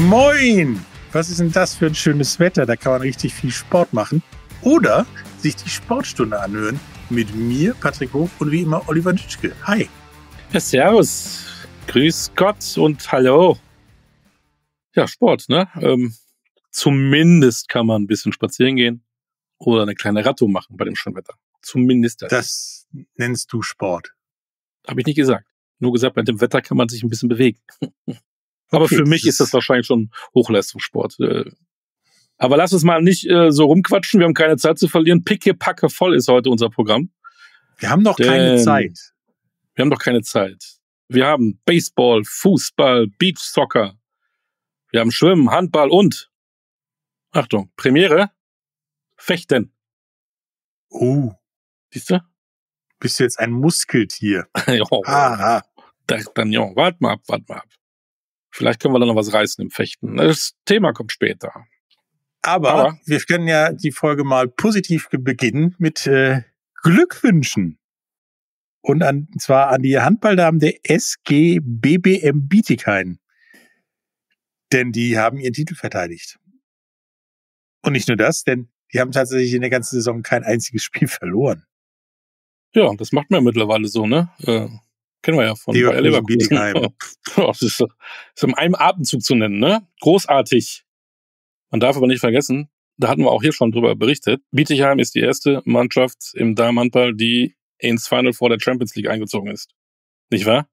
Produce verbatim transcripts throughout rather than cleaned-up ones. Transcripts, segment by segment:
Moin! Was ist denn das für ein schönes Wetter? Da kann man richtig viel Sport machen. Oder sich die Sportstunde anhören mit mir, Patrick Hoch und wie immer Oliver Dütschke. Hi! Ja, servus, grüß Gott und hallo. Ja, Sport, ne? Ähm, zumindest kann man ein bisschen spazieren gehen oder eine kleine Radtour machen bei dem schönen Wetter. Zumindest das. Das nennst du Sport. Habe ich nicht gesagt. Nur gesagt, bei dem Wetter kann man sich ein bisschen bewegen. Aber Okay, für mich das ist das wahrscheinlich schon Hochleistungssport. Äh, Aber lass uns mal nicht äh, so rumquatschen. Wir haben keine Zeit zu verlieren. Picke, packe voll ist heute unser Programm. Wir haben noch Denn keine Zeit. Wir haben doch keine Zeit. Wir haben Baseball, Fußball, Beachsoccer. Wir haben Schwimmen, Handball und, Achtung, Premiere, Fechten. Oh, Siehst du? bist du jetzt ein Muskeltier? Jo, Aha. D'Artagnan. Warte mal ab, warte mal ab. Vielleicht können wir da noch was reißen im Fechten. Das Thema kommt später. Aber, Aber wir können ja die Folge mal positiv beginnen mit äh, Glückwünschen. Und an, zwar an die Handballdamen der S G B B M Bietigheim. Denn die haben ihren Titel verteidigt. Und nicht nur das, denn die haben tatsächlich in der ganzen Saison kein einziges Spiel verloren. ja, das macht man ja mittlerweile so, ne? Äh, kennen wir ja von Bayer Leverkusen, Leverkusen. Bietigheim. Ja, das ist, ist in einem Atemzug zu nennen, ne? Großartig. Man darf aber nicht vergessen, da hatten wir auch hier schon drüber berichtet, Bietigheim ist die erste Mannschaft im Damenhandball, die ins Final Four der Champions League eingezogen ist. Nicht wahr?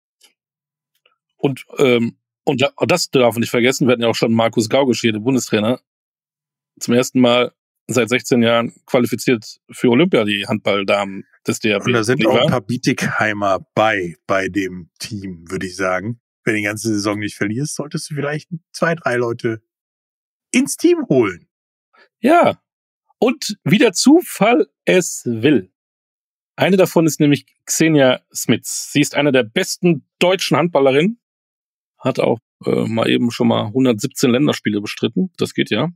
Und, ähm, und da- das darf man nicht vergessen, wir hatten ja auch schon Markus Gaugisch hier, den Bundestrainer, zum ersten Mal seit sechzehn Jahren qualifiziert für Olympia, die Handballdamen des D H B. Und da sind nicht auch wahr? ein paar Bietigheimer bei, bei dem Team, würde ich sagen. Wenn du die ganze Saison nicht verlierst, solltest du vielleicht zwei, drei Leute ins Team holen. Ja. Und wie der Zufall es will. Eine davon ist nämlich Xenia Smits. Sie ist eine der besten deutschen Handballerinnen. Hat auch äh, mal eben schon mal hundertsiebzehn Länderspiele bestritten. Das geht ja.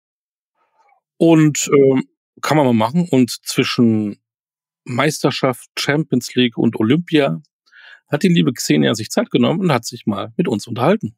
Und ähm, kann man mal machen. Und zwischen Meisterschaft, Champions League und Olympia hat die liebe Xenia sich Zeit genommen und hat sich mal mit uns unterhalten.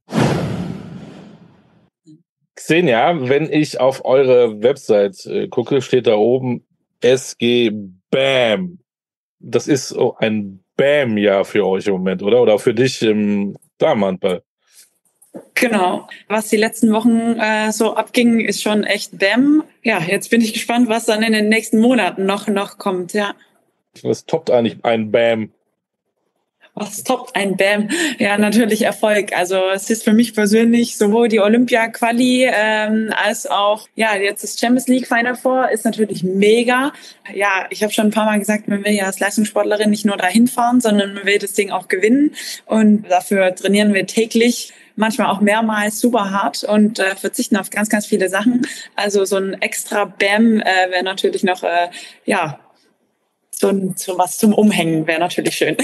Xenia, wenn ich auf eure Website äh, gucke, steht da oben S G Bam. Das ist so ein Bam-Jahr für euch im Moment, oder? Oder für dich im Damenhandball. Genau. Was die letzten Wochen äh, so abging, ist schon echt Bäm. Ja, jetzt bin ich gespannt, was dann in den nächsten Monaten noch, noch kommt, ja. Was toppt eigentlich ein Bam? Was toppt ein Bam? Ja, natürlich Erfolg. Also es ist für mich persönlich sowohl die Olympia-Quali ähm, als auch ja jetzt das Champions League Final Four ist natürlich mega. Ja, ich habe schon ein paar Mal gesagt, man will ja als Leistungssportlerin nicht nur dahin fahren, sondern man will das Ding auch gewinnen. Und dafür trainieren wir täglich, manchmal auch mehrmals super hart und äh, verzichten auf ganz, ganz viele Sachen. Also so ein extra Bam äh, wäre natürlich noch äh, ja so, ein, so was zum Umhängen wäre natürlich schön.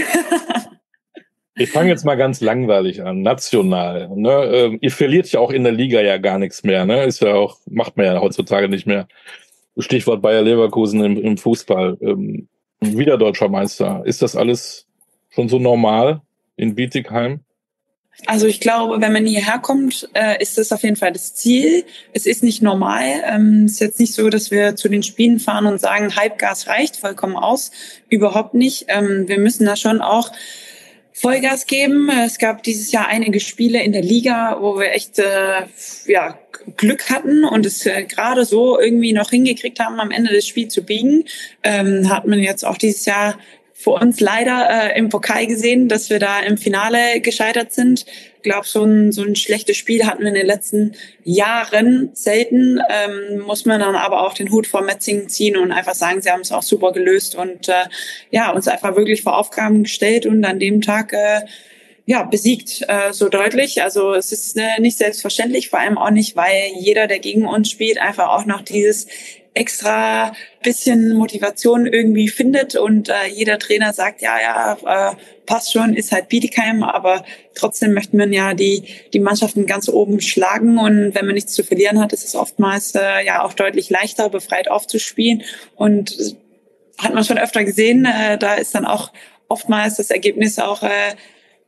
Ich fange jetzt mal ganz langweilig an, national. Ne? Ähm, ihr verliert ja auch in der Liga ja gar nichts mehr. Ne? Ist ja auch, macht man ja heutzutage nicht mehr. Stichwort Bayer Leverkusen im, im Fußball. Ähm, wieder deutscher Meister. Ist das alles schon so normal in Bietigheim? Also ich glaube, wenn man hierher kommt, äh, ist das auf jeden Fall das Ziel. Es ist nicht normal. Ähm, es ist jetzt nicht so, dass wir zu den Spielen fahren und sagen, Halbgas reicht vollkommen aus. Überhaupt nicht. Ähm, wir müssen da schon auch Vollgas geben. Es gab dieses Jahr einige Spiele in der Liga, wo wir echt äh, ja, Glück hatten und es äh, gerade so irgendwie noch hingekriegt haben, am Ende des Spiels zu biegen. Ähm, hat man jetzt auch dieses Jahr für uns leider äh, im Pokal gesehen, dass wir da im Finale gescheitert sind. Ich glaube, so ein, so ein schlechtes Spiel hatten wir in den letzten Jahren selten. Ähm, muss man dann aber auch den Hut vor Metzingen ziehen und einfach sagen, sie haben es auch super gelöst und äh, ja, uns einfach wirklich vor Aufgaben gestellt und an dem Tag äh, ja besiegt äh, so deutlich. Also es ist äh, nicht selbstverständlich, vor allem auch nicht, weil jeder, der gegen uns spielt, einfach auch noch dieses extra bisschen Motivation irgendwie findet und äh, jeder Trainer sagt, ja, ja, äh, passt schon, ist halt Bietigheim, aber trotzdem möchte man ja die die Mannschaften ganz oben schlagen und wenn man nichts zu verlieren hat, ist es oftmals äh, ja auch deutlich leichter, befreit aufzuspielen und äh, hat man schon öfter gesehen, äh, da ist dann auch oftmals das Ergebnis auch äh,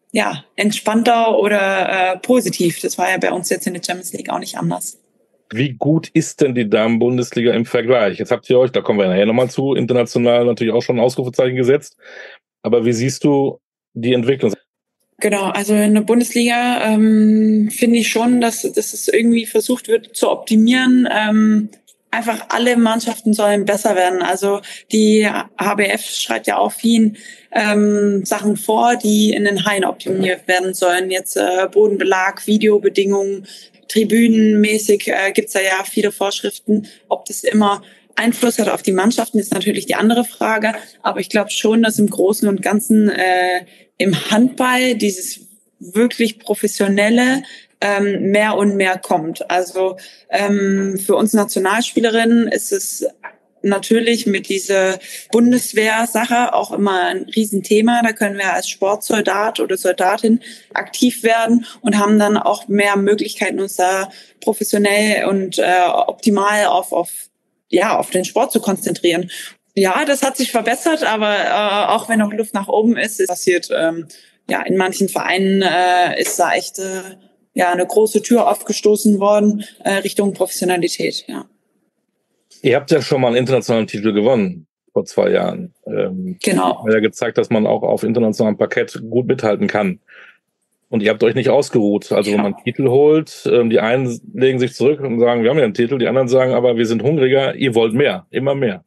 ja, entspannter oder äh, positiv. Das war ja bei uns jetzt in der Champions League auch nicht anders. Wie gut ist denn die Damen-Bundesliga im Vergleich? Jetzt habt ihr euch, da kommen wir nachher nochmal zu, international natürlich auch schon ein Ausrufezeichen gesetzt. Aber wie siehst du die Entwicklung? Genau, also in der Bundesliga ähm, finde ich schon, dass, dass es irgendwie versucht wird zu optimieren. Ähm, einfach alle Mannschaften sollen besser werden. Also die H B F schreibt ja auch vielen ähm, Sachen vor, die in den Hallen optimiert werden sollen. Jetzt äh, Bodenbelag, Videobedingungen, tribünenmäßig äh, gibt's da ja viele Vorschriften. Ob das immer Einfluss hat auf die Mannschaften, ist natürlich die andere Frage. Aber ich glaube schon, dass im Großen und Ganzen äh, im Handball dieses wirklich professionelle ähm, mehr und mehr kommt. Also ähm, für uns Nationalspielerinnen ist es natürlich mit dieser Bundeswehr-Sache auch immer ein Riesenthema. Da können wir als Sportsoldat oder Soldatin aktiv werden und haben dann auch mehr Möglichkeiten, uns da professionell und äh, optimal auf, auf, ja, auf den Sport zu konzentrieren. Ja, das hat sich verbessert, aber äh, auch wenn noch Luft nach oben ist, ist passiert, ähm, ja, in manchen Vereinen äh, ist da echt äh, ja eine große Tür aufgestoßen worden äh, Richtung Professionalität, ja. Ihr habt ja schon mal einen internationalen Titel gewonnen vor zwei Jahren. Ähm, genau. Hat ja gezeigt, dass man auch auf internationalem Parkett gut mithalten kann. Und ihr habt euch nicht ausgeruht. Also ja. Wenn man einen Titel holt, ähm, die einen legen sich zurück und sagen, wir haben ja einen Titel, die anderen sagen, aber wir sind hungriger, ihr wollt mehr, immer mehr.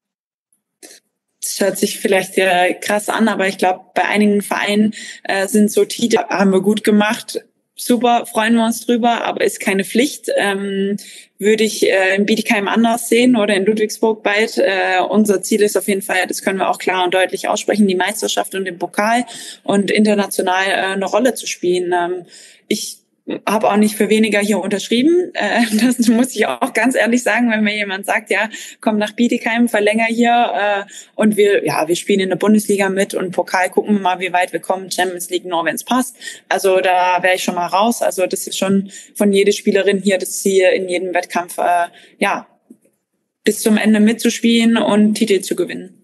Das hört sich vielleicht sehr krass an, aber ich glaube, bei einigen Vereinen äh, sind so Titel, haben wir gut gemacht, super, freuen wir uns drüber, aber ist keine Pflicht. Ähm, würde ich äh, in Bietigheim anders sehen oder in Ludwigsburg bald. Äh, unser Ziel ist auf jeden Fall, das können wir auch klar und deutlich aussprechen, die Meisterschaft und den Pokal und international äh, eine Rolle zu spielen. Ähm, ich habe auch nicht für weniger hier unterschrieben. Äh, das muss ich auch ganz ehrlich sagen, wenn mir jemand sagt, ja, komm nach Bietigheim, verlänger hier äh, und wir, ja, wir spielen in der Bundesliga mit und Pokal, gucken wir mal, wie weit wir kommen, Champions League nur, wenn es passt. Also da wäre ich schon mal raus. Also das ist schon von jeder Spielerin hier das Ziel, in jedem Wettkampf, äh, ja, bis zum Ende mitzuspielen und Titel zu gewinnen.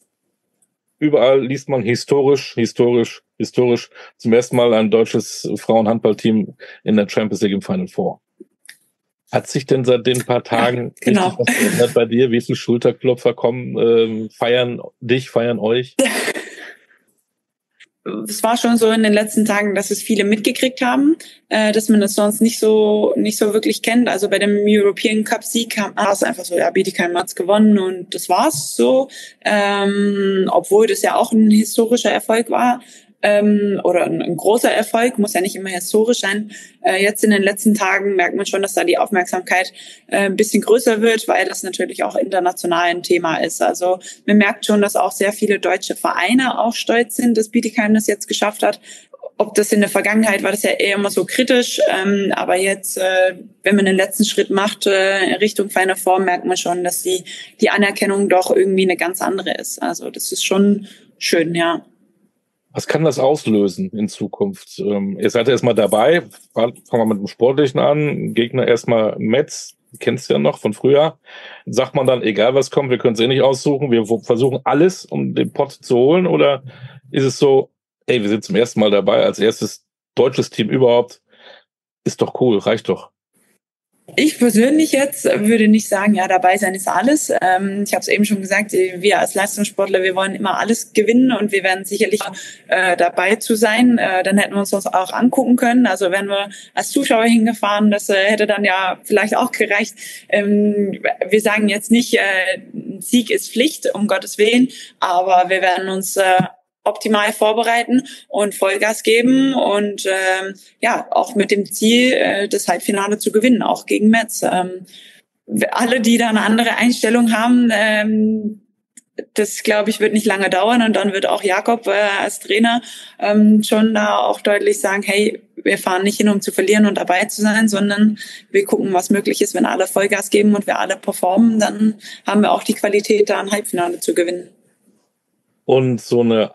Überall liest man historisch, historisch, historisch zum ersten Mal ein deutsches Frauenhandballteam in der Champions League im Final Four. Hat sich denn seit den paar Tagen ja, genau. richtig was geändert bei dir? Wie viele Schulterklopfer kommen, ähm, feiern dich, feiern euch? Es war schon so in den letzten Tagen, dass es viele mitgekriegt haben, äh, dass man das sonst nicht so nicht so wirklich kennt. Also bei dem European Cup Sieg war es einfach so, ja, Bietigheim hat's gewonnen und das war's so. Ähm, obwohl das ja auch ein historischer Erfolg war. Ähm, oder ein, ein großer Erfolg, muss ja nicht immer historisch sein. Äh, jetzt in den letzten Tagen merkt man schon, dass da die Aufmerksamkeit äh, ein bisschen größer wird, weil das natürlich auch international ein Thema ist. Also man merkt schon, dass auch sehr viele deutsche Vereine auch stolz sind, dass Bietigheim das jetzt geschafft hat. Ob das in der Vergangenheit war, das ja eher immer so kritisch, ähm, aber jetzt, äh, wenn man den letzten Schritt macht äh, Richtung Final Four, merkt man schon, dass die die Anerkennung doch irgendwie eine ganz andere ist. Also das ist schon schön, ja. Was kann das auslösen in Zukunft? Ähm, ihr seid ja erstmal dabei. Fangen wir mit dem Sportlichen an. Gegner erstmal Metz. Kennst du ja noch von früher. Sagt man dann, egal was kommt, wir können es eh nicht aussuchen. Wir versuchen alles, um den Pott zu holen. Oder ist es so, ey, wir sind zum ersten Mal dabei, als erstes deutsches Team überhaupt. Ist doch cool, reicht doch. Ich persönlich jetzt würde nicht sagen, ja, dabei sein ist alles. Ähm, ich habe es eben schon gesagt, wir als Leistungssportler, wir wollen immer alles gewinnen und wir werden sicherlich äh, dabei zu sein. Äh, dann hätten wir uns das auch angucken können. Also wären wir als Zuschauer hingefahren, das äh, hätte dann ja vielleicht auch gereicht. Ähm, wir sagen jetzt nicht, äh, Sieg ist Pflicht, um Gottes Willen, aber wir werden uns äh, optimal vorbereiten und Vollgas geben und ähm, ja, auch mit dem Ziel, äh, das Halbfinale zu gewinnen, auch gegen Metz. Ähm, alle, die da eine andere Einstellung haben, ähm, das, glaube ich, wird nicht lange dauern und dann wird auch Jakob äh, als Trainer ähm, schon da auch deutlich sagen, hey, wir fahren nicht hin, um zu verlieren und dabei zu sein, sondern wir gucken, was möglich ist. Wenn alle Vollgas geben und wir alle performen, dann haben wir auch die Qualität, da ein Halbfinale zu gewinnen. Und so eine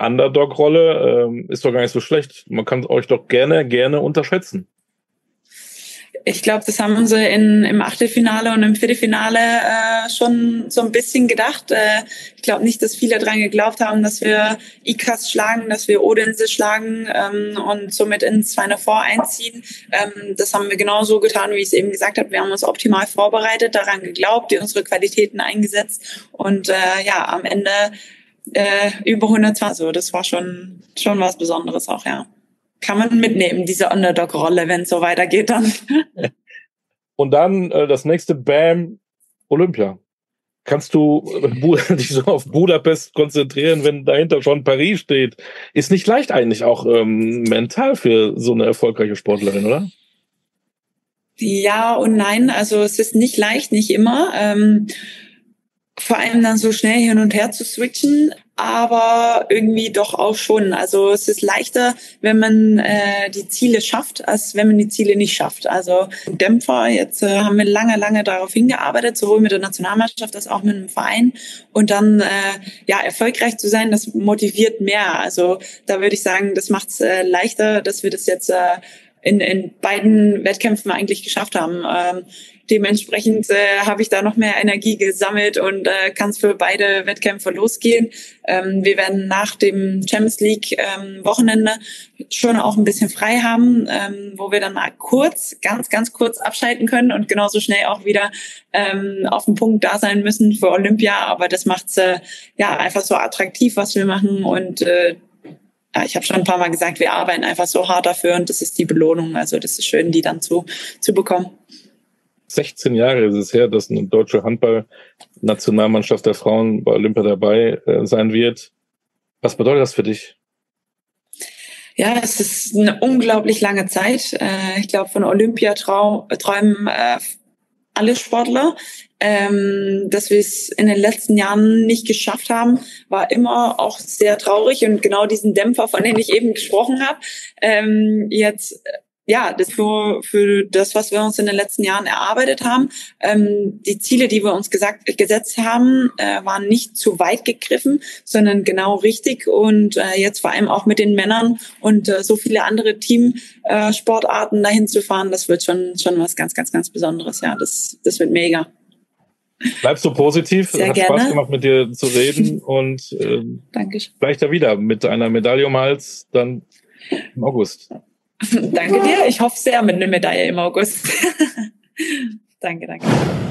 Underdog-Rolle ähm, ist doch gar nicht so schlecht. Man kann euch doch gerne, gerne unterschätzen. Ich glaube, das haben sie in, im Achtelfinale und im Viertelfinale äh, schon so ein bisschen gedacht. Äh, ich glaube nicht, dass viele dran geglaubt haben, dass wir I K A S schlagen, dass wir Odense schlagen ähm, und somit ins Final Four einziehen. Ähm, das haben wir genauso getan, wie ich es eben gesagt habe. Wir haben uns optimal vorbereitet, daran geglaubt, die unsere Qualitäten eingesetzt und äh, ja, am Ende äh, über hundertzwanzig. Also das war schon schon was Besonderes auch, ja. Kann man mitnehmen, diese Underdog-Rolle, wenn es so weitergeht dann. Und dann äh, das nächste Bam, Olympia. Kannst du äh, dich so auf Budapest konzentrieren, wenn dahinter schon Paris steht? Ist nicht leicht eigentlich auch ähm, mental für so eine erfolgreiche Sportlerin, oder? Ja und nein, also es ist nicht leicht, nicht immer. Ähm, vor allem dann so schnell hin und her zu switchen, aber irgendwie doch auch schon. Also es ist leichter, wenn man äh, die Ziele schafft, als wenn man die Ziele nicht schafft. Also Dämpfer, jetzt äh, haben wir lange, lange darauf hingearbeitet, sowohl mit der Nationalmannschaft als auch mit dem Verein. Und dann äh, ja erfolgreich zu sein, das motiviert mehr. Also da würde ich sagen, das macht es äh, leichter, dass wir das jetzt äh, in, in beiden Wettkämpfen eigentlich geschafft haben. Ähm, Dementsprechend äh, habe ich da noch mehr Energie gesammelt und äh, kann es für beide Wettkämpfe losgehen. Ähm, wir werden nach dem Champions League ähm, Wochenende schon auch ein bisschen frei haben, ähm, wo wir dann mal kurz, ganz, ganz kurz abschalten können und genauso schnell auch wieder ähm, auf dem Punkt da sein müssen für Olympia. Aber das macht's äh, ja einfach so attraktiv, was wir machen und äh, ja, ich habe schon ein paar Mal gesagt, wir arbeiten einfach so hart dafür und das ist die Belohnung. Also das ist schön, die dann zu zu bekommen. sechzehn Jahre ist es her, dass eine deutsche Handball-Nationalmannschaft der Frauen bei Olympia dabei äh, sein wird. Was bedeutet das für dich? Ja, es ist eine unglaublich lange Zeit. Äh, ich glaube, von Olympia trau- träumen äh, alle Sportler. Ähm, dass wir es in den letzten Jahren nicht geschafft haben, war immer auch sehr traurig und genau diesen Dämpfer, von dem ich eben gesprochen habe, ähm, jetzt ja, das für, für das, was wir uns in den letzten Jahren erarbeitet haben. Ähm, die Ziele, die wir uns gesagt, gesetzt haben, äh, waren nicht zu weit gegriffen, sondern genau richtig. Und äh, jetzt vor allem auch mit den Männern und äh, so viele andere Teamsportarten äh, dahin zu fahren, das wird schon schon was ganz, ganz, ganz Besonderes. Ja, das, das wird mega. Bleibst du positiv? Sehr Hat gerne. Spaß gemacht, mit dir zu reden und ähm, vielleicht da wieder mit einer Medaille um den Hals dann im August. Danke dir. Ich hoffe sehr mit einer Medaille im August. Danke, danke.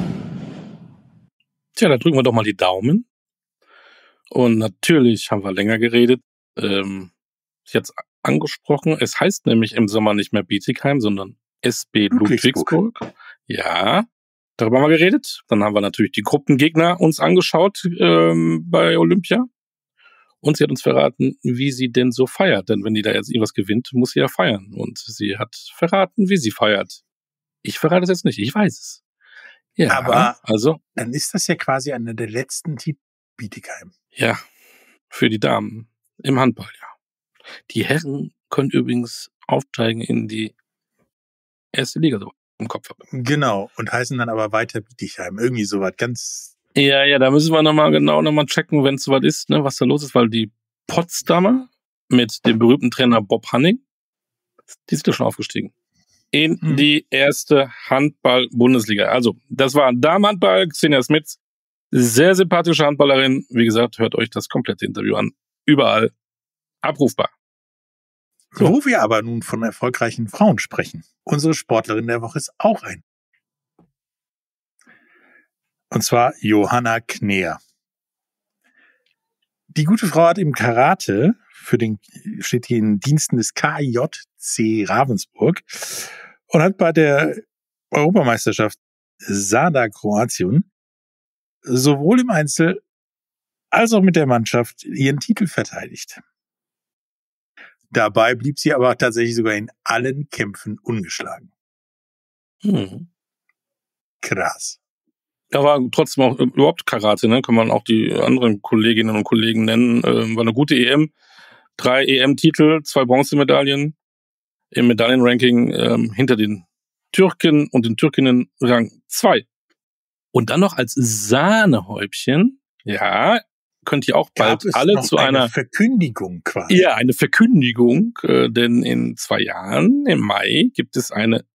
Tja, da drücken wir doch mal die Daumen. Und natürlich haben wir länger geredet. Ähm, jetzt angesprochen. Es heißt nämlich im Sommer nicht mehr Bietigheim, sondern S B Ludwigsburg. Ludwigsburg. Ja, darüber haben wir geredet. Dann haben wir natürlich die Gruppengegner uns angeschaut ähm, bei Olympia. Und sie hat uns verraten, wie sie denn so feiert. Denn wenn die da jetzt irgendwas gewinnt, muss sie ja feiern. Und sie hat verraten, wie sie feiert. Ich verrate es jetzt nicht, ich weiß es. Ja, aber also, dann ist das ja quasi einer der letzten Titel Bietigheim. Ja, für die Damen im Handball, ja. Die Herren können übrigens aufsteigen in die erste Liga, so im Kopf habe. Genau, und heißen dann aber weiter Bietigheim. Irgendwie sowas ganz... Ja, ja, da müssen wir nochmal genau nochmal checken, wenn es soweit ist, ne, was da los ist, weil die Potsdamer mit dem berühmten Trainer Bob Hanning, die sind ja schon aufgestiegen in hm. die erste Handball-Bundesliga. Also, das war Damenhandball, Xenia Smits, sehr sympathische Handballerin. Wie gesagt, hört euch das komplette Interview an. Überall abrufbar. So. Wo wir aber nun von erfolgreichen Frauen sprechen. Unsere Sportlerin der Woche ist auch ein. Und zwar Johanna Kneer. Die gute Frau hat im Karate für den, steht hier in Diensten des K I J C Ravensburg und hat bei der Europameisterschaft Sada Kroatien sowohl im Einzel als auch mit der Mannschaft ihren Titel verteidigt. Dabei blieb sie aber tatsächlich sogar in allen Kämpfen ungeschlagen. Hm. Krass. Aber trotzdem auch überhaupt Karate, ne? Kann man auch die anderen Kolleginnen und Kollegen nennen. Ähm, war eine gute E M. Drei E M-Titel, zwei Bronzemedaillen im Medaillenranking ähm, hinter den Türken und den Türkinnen Rang zwei. Und dann noch als Sahnehäubchen, ja, könnt ihr auch bald alle zu eine einer Verkündigung quasi. Ja, eine Verkündigung, äh, denn in zwei Jahren, im Mai, gibt es eine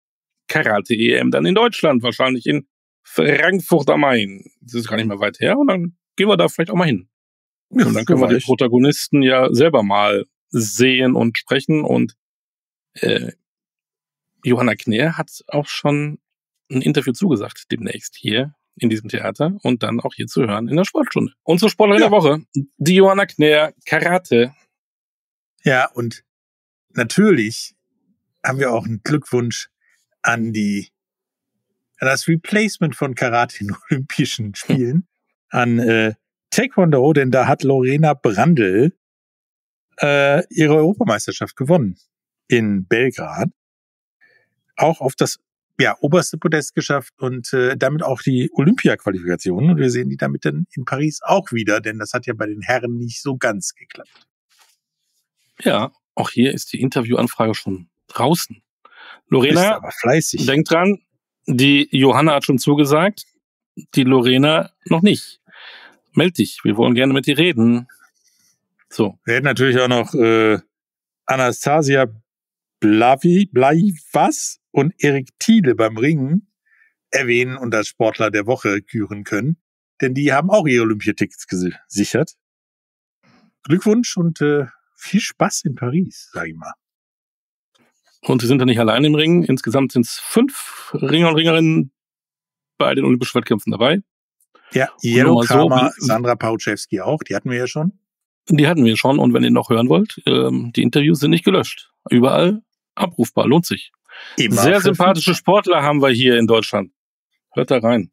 Karate-E M dann in Deutschland, wahrscheinlich in Frankfurt am Main. Das ist gar nicht mehr weit her und dann gehen wir da vielleicht auch mal hin. Ja, und dann können wir die Protagonisten ja selber mal sehen und sprechen und äh, Johanna Knär hat auch schon ein Interview zugesagt demnächst hier in diesem Theater und dann auch hier zu hören in der Sportstunde. Unsere Sportlerin Ja. der Woche, die Johanna Knär, Karate. Ja, und natürlich haben wir auch einen Glückwunsch an die an das Replacement von Karate in Olympischen Spielen, an äh, Taekwondo, denn da hat Lorena Brandl äh, ihre Europameisterschaft gewonnen in Belgrad. Auch auf das ja, oberste Podest geschafft und äh, damit auch die Olympia-Qualifikation. Und wir sehen die damit dann in Paris auch wieder, denn das hat ja bei den Herren nicht so ganz geklappt. Ja, auch hier ist die Interviewanfrage schon draußen. Ist Lorena, aber fleißig. denk dran, die Johanna hat schon zugesagt, die Lorena noch nicht. Meld dich, wir wollen gerne mit dir reden. So. Wir hätten natürlich auch noch äh, Anastasia Blavi, Blaivas und Erik Thiele beim Ringen erwähnen und als Sportler der Woche küren können, denn die haben auch ihre Olympiatickets gesichert. Glückwunsch und äh, viel Spaß in Paris, sag ich mal. Und sie sind da nicht allein im Ring. Insgesamt sind es fünf Ringer und Ringerinnen bei den Olympischen Wettkämpfen dabei. Ja, nur Jelo mal so, Kramer, wie- Sandra Pauczewski auch, die hatten wir ja schon. Die hatten wir schon und wenn ihr noch hören wollt, ähm, die Interviews sind nicht gelöscht. Überall abrufbar, lohnt sich. Immer Sehr verfügbar. sympathische Sportler haben wir hier in Deutschland. Hört da rein.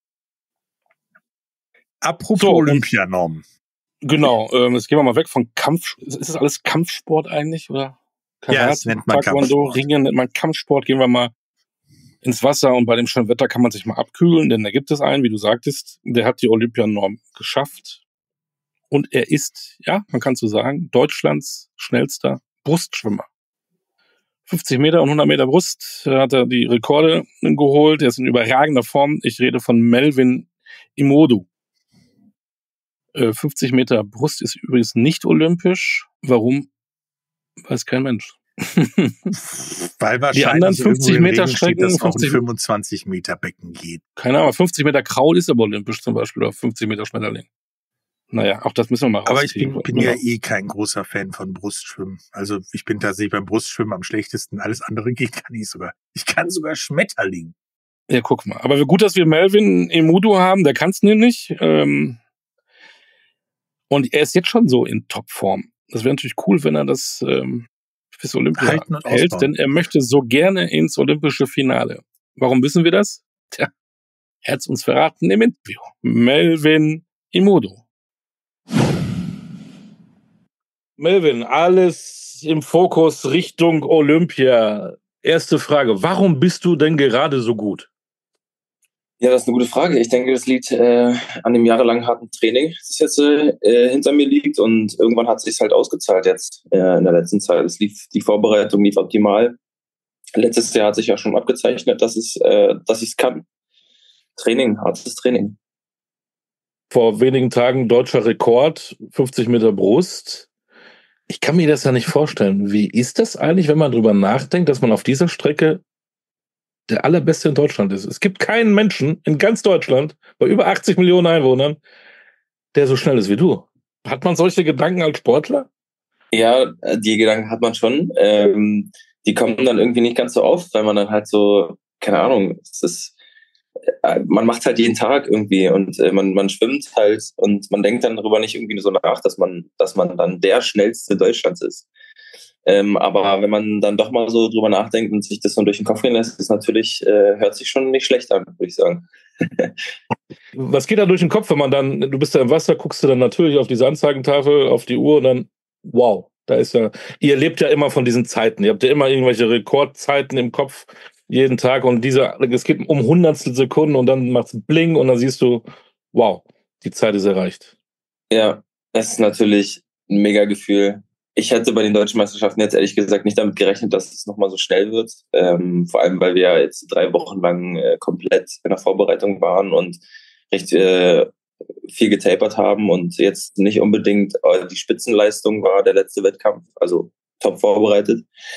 Apropos So, und- Olympianormen. Genau, ähm, jetzt gehen wir mal weg von Kampf. Ist das alles Kampfsport eigentlich? Oder Ja, das nennt man Taekwondo, Kampfsport. Ringen nennt man Kampfsport. Gehen wir mal ins Wasser und bei dem schönen Wetter kann man sich mal abkühlen, denn da gibt es einen, wie du sagtest, der hat die Olympianorm geschafft. Und er ist, ja, man kann so sagen, Deutschlands schnellster Brustschwimmer. fünfzig Meter und hundert Meter Brust äh, hat er die Rekorde geholt. Er ist in überragender Form. Ich rede von Melvin Imodu. Äh, fünfzig Meter Brust ist übrigens nicht olympisch. Warum? Weiß kein Mensch. Weil wahrscheinlich Die anderen fünfzig irgendwo im Meter Regen steht, Strecken, dass auch ein fünfzig fünfundzwanzig Meter Becken geht. Keine Ahnung, fünfzig Meter Kraul ist aber olympisch zum Beispiel, oder fünfzig Meter Schmetterling. Naja, auch das müssen wir mal Aber ich rauskriegen. bin, bin ja eh kein großer Fan von Brustschwimmen. Also ich bin tatsächlich beim Brustschwimmen am schlechtesten. Alles andere geht kann ich sogar. Ich kann sogar Schmetterling. Ja, guck mal. Aber gut, dass wir Melvin Imodu haben, der kann es nämlich. Ähm, und er ist jetzt schon so in Topform. Das wäre natürlich cool, wenn er das ähm, fürs Olympia Halten und hält, ausbauen. denn er möchte so gerne ins olympische Finale. Warum wissen wir das? Tja, er hat es uns verraten im Interview. Melvin Imodu. Melvin, alles im Fokus Richtung Olympia. Erste Frage, warum bist du denn gerade so gut? Ja, das ist eine gute Frage. Ich denke, das liegt äh, an dem jahrelang harten Training, das jetzt äh, hinter mir liegt. Und irgendwann hat es sich halt ausgezahlt jetzt äh, in der letzten Zeit. Es lief, die Vorbereitung lief optimal. Letztes Jahr hat sich ja schon abgezeichnet, dass es, äh, dass ich es kann. Training, hartes Training. Vor wenigen Tagen deutscher Rekord, fünfzig Meter Brust. Ich kann mir das ja nicht vorstellen. Wie ist das eigentlich, wenn man drüber nachdenkt, dass man auf dieser Strecke der allerbeste in Deutschland ist? Es gibt keinen Menschen in ganz Deutschland, bei über achtzig Millionen Einwohnern, der so schnell ist wie du. Hat man solche Gedanken als Sportler? Ja, die Gedanken hat man schon. Ähm, die kommen dann irgendwie nicht ganz so oft, weil man dann halt so, keine Ahnung, es ist, äh, man macht halt jeden Tag irgendwie und äh, man, man schwimmt halt und man denkt dann darüber nicht irgendwie so nach, dass man, dass man dann der schnellste Deutschlands ist. Ähm, aber wenn man dann doch mal so drüber nachdenkt und sich das so durch den Kopf gehen lässt, ist natürlich, äh, hört sich schon nicht schlecht an, würde ich sagen. Was geht da durch den Kopf, wenn man dann, du bist da im Wasser, guckst du dann natürlich auf diese Anzeigentafel, auf die Uhr und dann, wow, da ist ja, ihr lebt ja immer von diesen Zeiten, ihr habt ja immer irgendwelche Rekordzeiten im Kopf, jeden Tag und diese, es geht um Hundertstel Sekunden und dann macht's Bling und dann siehst du, wow, die Zeit ist erreicht. Ja, das ist natürlich ein mega Gefühl. Ich hätte bei den deutschen Meisterschaften jetzt ehrlich gesagt nicht damit gerechnet, dass es nochmal so schnell wird. Ähm, vor allem, weil wir ja jetzt drei Wochen lang äh, komplett in der Vorbereitung waren und recht äh, viel getapert haben und jetzt nicht unbedingt äh, die Spitzenleistung war der letzte Wettkampf, also top vorbereitet.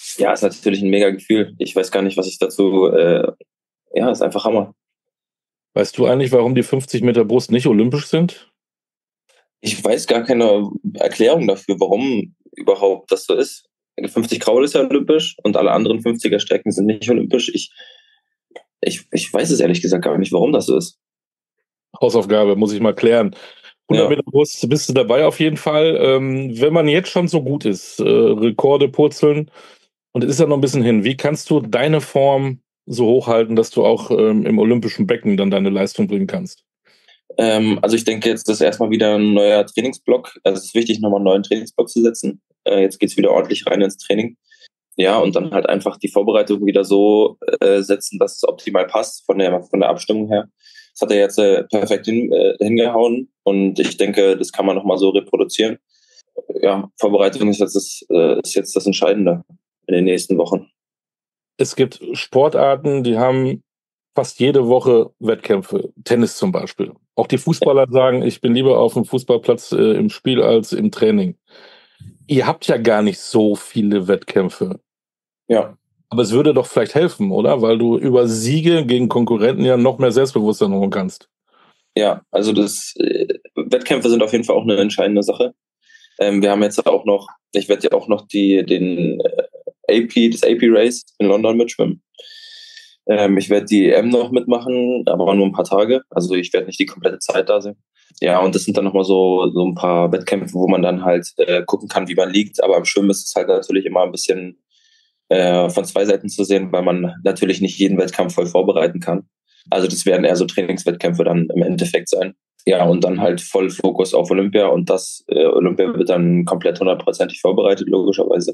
Ja, ist natürlich ein mega Gefühl. Ich weiß gar nicht, was ich dazu, äh, ja, ist einfach Hammer. Weißt du eigentlich, warum die fünfzig Meter Brust nicht olympisch sind? Ich weiß gar keine Erklärung dafür, warum überhaupt das so ist. fünfzig Kraul ist ja olympisch und alle anderen fünfziger Strecken sind nicht olympisch. Ich, ich, ich weiß es ehrlich gesagt gar nicht, warum das so ist. Hausaufgabe, muss ich mal klären. hundert Ja. Meter Brust bist du dabei auf jeden Fall. Ähm, wenn man jetzt schon so gut ist, äh, Rekorde purzeln und es ist ja noch ein bisschen hin, wie kannst du deine Form so hochhalten, dass du auch ähm, im olympischen Becken dann deine Leistung bringen kannst? Ähm, also ich denke, jetzt ist erstmal wieder ein neuer Trainingsblock. Also es ist wichtig, nochmal einen neuen Trainingsblock zu setzen. Äh, jetzt geht's wieder ordentlich rein ins Training. Ja, und dann halt einfach die Vorbereitung wieder so äh, setzen, dass es optimal passt von der, von der Abstimmung her. Das hat er jetzt äh, perfekt hin, äh, hingehauen und ich denke, das kann man nochmal so reproduzieren. Ja, Vorbereitung ist jetzt, das, äh, ist jetzt das Entscheidende in den nächsten Wochen. Es gibt Sportarten, die haben fast jede Woche Wettkämpfe. Tennis zum Beispiel. Auch die Fußballer sagen, ich bin lieber auf dem Fußballplatz äh, im Spiel als im Training. Ihr habt ja gar nicht so viele Wettkämpfe. Ja. Aber es würde doch vielleicht helfen, oder? Weil du über Siege gegen Konkurrenten ja noch mehr Selbstbewusstsein holen kannst. Ja, also das äh, Wettkämpfe sind auf jeden Fall auch eine entscheidende Sache. Ähm, wir haben jetzt auch noch, ich werde ja auch noch die, den äh, A P, das A P Race in London mitschwimmen. Ähm, ich werde die E M noch mitmachen, aber nur ein paar Tage. Also ich werde nicht die komplette Zeit da sein. Ja, und das sind dann nochmal so, so ein paar Wettkämpfe, wo man dann halt äh, gucken kann, wie man liegt. Aber im Schwimmen ist es halt natürlich immer ein bisschen äh, von zwei Seiten zu sehen, weil man natürlich nicht jeden Wettkampf voll vorbereiten kann. Also das werden eher so Trainingswettkämpfe dann im Endeffekt sein. Ja, und dann halt voll Fokus auf Olympia und das äh, Olympia wird dann komplett hundertprozentig vorbereitet, logischerweise.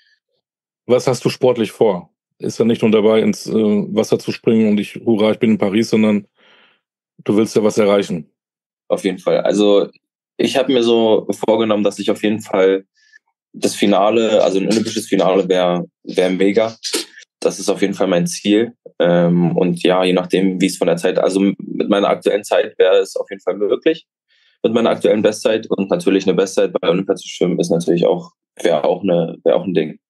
Was hast du sportlich vor? Ist ja nicht nur dabei, ins äh, Wasser zu springen und ich, hurra, ich bin in Paris, sondern du willst ja was erreichen. Auf jeden Fall. Also ich habe mir so vorgenommen, dass ich auf jeden Fall das Finale, also ein olympisches Finale wäre wär mega. Das ist auf jeden Fall mein Ziel. Ähm, und ja, je nachdem, wie es von der Zeit, also mit meiner aktuellen Zeit wäre es auf jeden Fall möglich. Mit meiner aktuellen Bestzeit und natürlich eine Bestzeit bei Olympia zu schwimmen ist natürlich auch, wäre auch eine, wäre auch ein Ding.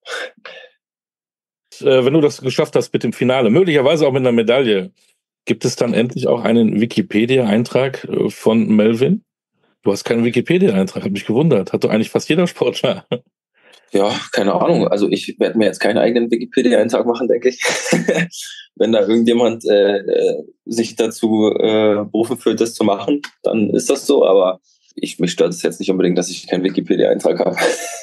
Äh, wenn du das geschafft hast mit dem Finale, möglicherweise auch mit einer Medaille, gibt es dann endlich auch einen Wikipedia-Eintrag äh, von Melvin? Du hast keinen Wikipedia-Eintrag, hat mich gewundert. Hat doch eigentlich fast jeder Sportler. Ja, keine Ahnung. Also ich werde mir jetzt keinen eigenen Wikipedia-Eintrag machen, denke ich. Wenn da irgendjemand äh, sich dazu äh, berufen fühlt, das zu machen, dann ist das so. Aber ich, mich stört es jetzt nicht unbedingt, dass ich keinen Wikipedia-Eintrag habe.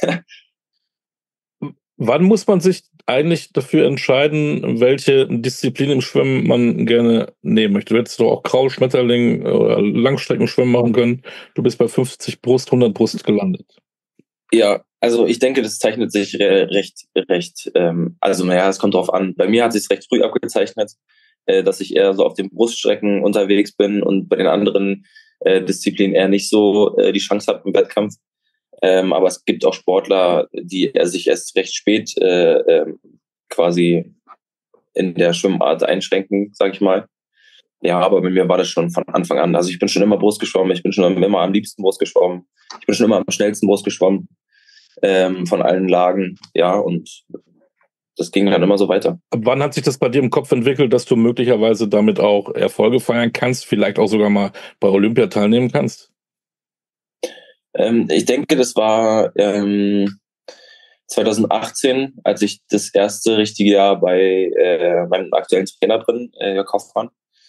Wann muss man sich eigentlich dafür entscheiden, welche Disziplin im Schwimmen man gerne nehmen möchte? Du hättest doch auch Kraul, Schmetterling oder Langstreckenschwimmen machen können. Du bist bei fünfzig Brust, hundert Brust gelandet. Ja, also ich denke, das zeichnet sich re- recht, recht, ähm, also naja, es kommt drauf an. Bei mir hat es sich recht früh abgezeichnet, äh, dass ich eher so auf den Bruststrecken unterwegs bin und bei den anderen äh, Disziplinen eher nicht so äh, die Chance habe im Wettkampf. Ähm, aber es gibt auch Sportler, die äh, sich erst recht spät äh, äh, quasi in der Schwimmart einschränken, sag ich mal. Ja, aber bei mir war das schon von Anfang an. Also ich bin schon immer Brust geschwommen, ich bin schon immer am liebsten Brust geschwommen, ich bin schon immer am schnellsten Brust geschwommen ähm, von allen Lagen. Ja, und das ging dann immer so weiter. Ab wann hat sich das bei dir im Kopf entwickelt, dass du möglicherweise damit auch Erfolge feiern kannst, vielleicht auch sogar mal bei Olympia teilnehmen kannst? Ähm, ich denke, das war ähm, zwanzig achtzehn, als ich das erste richtige Jahr bei äh, meinem aktuellen Trainer drin, äh, Jörg Hoffmann.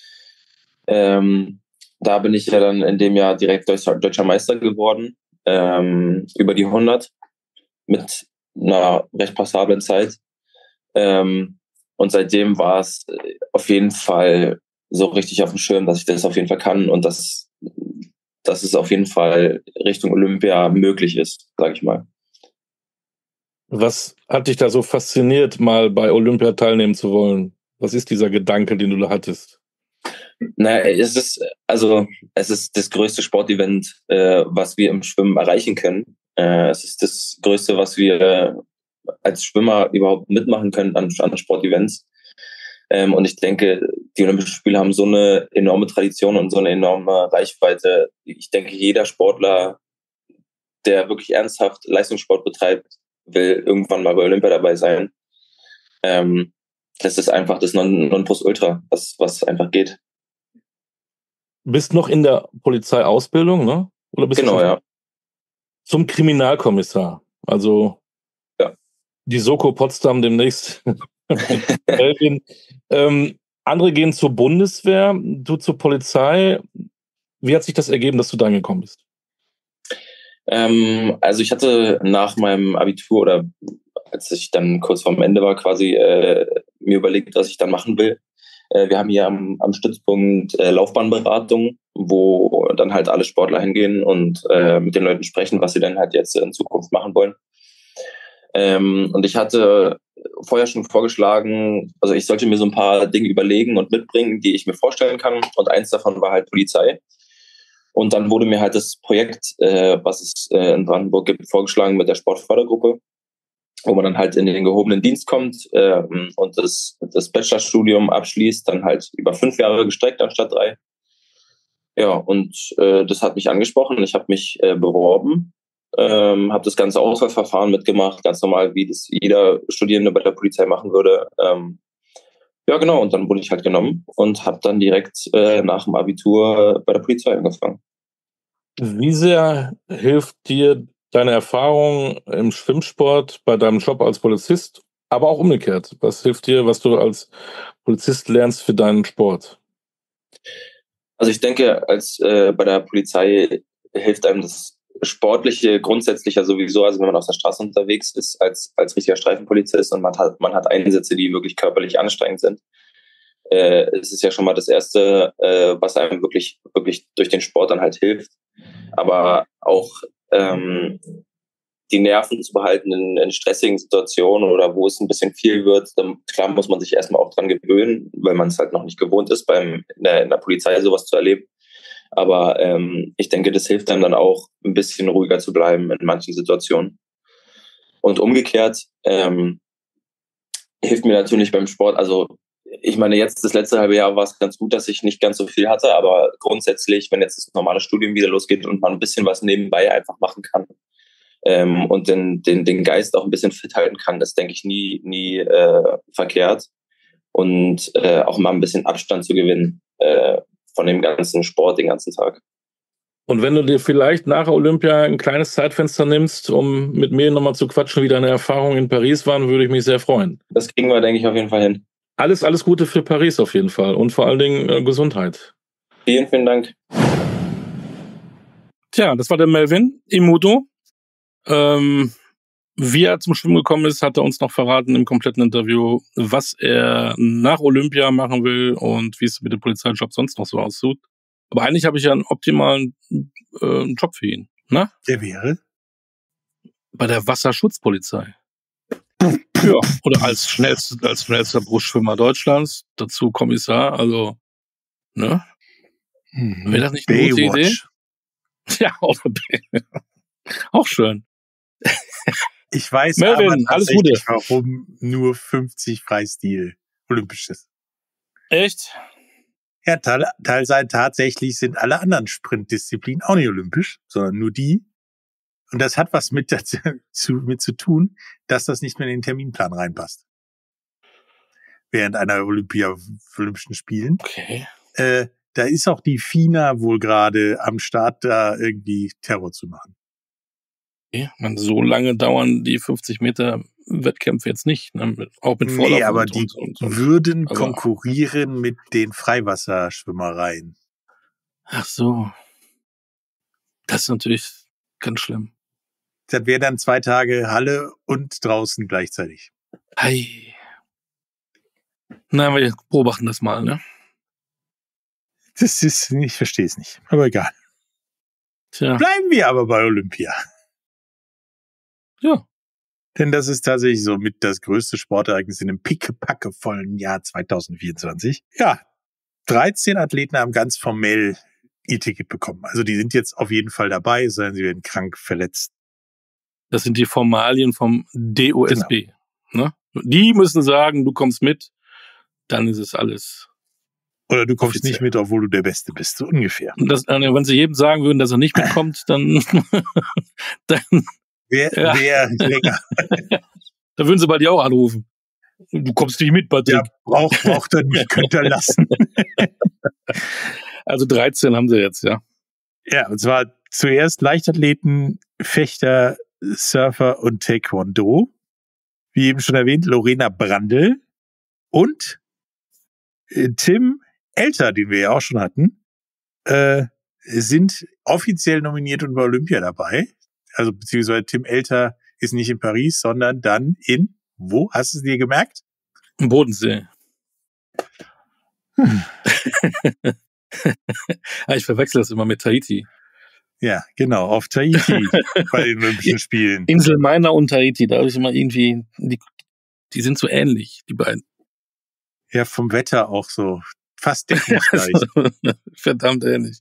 Ähm, da bin ich ja dann in dem Jahr direkt deutscher, deutscher Meister geworden, ähm, über die hundert mit einer recht passablen Zeit. Ähm, und seitdem war es auf jeden Fall so richtig auf dem Schirm, dass ich das auf jeden Fall kann und dass, dass es auf jeden Fall Richtung Olympia möglich ist, sage ich mal. Was hat dich da so fasziniert, mal bei Olympia teilnehmen zu wollen? Was ist dieser Gedanke, den du da hattest? Naja, es ist, also, es ist das größte Sportevent, äh, was wir im Schwimmen erreichen können. Äh, es ist das größte, was wir als Schwimmer überhaupt mitmachen können an, an Sportevents. Ähm, und ich denke, die Olympischen Spiele haben so eine enorme Tradition und so eine enorme Reichweite. Ich denke, jeder Sportler, der wirklich ernsthaft Leistungssport betreibt, will irgendwann mal bei Olympia dabei sein. Ähm, das ist einfach das Non- Nonplusultra, was, was einfach geht. Bist noch in der Polizeiausbildung, ne? Oder bist Genau, du schon ja. zum Kriminalkommissar? Also Ja. die Soko Potsdam demnächst. ähm, andere gehen zur Bundeswehr, du zur Polizei. Wie hat sich das ergeben, dass du da gekommen bist? Ähm, also ich hatte nach meinem Abitur oder als ich dann kurz vorm Ende war quasi äh, mir überlegt, was ich dann machen will. Äh, wir haben hier am, am Stützpunkt äh, Laufbahnberatung, wo dann halt alle Sportler hingehen und äh, mit den Leuten sprechen, was sie dann halt jetzt in Zukunft machen wollen. Ähm, und ich hatte vorher schon vorgeschlagen, also ich sollte mir so ein paar Dinge überlegen und mitbringen, die ich mir vorstellen kann. Und eins davon war halt Polizei. Und dann wurde mir halt das Projekt, äh, was es äh, in Brandenburg gibt, vorgeschlagen mit der Sportfördergruppe, wo man dann halt in den gehobenen Dienst kommt äh, und das, das Bachelorstudium abschließt, dann halt über fünf Jahre gestreckt anstatt drei. Ja, und äh, das hat mich angesprochen. Ich habe mich äh, beworben, ähm, habe das ganze Auswahlverfahren mitgemacht, ganz normal, wie das jeder Studierende bei der Polizei machen würde. Ähm, ja, genau, und dann wurde ich halt genommen und habe dann direkt äh, nach dem Abitur bei der Polizei angefangen. Wie sehr hilft dir deine Erfahrung im Schwimmsport bei deinem Job als Polizist, aber auch umgekehrt? Was hilft dir, was du als Polizist lernst für deinen Sport? Also ich denke, als äh, bei der Polizei hilft einem das Sportliche grundsätzlich ja sowieso, also wenn man auf der Straße unterwegs ist, als, als richtiger Streifenpolizist und man hat, man hat Einsätze, die wirklich körperlich anstrengend sind. Äh, es ist ja schon mal das Erste, äh, was einem wirklich, wirklich durch den Sport dann halt hilft. Aber auch ähm, die Nerven zu behalten in, in stressigen Situationen oder wo es ein bisschen viel wird, dann klar muss man sich erstmal auch dran gewöhnen, weil man es halt noch nicht gewohnt ist, beim in der, in der Polizei sowas zu erleben. Aber ähm, ich denke, das hilft einem dann auch, ein bisschen ruhiger zu bleiben in manchen Situationen. Und umgekehrt ähm, hilft mir natürlich beim Sport, also ich meine, jetzt das letzte halbe Jahr war es ganz gut, dass ich nicht ganz so viel hatte, aber grundsätzlich, wenn jetzt das normale Studium wieder losgeht und man ein bisschen was nebenbei einfach machen kann ähm, und den, den, den Geist auch ein bisschen fit halten kann, das denke ich nie, nie äh, verkehrt. Und äh, auch mal ein bisschen Abstand zu gewinnen äh, von dem ganzen Sport den ganzen Tag. Und wenn du dir vielleicht nach Olympia ein kleines Zeitfenster nimmst, um mit mir nochmal zu quatschen, wie deine Erfahrungen in Paris waren, würde ich mich sehr freuen. Das kriegen wir, denke ich, auf jeden Fall hin. Alles, alles Gute für Paris auf jeden Fall und vor allen Dingen äh, Gesundheit. Vielen, vielen Dank. Tja, das war der Melvin Imudo. Ähm, wie er zum Schwimmen gekommen ist, hat er uns noch verraten im kompletten Interview, was er nach Olympia machen will und wie es mit dem Polizeijob sonst noch so aussieht. Aber eigentlich habe ich ja einen optimalen äh, Job für ihn. Na? Der wäre? Bei der Wasserschutzpolizei. Ja, oder als schnellster, als schnellster Brustschwimmer Deutschlands, dazu Kommissar, also, ne? Mhm. Wäre das nicht eine gute Idee? Baywatch. Ja, auch, auch schön. Ich weiß Melvin, aber alles tatsächlich, Gute. warum nur fünfzig Freistil Olympisches. Echt? Ja, teil, teilweise tatsächlich sind alle anderen Sprintdisziplinen auch nicht olympisch, sondern nur die. Und das hat was mit dazu zu, mit zu tun, dass das nicht mehr in den Terminplan reinpasst. Während einer Olympia, Olympischen Spielen. Okay. Äh, da ist auch die FINA wohl gerade am Start, da irgendwie Terror zu machen. Okay. Man, so lange dauern die fünfzig Meter Wettkämpfe jetzt nicht, ne? Auch mit Vorlauf. Nee, aber und, die und, und, und. würden aber konkurrieren mit den Freiwasserschwimmereien. Ach so. Das ist natürlich ganz schlimm. Das wäre dann zwei Tage Halle und draußen gleichzeitig. Hi. Na, wir beobachten das mal, ne? Das ist, ich verstehe es nicht, aber egal. Tja. Bleiben wir aber bei Olympia. Ja. Denn das ist tatsächlich so mit das größte Sportereignis in dem pickepackevollen Jahr zwanzig vierundzwanzig. Ja, dreizehn Athleten haben ganz formell ihr Ticket bekommen. Also die sind jetzt auf jeden Fall dabei, es sei denn, sie werden krank, verletzt. Das sind die Formalien vom D O S B. Genau. Ne? Die müssen sagen, du kommst mit, dann ist es alles. Oder du kommst offiziell. Nicht mit, obwohl du der Beste bist, so ungefähr. Und das, wenn sie jedem sagen würden, dass er nicht mitkommt, dann, dann Wer, ja. wer länger. Da würden sie bei dir auch anrufen. Du kommst nicht mit, Patrick. Ja, braucht, braucht er nicht, könnte er lassen. Also dreizehn haben sie jetzt, ja. Ja, und zwar zuerst Leichtathleten, Fechter, Surfer und Taekwondo. Wie eben schon erwähnt, Lorena Brandl und äh, Tim Elter, den wir ja auch schon hatten, äh, sind offiziell nominiert und bei Olympia dabei. Also beziehungsweise Tim Elter ist nicht in Paris, sondern dann in, wo? Hast du es dir gemerkt? Im Bodensee. Hm. Ich verwechsel das immer mit Tahiti. Ja, genau, auf Tahiti bei den Olympischen Spielen. Insel Meiner und Tahiti, da habe ich immer irgendwie, die, die sind so ähnlich, die beiden. Ja, vom Wetter auch so, fast deckungsgleich. Verdammt ähnlich.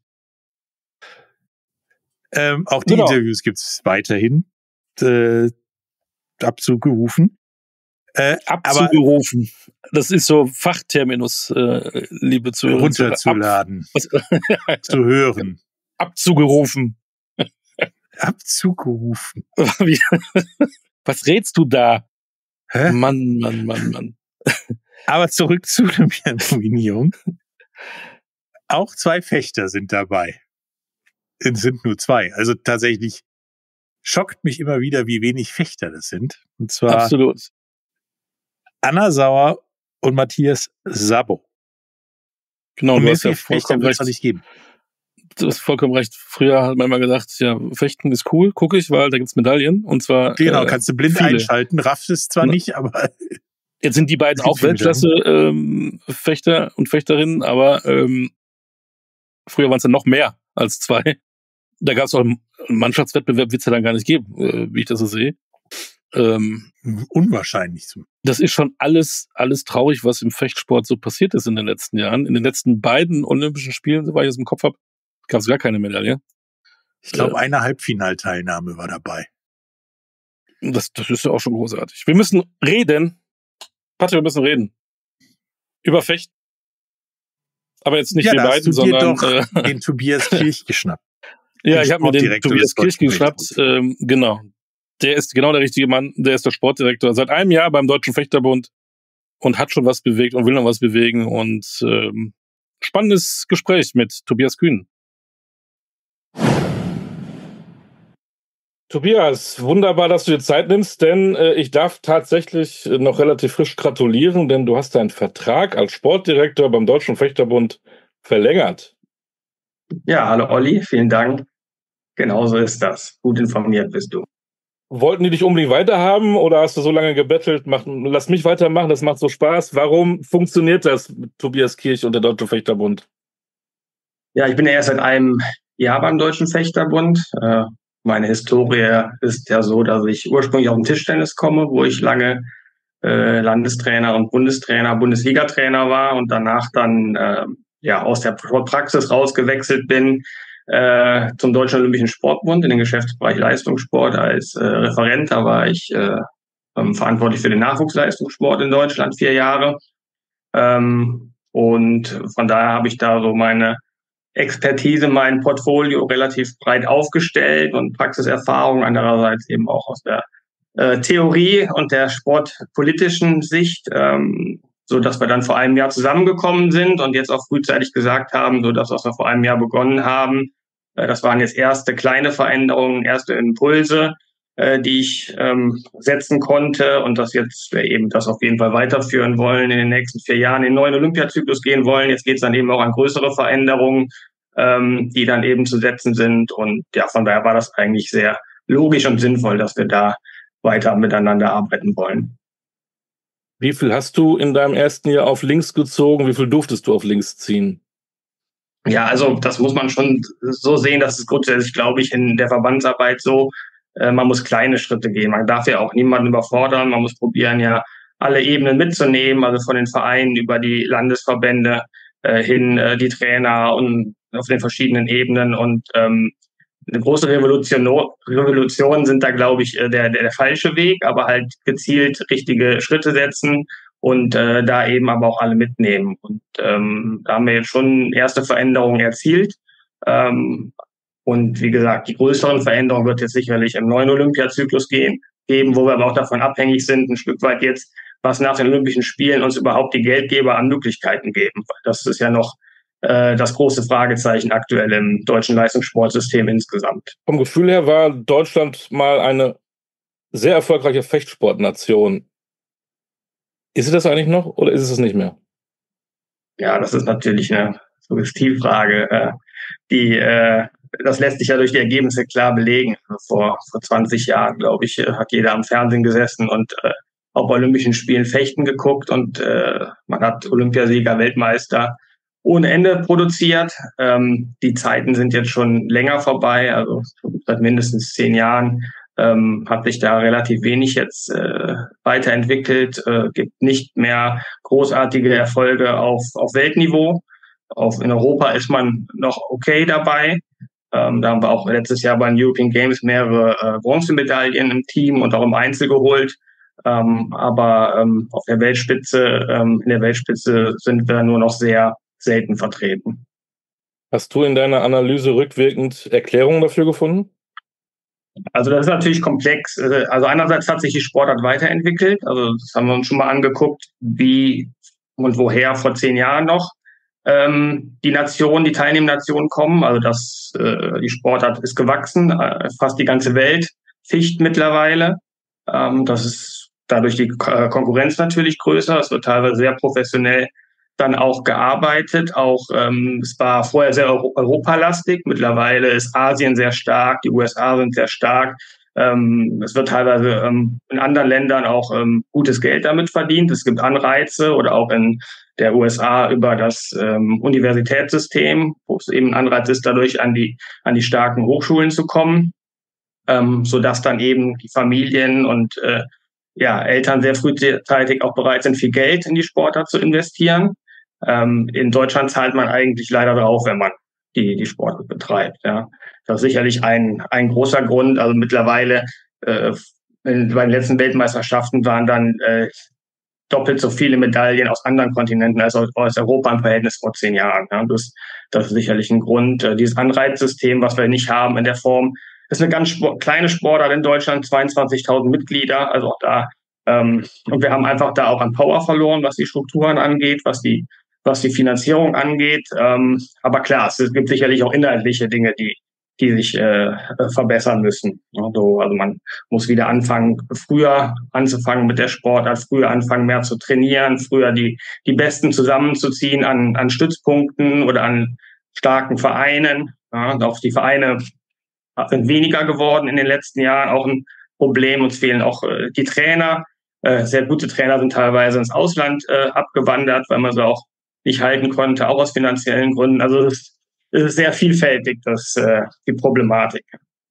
Ähm, auch die Genau. Interviews gibt's weiterhin äh, abzugerufen. Äh, Abzugerufen. Das ist so Fachterminus, äh, liebe Zuhörer. Runterzuladen, Ab- zu hören. Abzugerufen. Abzugerufen. Was redst du da? Hä? Mann, Mann, Mann, Mann. Aber zurück zu der Nominierung. Auch zwei Fechter sind dabei. Es sind nur zwei. Also tatsächlich schockt mich immer wieder, wie wenig Fechter das sind. Und zwar Absolut. Anna Sauer und Matthias Sabo. Genau, Und du mehr hast ja Fechter vollkommen wird es recht. nicht geben. Du hast vollkommen recht. Früher hat man immer gedacht, ja, Fechten ist cool, gucke ich, weil da gibt's Medaillen. Und zwar Genau, äh, kannst du blind viele. einschalten, raffst es zwar Na, nicht, aber Jetzt sind die beiden es gibt auch viele Weltklasse-Fechter ähm, und Fechterinnen, aber ähm, früher waren es dann noch mehr als zwei. Da gab es auch einen Mannschaftswettbewerb, wird es ja dann gar nicht geben, äh, wie ich das so sehe. Ähm, unwahrscheinlich. Zum das ist schon alles, alles traurig, was im Fechtsport so passiert ist in den letzten Jahren. In den letzten beiden Olympischen Spielen, soweit ich das im Kopf habe, gab es gar keine Medaille. Ich glaube, Äh, eine Halbfinalteilnahme war dabei. das, das ist ja auch schon großartig. Wir müssen reden. Patrick, wir müssen reden. Über Fechten. Aber jetzt nicht Ja, wir da hast beiden, du dir sondern... doch Äh, den Tobias Kirch geschnappt. ja, den ich habe mir den Sportdirektor Tobias des Deutschen Kirch geschnappt. Ähm, genau. Der ist genau der richtige Mann. Der ist der Sportdirektor seit einem Jahr beim Deutschen Fechterbund und hat schon was bewegt und will noch was bewegen. Und ähm, spannendes Gespräch mit Tobias Kühn. Tobias, wunderbar, dass du dir Zeit nimmst, denn äh, ich darf tatsächlich noch relativ frisch gratulieren, denn du hast deinen Vertrag als Sportdirektor beim Deutschen Fechterbund verlängert. Ja, hallo Olli, vielen Dank. Genauso ist das. Gut informiert bist du. Wollten die dich unbedingt weiterhaben oder hast du so lange gebettelt? Mach, lass mich weitermachen, das macht so Spaß. Warum funktioniert das mit Tobias Kirch und der Deutsche Fechterbund? Ja, ich bin ja erst seit einem Jahr beim Deutschen Fechterbund. Äh, meine Historie ist ja so, dass ich ursprünglich aus dem Tischtennis komme, wo ich lange äh, Landestrainer und Bundestrainer, Bundesliga-Trainer war und danach dann äh, ja aus der Praxis rausgewechselt bin äh, zum Deutschen Olympischen Sportbund in den Geschäftsbereich Leistungssport als äh, Referent. Da war ich äh, ähm, verantwortlich für den Nachwuchsleistungssport in Deutschland vier Jahre. Ähm, und von daher habe ich da so meine Expertise, mein Portfolio relativ breit aufgestellt und Praxiserfahrung andererseits eben auch aus der äh, Theorie und der sportpolitischen Sicht, ähm, so dass wir dann vor einem Jahr zusammengekommen sind und jetzt auch frühzeitig gesagt haben, so dass was wir vor einem Jahr begonnen haben, äh, das waren jetzt erste kleine Veränderungen, erste Impulse, äh, die ich ähm, setzen konnte und dass jetzt wir eben das auf jeden Fall weiterführen wollen, in den nächsten vier Jahren in den neuen Olympiazyklus gehen wollen. Jetzt geht es dann eben auch an größere Veränderungen, ähm, die dann eben zu setzen sind und ja, von daher war das eigentlich sehr logisch und sinnvoll, dass wir da weiter miteinander arbeiten wollen. Wie viel hast du in deinem ersten Jahr auf links gezogen? Wie viel durftest du auf links ziehen? Ja, also das muss man schon so sehen, dass es grundsätzlich, glaube ich, in der Verbandsarbeit so, äh, man muss kleine Schritte gehen. Man darf ja auch niemanden überfordern. Man muss probieren, ja alle Ebenen mitzunehmen, also von den Vereinen über die Landesverbände äh, hin, äh, die Trainer und auf den verschiedenen Ebenen. Und ähm, eine große Revolution, Revolution sind da, glaube ich, der, der, der falsche Weg, aber halt gezielt richtige Schritte setzen und äh, da eben aber auch alle mitnehmen. Und ähm, da haben wir jetzt schon erste Veränderungen erzielt. Ähm, und wie gesagt, die größeren Veränderungen wird jetzt sicherlich im neuen Olympiazyklus gehen, geben, wo wir aber auch davon abhängig sind, ein Stück weit jetzt, was nach den Olympischen Spielen uns überhaupt die Geldgeber an Möglichkeiten geben. Das ist ja noch äh, das große Fragezeichen aktuell im deutschen Leistungssportsystem insgesamt. Vom Gefühl her war Deutschland mal eine sehr erfolgreiche Fechtsportnation. Ist es das eigentlich noch oder ist es es nicht mehr? Ja, das ist natürlich eine Suggestivfrage. Äh, die, äh, das lässt sich ja durch die Ergebnisse klar belegen. Vor, vor zwanzig Jahren, glaube ich, hat jeder am Fernsehen gesessen und äh, auch bei Olympischen Spielen Fechten geguckt und äh, man hat Olympiasieger, Weltmeister ohne Ende produziert. Ähm, die Zeiten sind jetzt schon länger vorbei, also seit mindestens zehn Jahren ähm, hat sich da relativ wenig jetzt äh, weiterentwickelt, äh, gibt nicht mehr großartige Erfolge auf, auf Weltniveau. Auf, in Europa ist man noch okay dabei. Ähm, da haben wir auch letztes Jahr bei den European Games mehrere äh, Bronzemedaillen im Team und auch im Einzel geholt. Ähm, aber ähm, auf der Weltspitze, ähm, in der Weltspitze sind wir nur noch sehr selten vertreten. Hast du in deiner Analyse rückwirkend Erklärungen dafür gefunden? Also das ist natürlich komplex. Also einerseits hat sich die Sportart weiterentwickelt. Also das haben wir uns schon mal angeguckt, wie und woher vor zehn Jahren noch ähm, die Nationen, die Teilnehmernationen kommen. Also das, äh, die Sportart ist gewachsen. Äh, fast die ganze Welt ficht mittlerweile. Ähm, das ist dadurch die K- Konkurrenz natürlich größer. Es wird teilweise sehr professionell dann auch gearbeitet. Auch ähm, es war vorher sehr Euro- europalastig. Mittlerweile ist Asien sehr stark, die U S A sind sehr stark. Ähm, es wird teilweise ähm, in anderen Ländern auch ähm, gutes Geld damit verdient. Es gibt Anreize oder auch in der U S A über das ähm, Universitätssystem, wo es eben ein Anreiz ist, dadurch an die an die starken Hochschulen zu kommen, ähm, sodass dann eben die Familien und äh, ja, Eltern sehr frühzeitig auch bereit sind, viel Geld in die Sportart zu investieren. Ähm, in Deutschland zahlt man eigentlich leider drauf, wenn man die, die Sportart betreibt. Ja. Das ist sicherlich ein, ein großer Grund. Also mittlerweile äh, in, bei den letzten Weltmeisterschaften waren dann äh, doppelt so viele Medaillen aus anderen Kontinenten als aus, aus Europa im Verhältnis vor zehn Jahren. Ja. Das, das ist sicherlich ein Grund. Äh, dieses Anreizsystem, was wir nicht haben in der Form, ist eine ganz Sport, kleine Sportart in Deutschland, zweiundzwanzigtausend Mitglieder. Also auch da ähm, und wir haben einfach da auch an Power verloren, was die Strukturen angeht, was die was die Finanzierung angeht. Ähm, aber klar, es gibt sicherlich auch inhaltliche Dinge, die, die sich äh, verbessern müssen. Also, also man muss wieder anfangen, früher anzufangen mit der Sportart, früher anfangen, mehr zu trainieren, früher die, die Besten zusammenzuziehen an, an Stützpunkten oder an starken Vereinen. Ja, und auch die Vereine sind weniger geworden in den letzten Jahren, auch ein Problem. Uns fehlen auch äh, die Trainer. Äh, sehr gute Trainer sind teilweise ins Ausland äh, abgewandert, weil man sie auch nicht halten konnte, auch aus finanziellen Gründen. Also es ist sehr vielfältig, das, äh, die Problematik.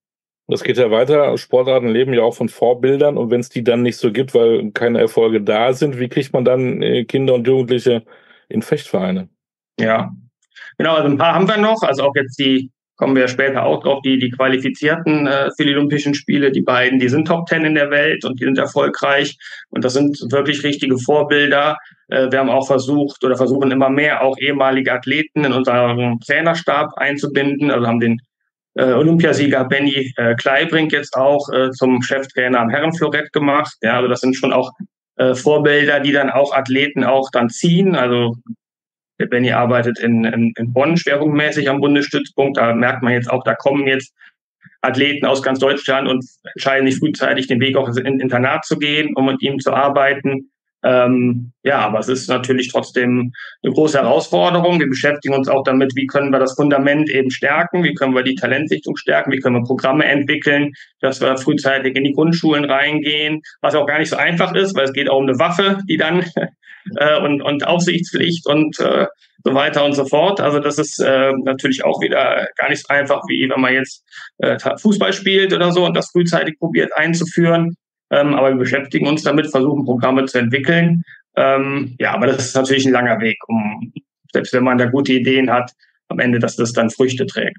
Das geht ja weiter. Sportarten leben ja auch von Vorbildern. Und wenn es die dann nicht so gibt, weil keine Erfolge da sind, wie kriegt man dann Kinder und Jugendliche in Fechtvereine? Ja, genau. Also ein paar haben wir noch. Also auch jetzt die, kommen wir später auch drauf, die, die Qualifizierten äh, für die Olympischen Spiele. Die beiden, die sind Top Ten in der Welt und die sind erfolgreich. Und das sind wirklich richtige Vorbilder. Äh, wir haben auch versucht oder versuchen immer mehr auch ehemalige Athleten in unseren Trainerstab einzubinden. Also haben den äh, Olympiasieger Benny äh, Kleibrink jetzt auch äh, zum Cheftrainer am Herrenflorett gemacht. Ja, also das sind schon auch äh, Vorbilder, die dann auch Athleten auch dann ziehen. Also der Benny arbeitet in, in, in Bonn schwerpunktmäßig am Bundesstützpunkt. Da merkt man jetzt auch, da kommen jetzt Athleten aus ganz Deutschland und entscheiden sich frühzeitig, den Weg auch ins Internat zu gehen, um mit ihm zu arbeiten. Ähm, ja, aber es ist natürlich trotzdem eine große Herausforderung. Wir beschäftigen uns auch damit, wie können wir das Fundament eben stärken, wie können wir die Talentsichtung stärken, wie können wir Programme entwickeln, dass wir frühzeitig in die Grundschulen reingehen, was auch gar nicht so einfach ist, weil es geht auch um eine Waffe, die dann äh, und, und Aufsichtspflicht und äh, so weiter und so fort. Also das ist äh, natürlich auch wieder gar nicht so einfach, wie wenn man jetzt äh, Fußball spielt oder so und das frühzeitig probiert einzuführen. Ähm, aber wir beschäftigen uns damit, versuchen Programme zu entwickeln. Ähm, ja, aber das ist natürlich ein langer Weg, um, selbst wenn man da gute Ideen hat, am Ende, dass das dann Früchte trägt.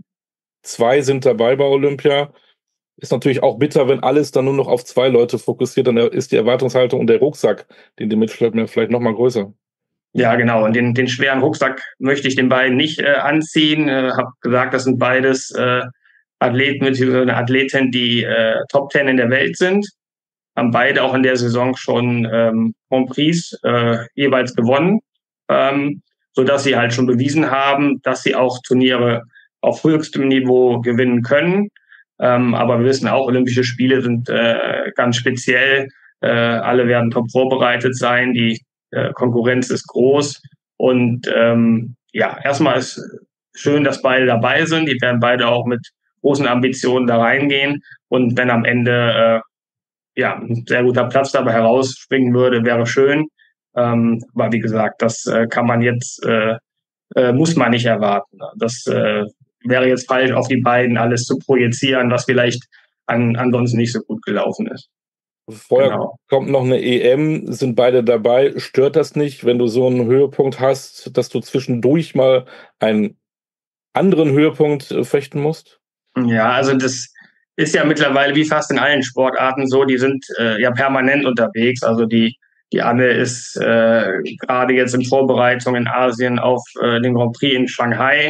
Zwei sind dabei bei Olympia. Ist natürlich auch bitter, wenn alles dann nur noch auf zwei Leute fokussiert, dann ist die Erwartungshaltung und der Rucksack, den die mitschleppen, vielleicht noch mal größer. Ja, genau. Und den, den schweren Rucksack möchte ich den beiden nicht äh, anziehen. Äh, habe gesagt, das sind beides äh, Athleten, beziehungsweise eine Athletin, die äh, Top Ten in der Welt sind. haben beide auch in der Saison schon ähm, Grand Prix äh, jeweils gewonnen, ähm, sodass sie halt schon bewiesen haben, dass sie auch Turniere auf höchstem Niveau gewinnen können. Ähm, aber wir wissen auch, Olympische Spiele sind äh, ganz speziell. Äh, alle werden top vorbereitet sein. Die äh, Konkurrenz ist groß. Und ähm, ja, erstmal ist schön, dass beide dabei sind. Die werden beide auch mit großen Ambitionen da reingehen. Und wenn am Ende äh, ja, ein sehr guter Platz dabei herausspringen würde, wäre schön. Ähm, aber wie gesagt, das äh, kann man jetzt, äh, äh, muss man nicht erwarten. Das äh, wäre jetzt falsch, auf die beiden alles zu projizieren, was vielleicht an, ansonsten nicht so gut gelaufen ist. Vorher Genau. kommt noch eine E M, sind beide dabei. Stört das nicht, wenn du so einen Höhepunkt hast, dass du zwischendurch mal einen anderen Höhepunkt äh, fechten musst? Ja, also das ist ja mittlerweile wie fast in allen Sportarten so, die sind äh, ja permanent unterwegs. Also die, die Anne ist äh, gerade jetzt in Vorbereitung in Asien auf äh, den Grand Prix in Shanghai.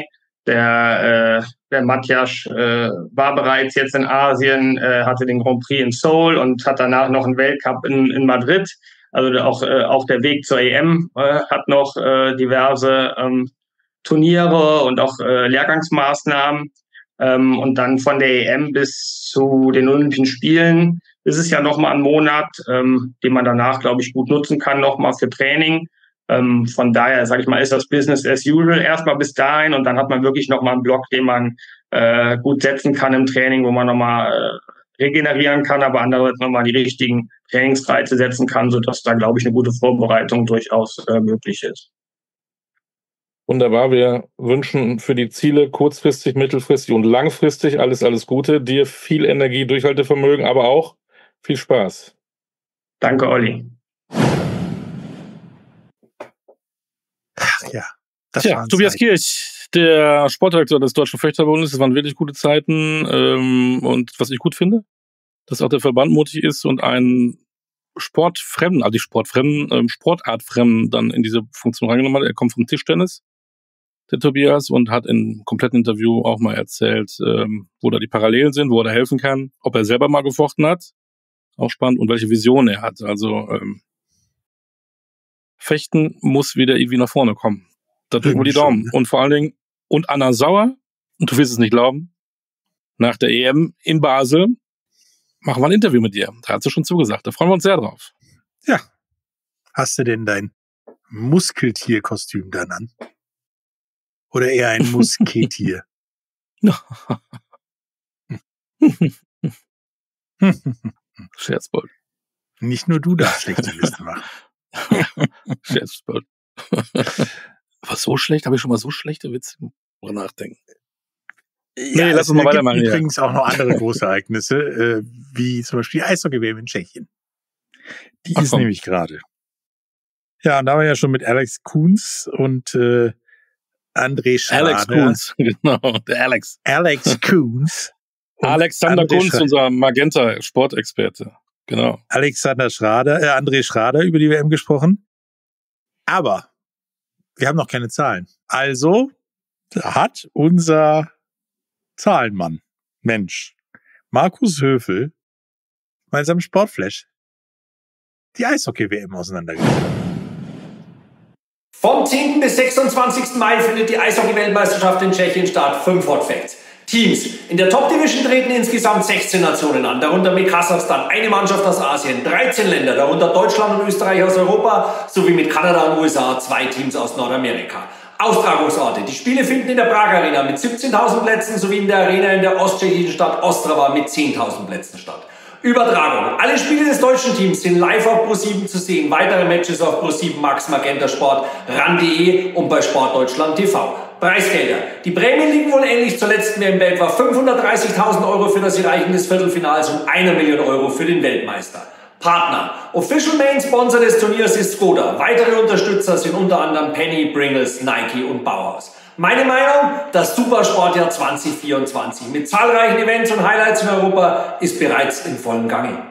Der, äh, der Matjasch äh, war bereits jetzt in Asien, äh, hatte den Grand Prix in Seoul und hat danach noch einen Weltcup in, in Madrid. Also auch, äh, auch der Weg zur E M äh, hat noch äh, diverse ähm, Turniere und auch äh, Lehrgangsmaßnahmen. Ähm, und dann von der E M bis zu den Olympischen Spielen ist es ja nochmal ein Monat, ähm, den man danach, glaube ich, gut nutzen kann, nochmal für Training. Ähm, von daher, sage ich mal, ist das Business as usual erstmal bis dahin und dann hat man wirklich nochmal einen Block, den man äh, gut setzen kann im Training, wo man nochmal äh, regenerieren kann, aber andererseits nochmal die richtigen Trainingsreize setzen kann, sodass da, glaube ich, eine gute Vorbereitung durchaus äh, möglich ist. Wunderbar, wir wünschen für die Ziele kurzfristig, mittelfristig und langfristig alles, alles Gute. Dir viel Energie, Durchhaltevermögen, aber auch viel Spaß. Danke, Olli. Ach ja. Das Tja, waren Tobias Zeiten. Kirch, der Sportdirektor des Deutschen Fechterbundes, das waren wirklich gute Zeiten. Ähm, und was ich gut finde, dass auch der Verband mutig ist und einen Sportfremden, also die Sportfremden, ähm, Sportartfremden dann in diese Funktion reingenommen hat. Er kommt vom Tischtennis, der Tobias, und hat in einem kompletten Interview auch mal erzählt, ähm, wo da die Parallelen sind, wo er da helfen kann, ob er selber mal gefochten hat, auch spannend, und welche Vision er hat. Also ähm, Fechten muss wieder irgendwie nach vorne kommen. Da drücken wir die Schon, Daumen. ne? Und vor allen Dingen, und Anna Sauer, und du wirst es nicht glauben, nach der E M in Basel machen wir ein Interview mit dir. Da hat sie schon zugesagt. Da freuen wir uns sehr drauf. Ja. Hast du denn dein Muskeltierkostüm dann an? Oder eher ein Musketier? Scherzbold. Nicht nur du darfst schlechte Listen machen. Scherzbold. Aber so schlecht, habe ich schon mal so schlechte Witze drüber nachdenken. Ja, Nee, lass es uns mal gibt weitermachen hier. übrigens auch noch andere große Ereignisse, äh, wie zum Beispiel die Eishockey-W M in Tschechien. Die Ach ist komm. nämlich gerade. Ja, und da haben wir ja schon mit Alex Kuhns und äh, André Schrader. Alex Kuhns, genau, der Alex. Alex Kuhns. und Alexander André Kunz, Schra- unser Magenta-Sportexperte. Genau. Alexander Schrader, äh, André Schrader über die W M gesprochen. Aber wir haben noch keine Zahlen. Also hat unser Zahlenmann, Mensch, Markus Höfel, bei seinem Sportflash die Eishockey-W M auseinandergenommen. Vom zehnten bis sechsundzwanzigsten Mai findet die Eishockey-Weltmeisterschaft in Tschechien statt. Fünf Hot Facts. Teams. In der Top-Division treten insgesamt sechzehn Nationen an, darunter mit Kasachstan eine Mannschaft aus Asien, dreizehn Länder, darunter Deutschland und Österreich aus Europa, sowie mit Kanada und U S A zwei Teams aus Nordamerika. Austragungsorte. Die Spiele finden in der Prag Arena mit siebzehntausend Plätzen sowie in der Arena in der osttschechischen Stadt Ostrava mit zehntausend Plätzen statt. Übertragung. Alle Spiele des deutschen Teams sind live auf ProSieben zu sehen. Weitere Matches auf ProSieben Max, Magenta Sport, ran punkt de und bei Sportdeutschland T V. Preisgelder. Die Prämien liegen wohl ähnlich zur letzten W M bei etwa fünfhundertdreißigtausend Euro für das Erreichen des Viertelfinals und eine Million Euro für den Weltmeister. Partner. Official Main Sponsor des Turniers ist Skoda. Weitere Unterstützer sind unter anderem Penny, Pringles, Nike und Bauhaus. Meine Meinung? Das Supersportjahr zwanzig vierundzwanzig mit zahlreichen Events und Highlights in Europa ist bereits in vollem Gange.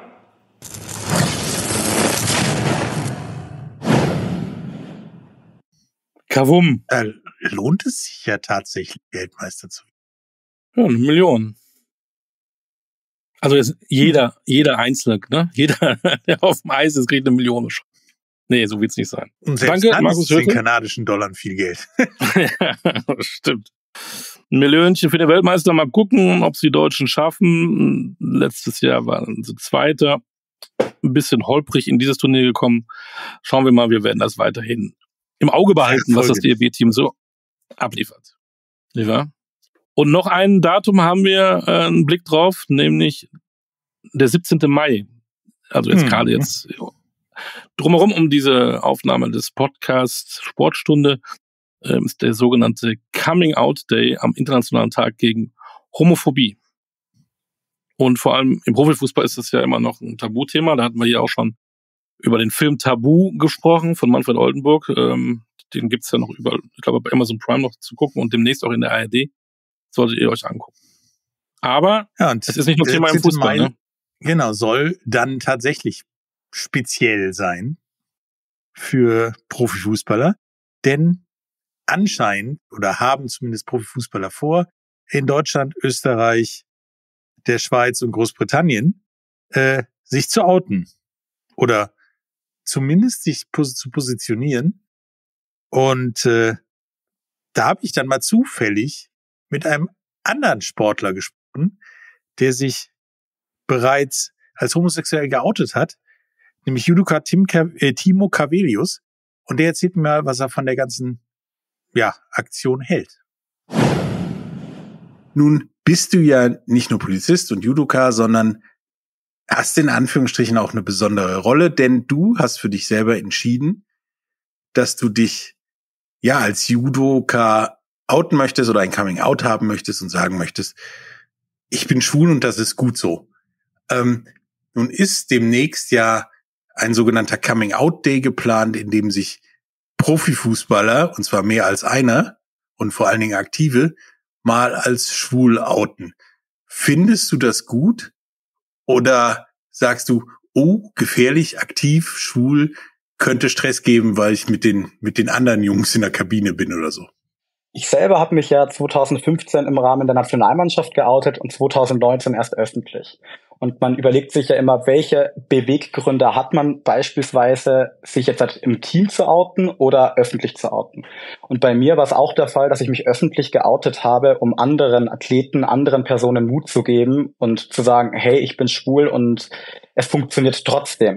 Kavum. Da lohnt es sich ja tatsächlich, Weltmeister zu werden. Ja, eine Million. Also jetzt jeder, jeder Einzelne, ne? Jeder, der auf dem Eis ist, kriegt eine Million. Nee, so wird's nicht sein. Und selbst Danke, dann Markus ist den Hürtel. kanadischen Dollar viel Geld. Ja, stimmt. Ein Millionchen für den Weltmeister. Mal gucken, ob sie die Deutschen schaffen. Letztes Jahr waren sie Zweiter. Ein bisschen holprig in dieses Turnier gekommen. Schauen wir mal, wir werden das weiterhin im Auge behalten, was das D E B-Team so abliefert. Nicht wahr? Und noch ein Datum haben wir äh, einen Blick drauf, nämlich der siebzehnten Mai. Also jetzt hm. gerade jetzt drumherum um diese Aufnahme des Podcasts Sportstunde äh, ist der sogenannte Coming Out Day am Internationalen Tag gegen Homophobie. Und vor allem im Profifußball ist das ja immer noch ein Tabuthema. Da hatten wir hier auch schon über den Film Tabu gesprochen von Manfred Oldenburg. Ähm, den gibt's ja noch überall, ich glaube bei Amazon Prime noch zu gucken und demnächst auch in der A R D. Solltet ihr euch angucken. Aber ja, und es ist nicht nur Thema im Fußball. Mai, ne? Genau, soll dann tatsächlich speziell sein für Profifußballer. Denn anscheinend, oder haben zumindest Profifußballer vor, in Deutschland, Österreich, der Schweiz und Großbritannien äh, sich zu outen. Oder zumindest sich pos- zu positionieren. Und äh, da habe ich dann mal zufällig mit einem anderen Sportler gesprochen, der sich bereits als homosexuell geoutet hat, nämlich Judoka Tim, äh, Timo Cavelius. Und der erzählt mir mal, was er von der ganzen ja, Aktion hält. Nun bist du ja nicht nur Polizist und Judoka, sondern hast in Anführungsstrichen auch eine besondere Rolle, denn du hast für dich selber entschieden, dass du dich ja als Judoka outen möchtest oder ein Coming-out haben möchtest und sagen möchtest, ich bin schwul und das ist gut so. Ähm, nun ist demnächst ja ein sogenannter Coming-out-Day geplant, in dem sich Profifußballer, und zwar mehr als einer und vor allen Dingen Aktive, mal als schwul outen. Findest du das gut? Oder sagst du, oh, gefährlich, aktiv, schwul, könnte Stress geben, weil ich mit den mit den anderen Jungs in der Kabine bin oder so? Ich selber habe mich ja zweitausendfünfzehn im Rahmen der Nationalmannschaft geoutet und zweitausendneunzehn erst öffentlich. Und man überlegt sich ja immer, welche Beweggründe hat man beispielsweise, sich jetzt halt im Team zu outen oder öffentlich zu outen. Und bei mir war es auch der Fall, dass ich mich öffentlich geoutet habe, um anderen Athleten, anderen Personen Mut zu geben und zu sagen, hey, ich bin schwul und es funktioniert trotzdem.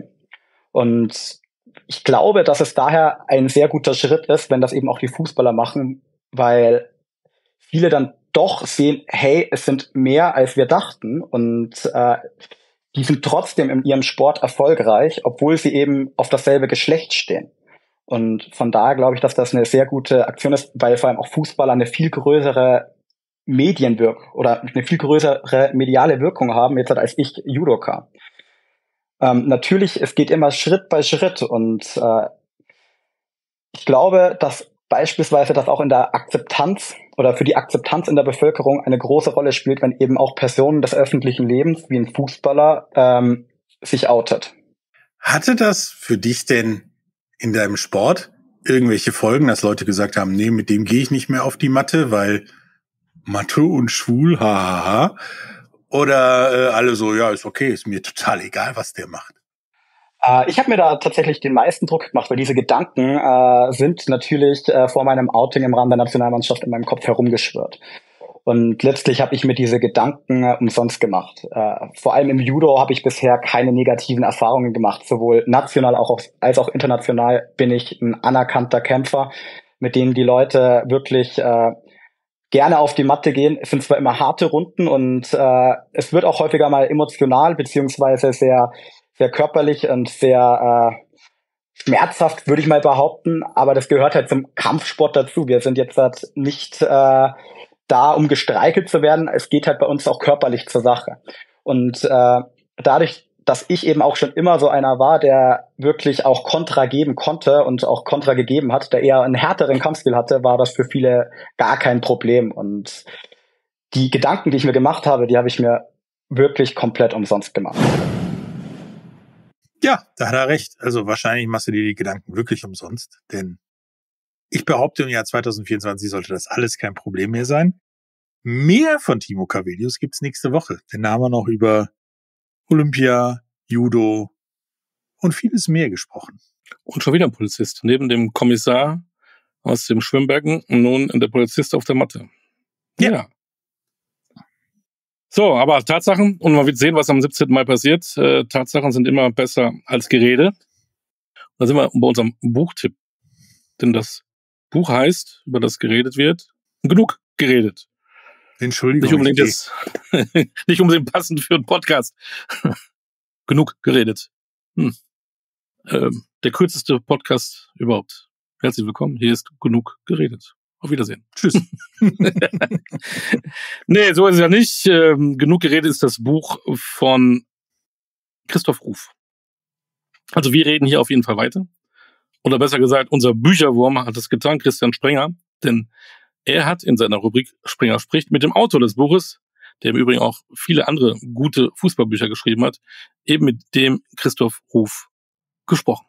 Und ich glaube, dass es daher ein sehr guter Schritt ist, wenn das eben auch die Fußballer machen, weil viele dann doch sehen, hey, es sind mehr, als wir dachten und äh, die sind trotzdem in ihrem Sport erfolgreich, obwohl sie eben auf dasselbe Geschlecht stehen. Und von daher glaube ich, dass das eine sehr gute Aktion ist, weil vor allem auch Fußballer eine viel größere Medienwirkung oder eine viel größere mediale Wirkung haben, jetzt als ich Judoka. Ähm, natürlich, es geht immer Schritt bei Schritt und äh, ich glaube, dass beispielsweise das auch in der Akzeptanz oder für die Akzeptanz in der Bevölkerung eine große Rolle spielt, wenn eben auch Personen des öffentlichen Lebens, wie ein Fußballer, ähm, sich outet. Hatte das für dich denn in deinem Sport irgendwelche Folgen, dass Leute gesagt haben, nee, mit dem gehe ich nicht mehr auf die Matte, weil Mathe und schwul, hahaha. Oder äh, alle so, ja, ist okay, ist mir total egal, was der macht. Äh, ich habe mir da tatsächlich den meisten Druck gemacht, weil diese Gedanken äh, sind natürlich äh, vor meinem Outing im Rahmen der Nationalmannschaft in meinem Kopf herumgeschwirrt. Und letztlich habe ich mir diese Gedanken äh, umsonst gemacht. Äh, vor allem im Judo habe ich bisher keine negativen Erfahrungen gemacht. Sowohl national auch auf, als auch international bin ich ein anerkannter Kämpfer, mit denen die Leute wirklich äh, gerne auf die Matte gehen. Es sind zwar immer harte Runden und äh, es wird auch häufiger mal emotional beziehungsweise sehr sehr körperlich und sehr äh, schmerzhaft, würde ich mal behaupten. Aber das gehört halt zum Kampfsport dazu. Wir sind jetzt halt nicht äh, da, um gestreichelt zu werden. Es geht halt bei uns auch körperlich zur Sache. Und äh, dadurch, dass ich eben auch schon immer so einer war, der wirklich auch Kontra geben konnte und auch Kontra gegeben hat, der eher einen härteren Kampfstil hatte, war das für viele gar kein Problem. Und die Gedanken, die ich mir gemacht habe, die habe ich mir wirklich komplett umsonst gemacht. Ja, da hat er recht. Also wahrscheinlich machst du dir die Gedanken wirklich umsonst, denn ich behaupte, im Jahr zwanzig vierundzwanzig sollte das alles kein Problem mehr sein. Mehr von Timo Cavelius gibt's nächste Woche, denn da haben wir noch über Olympia, Judo und vieles mehr gesprochen. Und schon wieder ein Polizist. Neben dem Kommissar aus dem Schwimmbecken und nun der Polizist auf der Matte. Ja. ja. So, aber Tatsachen, und man wird sehen, was am siebzehnten Mai passiert. Äh, Tatsachen sind immer besser als Gerede. Da sind wir bei unserem Buchtipp. Denn das Buch heißt, über das geredet wird, genug geredet. Entschuldigung. Nicht unbedingt jetzt, nicht unbedingt passend für einen Podcast. Genug geredet. Hm. Ähm, der kürzeste Podcast überhaupt. Herzlich willkommen. Hier ist genug geredet. Auf Wiedersehen. Tschüss. Nee, so ist es ja nicht. Ähm, genug geredet ist das Buch von Christoph Ruf. Also wir reden hier auf jeden Fall weiter. Oder besser gesagt, unser Bücherwurm hat es getan, Christian Sprenger. Denn er hat in seiner Rubrik Sprenger spricht mit dem Autor des Buches, der im Übrigen auch viele andere gute Fußballbücher geschrieben hat, eben mit dem Christoph Ruf gesprochen.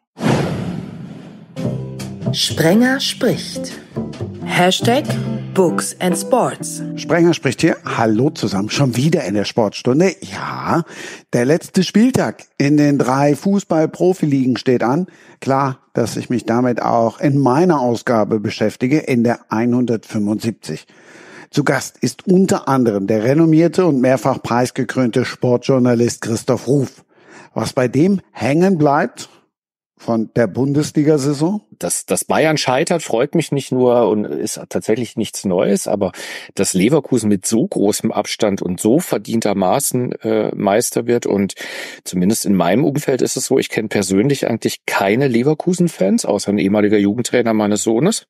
Sprenger spricht. Hashtag Books and Sports. Sprenger spricht hier. Hallo zusammen. Schon wieder in der Sportstunde. Ja, der letzte Spieltag in den drei Fußball-Profiligen steht an. Klar, dass ich mich damit auch in meiner Ausgabe beschäftige, in der hundertfünfundsiebzig. Zu Gast ist unter anderem der renommierte und mehrfach preisgekrönte Sportjournalist Christoph Ruf. Was bei dem hängen bleibt von der Bundesliga-Saison? Dass, dass Bayern scheitert, freut mich nicht nur und ist tatsächlich nichts Neues, aber dass Leverkusen mit so großem Abstand und so verdientermaßen äh, Meister wird, und zumindest in meinem Umfeld ist es so, ich kenne persönlich eigentlich keine Leverkusen-Fans, außer ein ehemaliger Jugendtrainer meines Sohnes,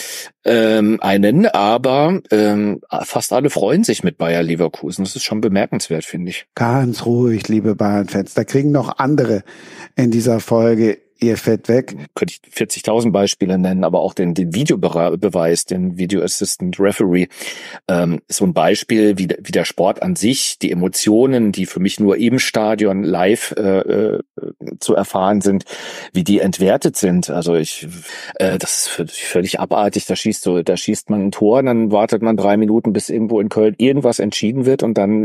ähm, einen, aber ähm, fast alle freuen sich mit Bayer Leverkusen. Das ist schon bemerkenswert, finde ich. Ganz ruhig, liebe Bayern-Fans. Da kriegen noch andere in dieser Folge ihr Fett weg. Könnte ich vierzigtausend Beispiele nennen, aber auch den, den Videobeweis, den Video Assistant Referee, ähm, so ein Beispiel, wie, wie der Sport an sich, die Emotionen, die für mich nur im Stadion live äh, zu erfahren sind, wie die entwertet sind. Also ich, äh, das ist völlig, völlig abartig. Da schießt so, da schießt man ein Tor, dann wartet man drei Minuten, bis irgendwo in Köln irgendwas entschieden wird, und dann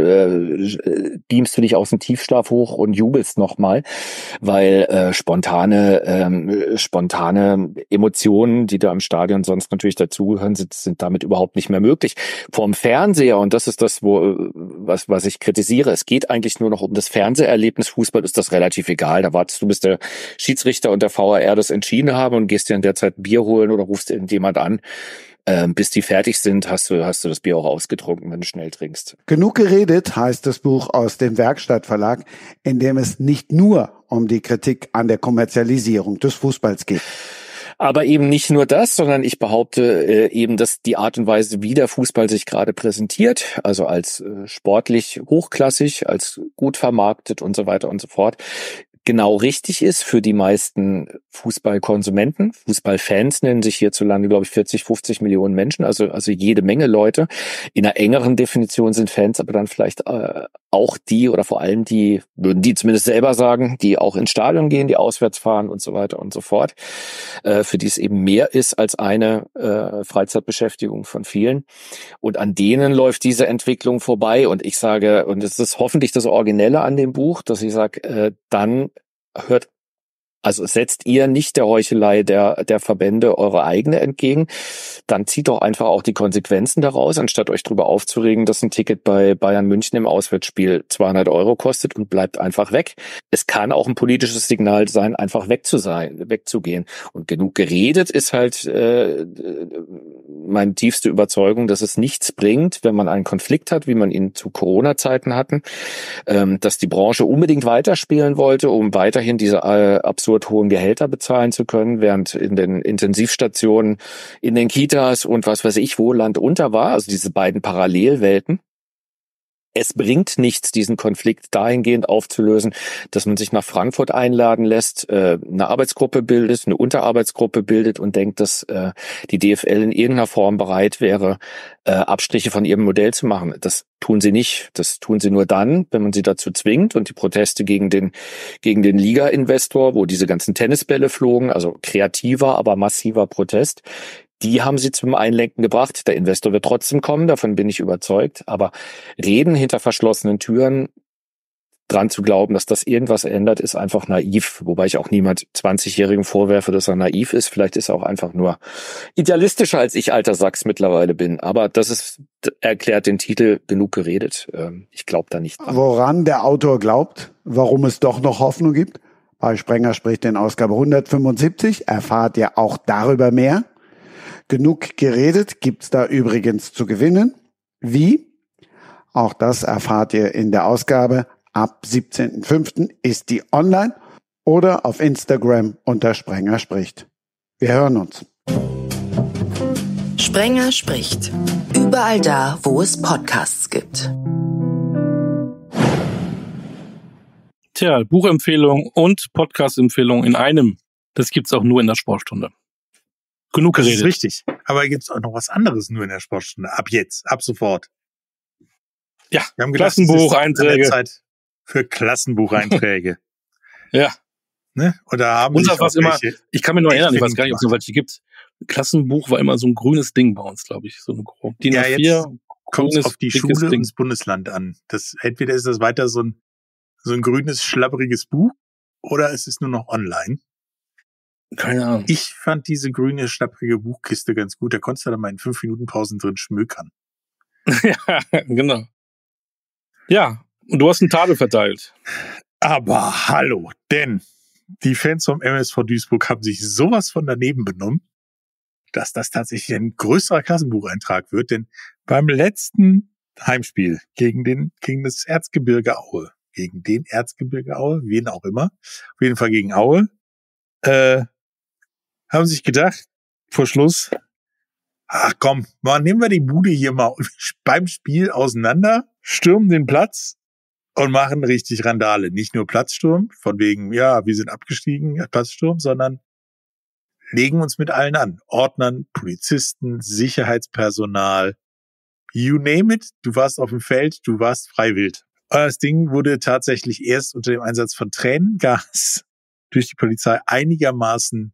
äh, beamst du dich aus dem Tiefschlaf hoch und jubelst nochmal, weil äh, spontane Ähm, spontane Emotionen, die da im Stadion sonst natürlich dazugehören, sind, sind damit überhaupt nicht mehr möglich. Vorm Fernseher, und das ist das, wo was was ich kritisiere, es geht eigentlich nur noch um das Fernseherlebnis. Fußball ist das relativ egal. Da wartest du, bis der Schiedsrichter und der V A R das entschieden haben, und gehst dir in der Zeit ein Bier holen oder rufst irgendjemand an. Ähm, bis die fertig sind, hast du, hast du das Bier auch ausgetrunken, wenn du schnell trinkst. Genug geredet heißt das Buch aus dem Werkstattverlag, in dem es nicht nur um die Kritik an der Kommerzialisierung des Fußballs geht. Aber eben nicht nur das, sondern ich behaupte äh, eben, dass die Art und Weise, wie der Fußball sich gerade präsentiert, also als äh, sportlich hochklassig, als gut vermarktet und so weiter und so fort, genau richtig ist für die meisten Fußballkonsumenten. Fußballfans nennen sich hierzulande, glaube ich, vierzig, fünfzig Millionen Menschen, also also jede Menge Leute. In einer engeren Definition sind Fans aber dann vielleicht äh, auch die, oder vor allem die, würden die zumindest selber sagen, die auch ins Stadion gehen, die auswärts fahren und so weiter und so fort, äh, für die es eben mehr ist als eine äh, Freizeitbeschäftigung von vielen. Und an denen läuft diese Entwicklung vorbei. Und ich sage, und es ist hoffentlich das Originelle an dem Buch, dass ich sage, äh, dann hört, also setzt ihr nicht der Heuchelei der der Verbände eure eigene entgegen, dann zieht doch einfach auch die Konsequenzen daraus, anstatt euch darüber aufzuregen, dass ein Ticket bei Bayern München im Auswärtsspiel zweihundert Euro kostet, und bleibt einfach weg. Es kann auch ein politisches Signal sein, einfach weg zu sein, wegzugehen. Und genug geredet ist halt äh, meine tiefste Überzeugung, dass es nichts bringt, wenn man einen Konflikt hat, wie man ihn zu Corona-Zeiten hatten, ähm, dass die Branche unbedingt weiterspielen wollte, um weiterhin diese äh, absurd hohen Gehälter bezahlen zu können, während in den Intensivstationen, in den Kitas und was weiß ich wo Land unter war, also diese beiden Parallelwelten. Es bringt nichts, diesen Konflikt dahingehend aufzulösen, dass man sich nach Frankfurt einladen lässt, äh, eine Arbeitsgruppe bildet, eine Unterarbeitsgruppe bildet und denkt, dass äh, die D F L in irgendeiner Form bereit wäre, äh, Abstriche von ihrem Modell zu machen. Das tun sie nicht. Das tun sie nur dann, wenn man sie dazu zwingt. Und die Proteste gegen den gegen den Liga-Investor, wo diese ganzen Tennisbälle flogen, also kreativer, aber massiver Protest, die haben sie zum Einlenken gebracht. Der Investor wird trotzdem kommen, davon bin ich überzeugt. Aber Reden hinter verschlossenen Türen, dran zu glauben, dass das irgendwas ändert, ist einfach naiv. Wobei ich auch niemand zwanzigjährigen vorwerfe, dass er naiv ist. Vielleicht ist er auch einfach nur idealistischer, als ich alter Sachs mittlerweile bin. Aber das ist, erklärt den Titel genug geredet. Ich glaube da nicht dran. Woran der Autor glaubt, warum es doch noch Hoffnung gibt? Bei Sprenger spricht in Ausgabe hundertfünfundsiebzig. Erfahrt ihr auch darüber mehr. Genug geredet gibt's da übrigens zu gewinnen. Wie? Auch das erfahrt ihr in der Ausgabe. Ab siebzehnten fünften ist die online oder auf Instagram unter Sprenger spricht. Wir hören uns. Sprenger spricht. Überall da, wo es Podcasts gibt. Tja, Buchempfehlung und Podcast-Empfehlung in einem. Das gibt's auch nur in der Sportstunde. Genug geredet. Das ist richtig. Aber gibt's auch noch was anderes nur in der Sportstunde. Ab jetzt, ab sofort. Ja, wir haben gedacht, Klassenbucheinträge. Zeit für Klassenbucheinträge. Ja. Ne? Und da haben uns sich was immer, ich kann mich nur erinnern, ich weiß gar nicht, ob es noch welche gibt. Klassenbuch war immer so ein grünes Ding bei uns, glaube ich. So eine D I N A vier. Kommt es auf die Schule und das Bundesland an. Das, entweder ist das weiter so ein, so ein grünes, schlabbriges Buch oder es ist nur noch online. Keine Ahnung. Ich fand diese grüne, schlapprige Buchkiste ganz gut. Da konntest du dann mal in fünf Minuten Pausen drin schmökern. Ja, genau. Ja, und du hast einen Tadel verteilt. Aber hallo, denn die Fans vom M S V Duisburg haben sich sowas von daneben benommen, dass das tatsächlich ein größerer Klassenbucheintrag wird. Denn beim letzten Heimspiel gegen den gegen das Erzgebirge Aue, gegen den Erzgebirge Aue, wen auch immer, auf jeden Fall gegen Aue, äh, haben sich gedacht, vor Schluss, ach komm, mal nehmen wir die Bude hier mal beim Spiel auseinander, stürmen den Platz und machen richtig Randale. Nicht nur Platzsturm, von wegen, ja, wir sind abgestiegen, ja, Platzsturm, sondern legen uns mit allen an. Ordnern, Polizisten, Sicherheitspersonal, you name it, du warst auf dem Feld, du warst frei wild. Das Ding wurde tatsächlich erst unter dem Einsatz von Tränengas durch die Polizei einigermaßen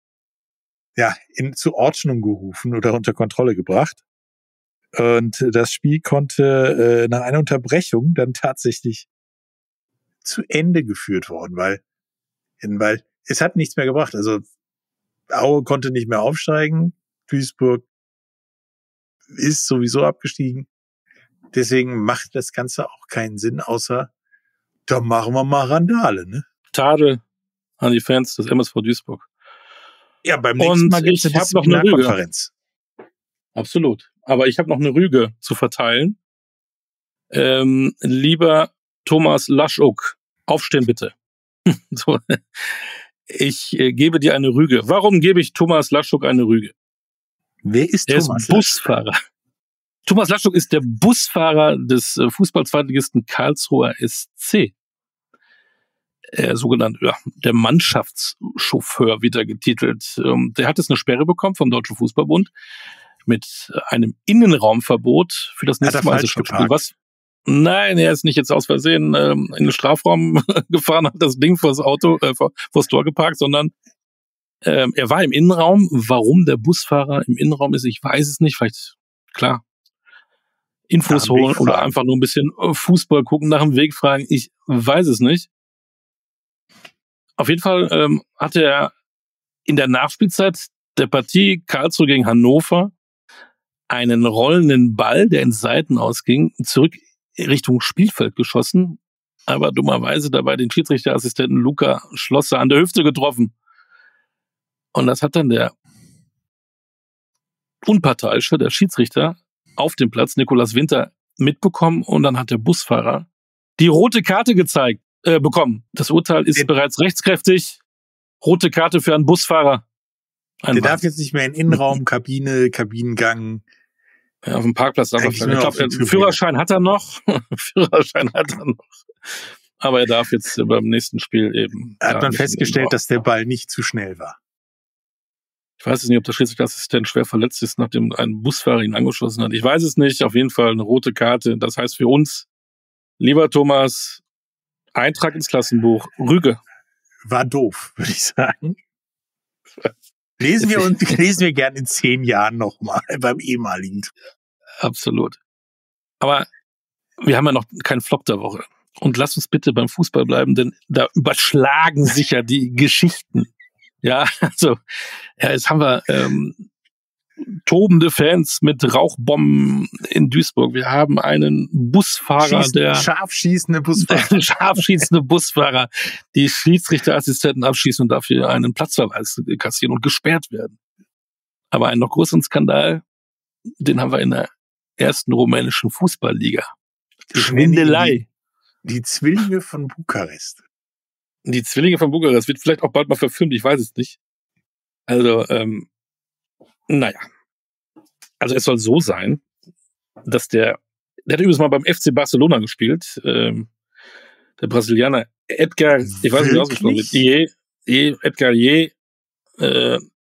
ja, in, zur Ordnung gerufen oder unter Kontrolle gebracht. Und das Spiel konnte äh, nach einer Unterbrechung dann tatsächlich zu Ende geführt worden, weil, weil es hat nichts mehr gebracht. Also Aue konnte nicht mehr aufsteigen, Duisburg ist sowieso abgestiegen. Deswegen macht das Ganze auch keinen Sinn, außer da machen wir mal Randale, ne? Tadel an die Fans des M S V Duisburg. Ja, beim nächsten Mal gibt es eine Disziplinarkonferenz. Absolut. Aber ich habe noch eine Rüge zu verteilen. Ähm, lieber Thomas Laschuk, aufstehen bitte. So. Ich äh, gebe dir eine Rüge. Warum gebe ich Thomas Laschuk eine Rüge? Wer ist er Thomas ist Busfahrer. Laschuk? Thomas Laschuk ist der Busfahrer des äh, Fußball-Zweitligisten Karlsruher S C. Äh, sogenannt, ja, der Mannschaftschauffeur wird er getitelt. Ähm, der hat jetzt eine Sperre bekommen vom Deutschen Fußballbund mit einem Innenraumverbot für das nächste Mal. Also schon was? Nein, er ist nicht jetzt aus Versehen ähm, in den Strafraum gefahren, hat das Ding vors Auto, äh, vor, vors Tor geparkt, sondern ähm, er war im Innenraum. Warum der Busfahrer im Innenraum ist, ich weiß es nicht. Vielleicht, klar, Infos holen oder einfach nur ein bisschen Fußball gucken, nach dem Weg fragen. Ich weiß es nicht. Auf jeden Fall ähm, hatte er in der Nachspielzeit der Partie Karlsruhe gegen Hannover einen rollenden Ball, der ins Seiten ausging, zurück Richtung Spielfeld geschossen, aber dummerweise dabei den Schiedsrichterassistenten Luca Schlosser an der Hüfte getroffen. Und das hat dann der Unparteiische, der Schiedsrichter auf dem Platz, Nikolaus Winter, mitbekommen und dann hat der Busfahrer die rote Karte gezeigt, äh, bekommen. Das Urteil ist der, bereits rechtskräftig. Rote Karte für einen Busfahrer. Ein der Mann. Darf jetzt nicht mehr in Innenraum, Kabine, Kabinengang. Ja, auf dem Parkplatz. Ich glaube, Führerschein hat er noch. Führerschein hat er noch. Aber er darf jetzt beim nächsten Spiel eben. Hat man festgestellt, dass der Ball nicht zu schnell war. Ich weiß es nicht, ob der Schiedsrichterassistent schwer verletzt ist, nachdem ein Busfahrer ihn angeschossen hat. Ich weiß es nicht. Auf jeden Fall eine rote Karte. Das heißt für uns, lieber Thomas, Eintrag ins Klassenbuch, Rüge. War doof, würde ich sagen. Lesen wir uns, lesen wir gern in zehn Jahren nochmal beim ehemaligen. Absolut. Aber wir haben ja noch keinen Flop der Woche. Und lass uns bitte beim Fußball bleiben, denn da überschlagen sich ja die Geschichten. Ja, also, ja, jetzt haben wir ähm, tobende Fans mit Rauchbomben in Duisburg. Wir haben einen Busfahrer, Schießen, der scharf schießende Busfahrer. scharf schießende Busfahrer, die Schiedsrichterassistenten abschießen und dafür einen Platzverweis kassieren und gesperrt werden. Aber einen noch größeren Skandal, den haben wir in der ersten rumänischen Fußballliga. Schwindelei. Die, die Zwillinge von Bukarest. Die Zwillinge von Bukarest wird vielleicht auch bald mal verfilmt, ich weiß es nicht. Also, ähm, naja. Also es soll so sein, dass der, der hat übrigens mal beim F C Barcelona gespielt, ähm, der Brasilianer Edgar, ich weiß nicht, wie ausgesprochen wird, Je, Je, Edgar Je, äh,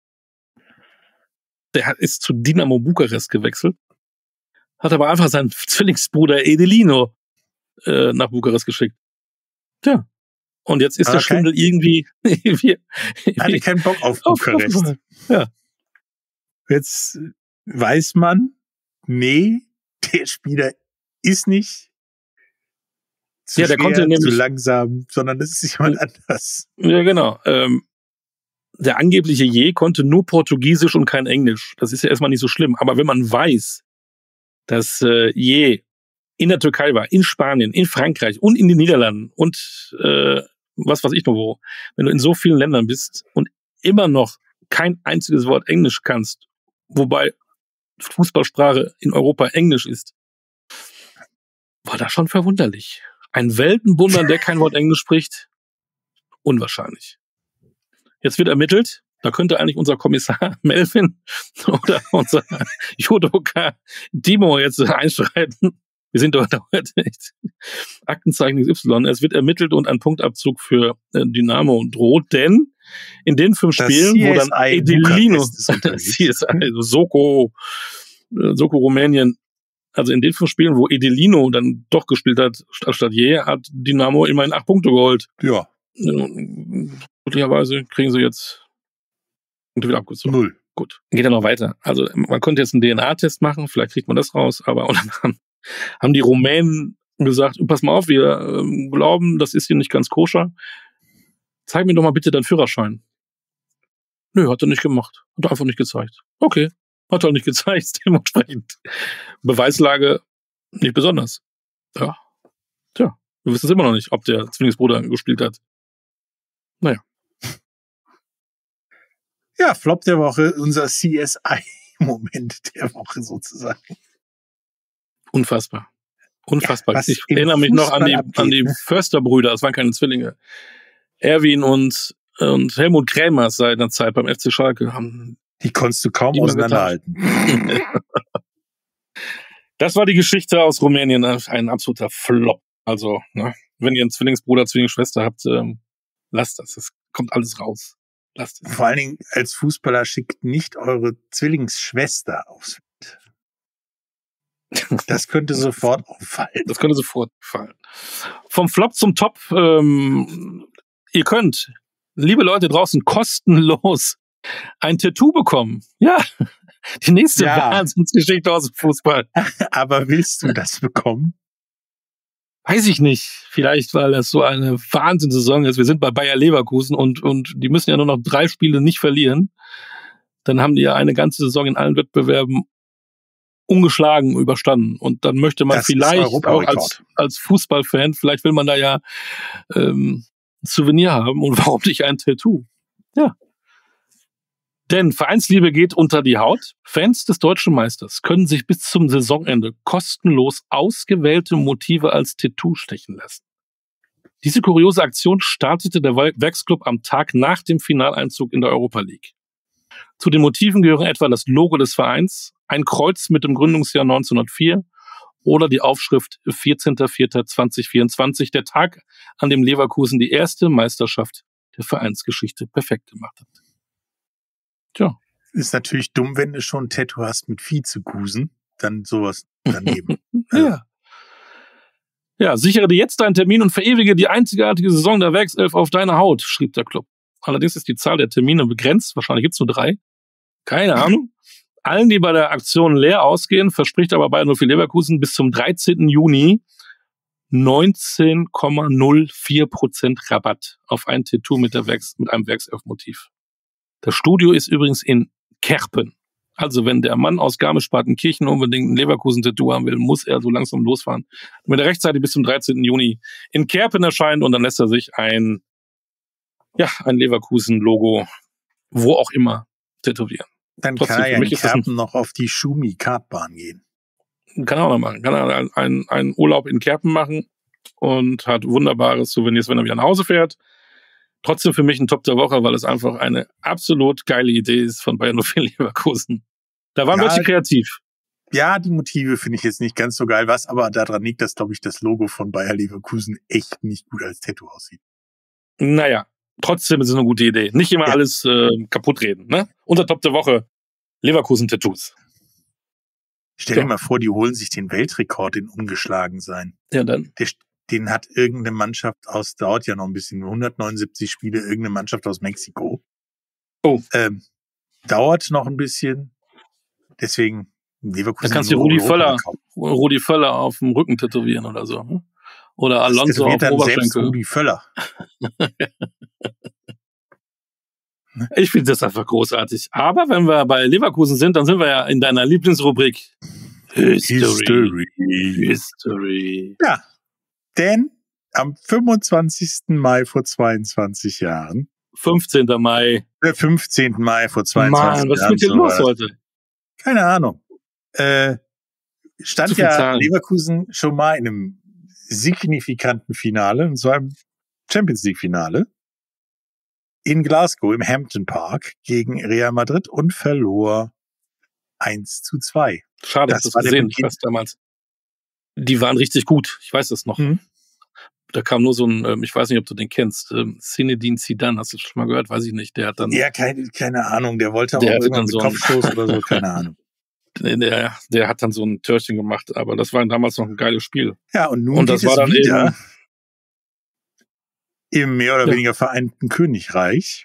der hat, ist zu Dinamo Bukarest gewechselt, hat aber einfach seinen Zwillingsbruder Edelino äh, nach Bukarest geschickt. Tja. Und jetzt ist aber der Schwindel irgendwie... irgendwie hatte keinen Bock auf Bukarest. Auf, ja. Jetzt weiß man, nee, der Spieler ist nicht zu ja, der schwer, konnte nämlich, zu langsam, sondern es ist jemand anders. Ja, genau. Ähm, der angebliche Je konnte nur Portugiesisch und kein Englisch. Das ist ja erstmal nicht so schlimm. Aber wenn man weiß, dass äh, Je in der Türkei war, in Spanien, in Frankreich und in den Niederlanden und äh, was weiß ich noch wo, wenn du in so vielen Ländern bist und immer noch kein einziges Wort Englisch kannst, wobei Fußballsprache in Europa Englisch ist, war das schon verwunderlich. Ein Weltenbummler, der kein Wort Englisch spricht, unwahrscheinlich. Jetzt wird ermittelt, da könnte eigentlich unser Kommissar Melvin oder unser Judoka Dimo jetzt einschreiten. Wir sind dort heute echt Aktenzeichen X Y. Es wird ermittelt und ein Punktabzug für äh, Dynamo droht, denn in den fünf das Spielen, C S I wo dann Edelino, C S I, also Soko, äh, Soko Rumänien, also in den fünf Spielen, wo Edelino dann doch gespielt hat, statt Je, hat Dynamo immerhin acht Punkte geholt. Ja. Möglicherweise kriegen sie jetzt Punkte wieder abgezogen. Null. Gut. Geht ja noch weiter. Also man könnte jetzt einen D N A-Test machen, vielleicht kriegt man das raus, aber und dann haben die Rumänen gesagt, pass mal auf, wir ähm, glauben, das ist hier nicht ganz koscher. Zeig mir doch mal bitte deinen Führerschein. Nö, hat er nicht gemacht. Hat er einfach nicht gezeigt. Okay, hat er nicht gezeigt. Dementsprechend Beweislage nicht besonders. Ja. Tja, wir wissen es immer noch nicht, ob der Zwillingsbruder gespielt hat. Naja. Ja, Flop der Woche, unser C S I-Moment der Woche sozusagen. Unfassbar. Unfassbar. Ja, ich erinnere mich noch an die, an die Förster-Brüder, das waren keine Zwillinge. Erwin und, und Helmut Krämer seit einer Zeit beim F C Schalke haben. Die konntest du kaum auseinanderhalten. Das war die Geschichte aus Rumänien, ein absoluter Flop. Also, ne, wenn ihr einen Zwillingsbruder, Zwillingsschwester habt, ähm, lasst das. Das kommt alles raus. Lasst es. Vor allen Dingen als Fußballer schickt nicht eure Zwillingsschwester aufs Feld. Das könnte sofort auffallen. Das könnte sofort auffallen. Vom Flop zum Top. Ähm, ihr könnt, liebe Leute draußen, kostenlos ein Tattoo bekommen. Ja, die nächste ja. Wahnsinnsgeschichte aus dem Fußball. Aber willst du das bekommen? Weiß ich nicht. Vielleicht, weil das so eine Wahnsinnssaison ist. Wir sind bei Bayer Leverkusen und, und die müssen ja nur noch drei Spiele nicht verlieren. Dann haben die ja eine ganze Saison in allen Wettbewerben ungeschlagen überstanden. Und dann möchte man das vielleicht auch als, als Fußballfan, vielleicht will man da ja ähm, ein Souvenir haben und warum nicht ein Tattoo? Ja. Denn Vereinsliebe geht unter die Haut. Fans des deutschen Meisters können sich bis zum Saisonende kostenlos ausgewählte Motive als Tattoo stechen lassen. Diese kuriose Aktion startete der Werksclub am Tag nach dem Finaleinzug in der Europa League. Zu den Motiven gehören etwa das Logo des Vereins, ein Kreuz mit dem Gründungsjahr neunzehnhundertvier oder die Aufschrift vierzehnter vierter zweitausendvierundzwanzig, der Tag, an dem Leverkusen die erste Meisterschaft der Vereinsgeschichte perfekt gemacht hat. Tja. Ist natürlich dumm, wenn du schon ein Tattoo hast mit Vizekusen, dann sowas daneben. Ja. Ja, sichere dir jetzt deinen Termin und verewige die einzigartige Saison der Werkself auf deiner Haut, schrieb der Club. Allerdings ist die Zahl der Termine begrenzt, wahrscheinlich gibt's nur drei. Keine Ahnung. Allen, die bei der Aktion leer ausgehen, verspricht aber Bayer null vier Leverkusen bis zum dreizehnten Juni neunzehn Komma null vier Prozent Rabatt auf ein Tattoo mit, der Werks, mit einem Werkself-Motiv. Das Studio ist übrigens in Kerpen. Also wenn der Mann aus Garmisch-Partenkirchen unbedingt ein Leverkusen-Tattoo haben will, muss er so langsam losfahren, damit er rechtzeitig bis zum dreizehnten Juni in Kerpen erscheint und dann lässt er sich ein, ja, ein Leverkusen-Logo, wo auch immer, tätowieren. Dann Trotzdem, kann er ja für in mich ist das Kerpen noch auf die Schumi-Kartbahn gehen. Kann er auch noch machen. Kann er einen, einen, einen Urlaub in Kerpen machen und hat wunderbare Souvenirs, wenn er wieder nach Hause fährt. Trotzdem für mich ein Top der Woche, weil es einfach eine absolut geile Idee ist von Bayer Leverkusen. Da waren Ja, welche kreativ. Ja, die Motive finde ich jetzt nicht ganz so geil, was aber daran liegt, dass, glaube ich, das Logo von Bayer Leverkusen echt nicht gut als Tattoo aussieht. Naja, trotzdem ist es eine gute Idee. Nicht immer Ja. alles äh, kaputt reden. Ne? Unser Top der Woche, Leverkusen-Tattoos. Stell dir Ja. mal vor, die holen sich den Weltrekord in ungeschlagen sein. Ja, dann. Der, den hat irgendeine Mannschaft aus, dauert ja noch ein bisschen, hundertneunundsiebzig Spiele, irgendeine Mannschaft aus Mexiko. Oh. Ähm, dauert noch ein bisschen. Deswegen Leverkusen. Da kannst du nur Rudi Europa Völler, kaufen. Rudi Völler auf dem Rücken tätowieren oder so. hm? Oder Das Alonso auf tätowiert dem dann selbst Oberschenkel. Rudi Völler. Ich finde das einfach großartig. Aber wenn wir bei Leverkusen sind, dann sind wir ja in deiner Lieblingsrubrik History. History. Ja, denn am fünfundzwanzigsten Mai vor zweiundzwanzig Jahren, fünfzehnten Mai. äh, fünfzehnten Mai vor zweiundzwanzig Mann, was ist Jahren, mit dir so los war das. heute? Keine Ahnung. Äh, stand Zu viel ja Zahlen. Leverkusen schon mal in einem signifikanten Finale, und zwar im Champions League Finale in Glasgow im Hampton Park gegen Real Madrid und verlor eins zu zwei. Schade, Das das, war das der gesehen. Ich Beginn. weiß damals. Die waren richtig gut. Ich weiß das noch. Mhm. Da kam nur so ein, ähm, ich weiß nicht, ob du den kennst, ähm, Zinedine Zidane. Hast du das schon mal gehört? Weiß ich nicht. Der hat dann, Ja, keine, keine Ahnung, der wollte auch Der hatte irgendwann dann mit so ein- Kopfstoß oder so, keine Ahnung. der, der hat dann so ein Törchen gemacht. Aber das war damals noch ein geiles Spiel. Ja, und nun Und geht das war es dann wieder eben, im mehr oder Ja. weniger Vereinten Königreich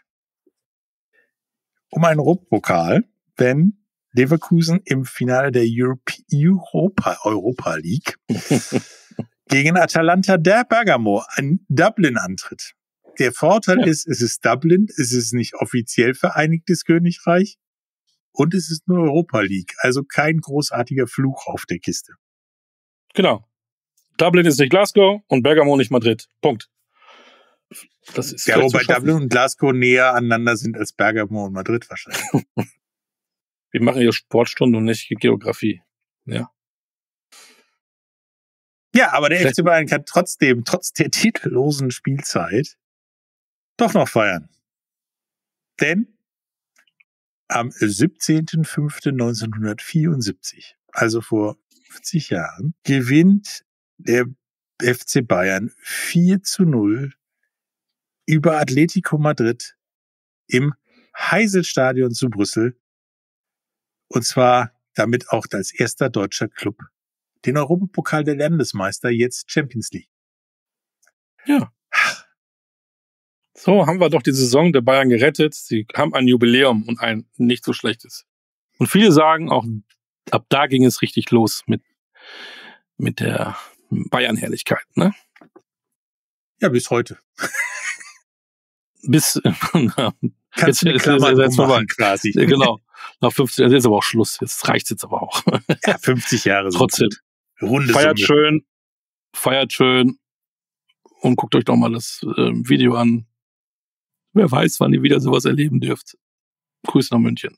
um einen Europapokal, wenn Leverkusen im Finale der Europe, Europa, Europa League gegen Atalanta der Bergamo in Dublin antritt. Der Vorteil Ja. ist, es ist Dublin, es ist nicht offiziell Vereinigtes Königreich und es ist nur Europa League, also kein großartiger Fluch auf der Kiste. Genau. Dublin ist nicht Glasgow und Bergamo nicht Madrid. Punkt. Das ist Ja, vielleicht wobei zu schaffen. Dublin und Glasgow näher aneinander sind als Bergamo und Madrid wahrscheinlich. Wir machen hier Sportstunde und nicht Geografie. Ja. Ja, aber der F Vielleicht- C Bayern kann trotzdem, trotz der titellosen Spielzeit, doch noch feiern. Denn am siebzehnten fünften neunzehnhundertvierundsiebzig, also vor fünfzig Jahren, gewinnt der F C Bayern vier zu null über Atletico Madrid im Heysel-Stadion zu Brüssel. Und zwar damit auch als erster deutscher Club den Europapokal der Landesmeister, jetzt Champions League. Ja. So haben wir doch die Saison der Bayern gerettet. Sie haben ein Jubiläum und ein nicht so schlechtes. Und viele sagen auch, ab da ging es richtig los mit, mit der Bayern-Herrlichkeit, ne? Ja, bis heute. Bis, Kannst du eine Jetzt- Klammer jetzt- drum jetzt vorbei. machen, quasi. genau. Nach fünfzehn, jetzt ist aber auch Schluss. Jetzt reicht's jetzt aber auch. Ja, fünfzig Jahre sind Trotzdem. gut. Runde Feiert Summe. schön, feiert schön und guckt euch doch mal das äh, Video an. Wer weiß, wann ihr wieder sowas erleben dürft. Grüße nach München.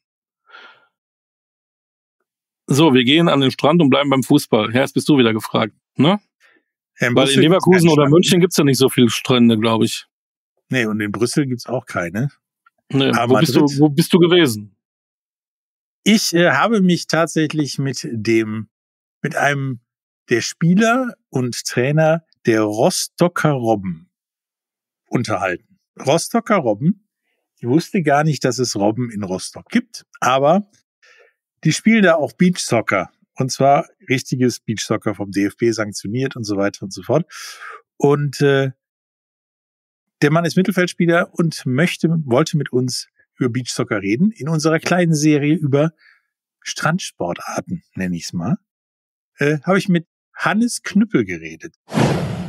So, wir gehen an den Strand und bleiben beim Fußball. Ja, jetzt bist du wieder gefragt, ne? Ja, Weil in in Brüssel gibt's Leverkusen keinen oder Strand. München gibt's ja nicht so viele Strände, glaube ich. Nee, und in Brüssel gibt's auch keine. Ne, Aber wo, bist du, Madrid? wo bist du gewesen? Ich äh, habe mich tatsächlich mit dem, mit einem der Spieler und Trainer der Rostocker Robben unterhalten. Rostocker Robben. Ich wusste gar nicht, dass es Robben in Rostock gibt, aber die spielen da auch Beachsoccer. Und zwar richtiges Beachsoccer vom D F B sanktioniert und so weiter und so fort. Und äh, der Mann ist Mittelfeldspieler und möchte, wollte mit uns über Beachsoccer reden in unserer kleinen Serie über Strandsportarten, nenne ich es mal. Äh, habe ich mit Hannes Knüppel geredet.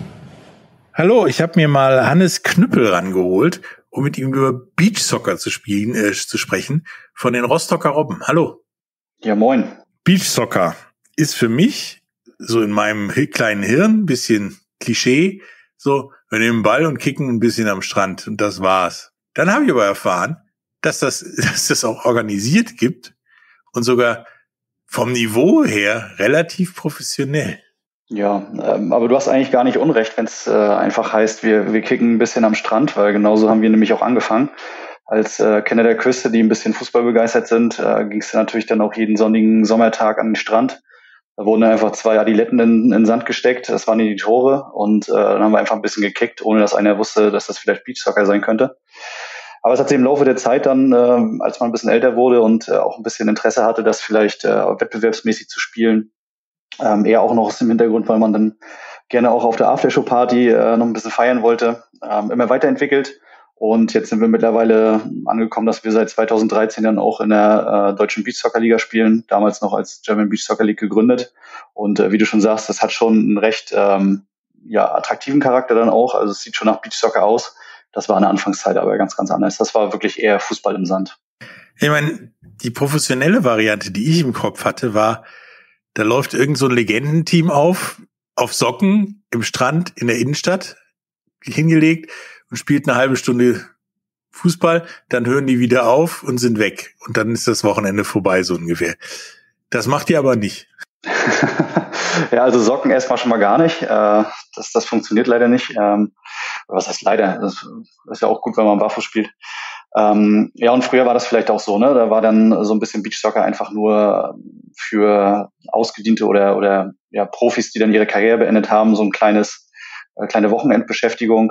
Hallo, ich habe mir mal Hannes Knüppel rangeholt, um mit ihm über Beachsoccer zu spielen, äh, zu sprechen, von den Rostocker Robben. Hallo. Ja, moin. Beachsoccer ist für mich, so in meinem kleinen Hirn, ein bisschen Klischee, so, wir nehmen den Ball und kicken ein bisschen am Strand und das war's. Dann habe ich aber erfahren, dass das, dass das auch organisiert gibt und sogar vom Niveau her relativ professionell. Ja, ähm, aber du hast eigentlich gar nicht unrecht, wenn es äh, einfach heißt, wir, wir kicken ein bisschen am Strand, weil genauso haben wir nämlich auch angefangen. Als äh, Kenner der Küste, die ein bisschen Fußball begeistert sind, äh, ging es natürlich dann auch jeden sonnigen Sommertag an den Strand. Da wurden einfach zwei Adiletten in, in den Sand gesteckt, das waren die Tore und äh, dann haben wir einfach ein bisschen gekickt, ohne dass einer wusste, dass das vielleicht Beachsoccer sein könnte. Aber es hat sich im Laufe der Zeit dann, äh, als man ein bisschen älter wurde und äh, auch ein bisschen Interesse hatte, das vielleicht äh, wettbewerbsmäßig zu spielen, ähm, eher auch noch aus dem Hintergrund, weil man dann gerne auch auf der Aftershow-Party äh, noch ein bisschen feiern wollte, ähm, immer weiterentwickelt. Und jetzt sind wir mittlerweile angekommen, dass wir seit zweitausenddreizehn dann auch in der äh, Deutschen Beachsoccer-Liga spielen, damals noch als German Beach Soccer League gegründet. Und äh, wie du schon sagst, das hat schon einen recht ähm, ja, attraktiven Charakter dann auch. Also es sieht schon nach Beachsoccer aus. Das war in der Anfangszeit aber ganz, ganz anders. Das war wirklich eher Fußball im Sand. Ich meine, die professionelle Variante, die ich im Kopf hatte, war, da läuft irgend so ein Legendenteam auf, auf Socken, im Strand, in der Innenstadt, hingelegt und spielt eine halbe Stunde Fußball, dann hören die wieder auf und sind weg. Und dann ist das Wochenende vorbei, so ungefähr. Das macht ihr aber nicht. Ja, also Socken erstmal schon mal gar nicht. Das, das funktioniert leider nicht. Was heißt leider? Das ist ja auch gut, wenn man barfuß spielt. Ja, und früher war das vielleicht auch so, ne? Da war dann so ein bisschen Beachsoccer einfach nur für Ausgediente oder, oder ja, Profis, die dann ihre Karriere beendet haben, so ein kleines, kleine Wochenendbeschäftigung.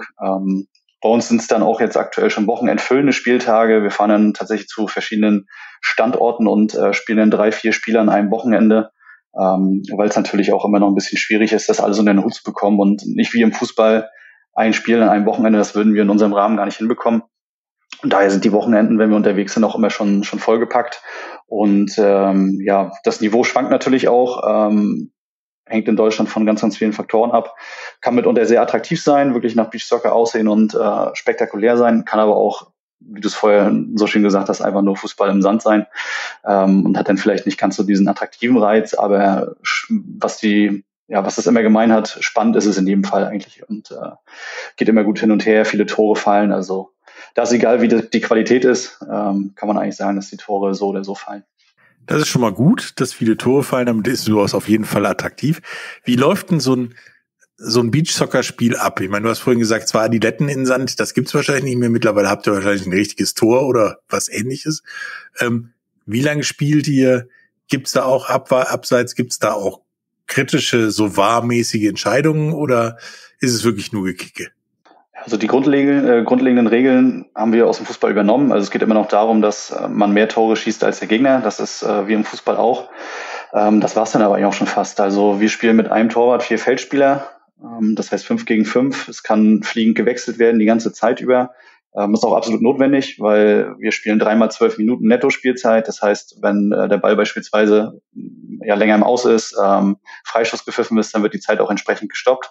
Bei uns sind es dann auch jetzt aktuell schon wochenendfüllende Spieltage. Wir fahren dann tatsächlich zu verschiedenen Standorten und äh, spielen dann drei, vier Spiele an einem Wochenende, ähm, weil es natürlich auch immer noch ein bisschen schwierig ist, das alles unter den Hut zu bekommen und nicht wie im Fußball ein Spiel an einem Wochenende, das würden wir in unserem Rahmen gar nicht hinbekommen. Und daher sind die Wochenenden, wenn wir unterwegs sind, auch immer schon schon vollgepackt. Und ähm, ja, das Niveau schwankt natürlich auch. Ähm, hängt in Deutschland von ganz, ganz vielen Faktoren ab. Kann mitunter sehr attraktiv sein, wirklich nach Beachsoccer aussehen und äh, spektakulär sein, kann aber auch, wie du es vorher so schön gesagt hast, einfach nur Fußball im Sand sein ähm, und hat dann vielleicht nicht ganz so diesen attraktiven Reiz, aber was die, ja, was das immer gemein hat, spannend ist es in jedem Fall eigentlich und äh, geht immer gut hin und her, viele Tore fallen, also da ist egal, wie die, die Qualität ist, ähm, kann man eigentlich sagen, dass die Tore so oder so fallen. Das ist schon mal gut, dass viele Tore fallen, damit ist sowas auf jeden Fall attraktiv. Wie läuft denn so ein so ein Beachsoccer-Spiel ab? Ich meine, du hast vorhin gesagt, zwar Adiletten in Sand, das gibt's wahrscheinlich nicht mehr. Mittlerweile habt ihr wahrscheinlich ein richtiges Tor oder was Ähnliches. Ähm, wie lange spielt ihr? Gibt's da auch Ab- Abseits? Gibt's da auch kritische, so wahrmäßige Entscheidungen oder ist es wirklich nur Gekicke? Also die grundlegenden, äh, grundlegenden Regeln haben wir aus dem Fußball übernommen. Also es geht immer noch darum, dass äh, man mehr Tore schießt als der Gegner. Das ist äh, wie im Fußball auch. Ähm, das war's dann aber eigentlich auch schon fast. Also wir spielen mit einem Torwart vier Feldspieler. Ähm, das heißt fünf gegen fünf. Es kann fliegend gewechselt werden die ganze Zeit über. Ähm, ist auch absolut notwendig, weil wir spielen dreimal zwölf Minuten Netto-Spielzeit. Das heißt, wenn äh, der Ball beispielsweise ja länger im Aus ist, ähm, Freischuss gepfiffen ist, dann wird die Zeit auch entsprechend gestoppt.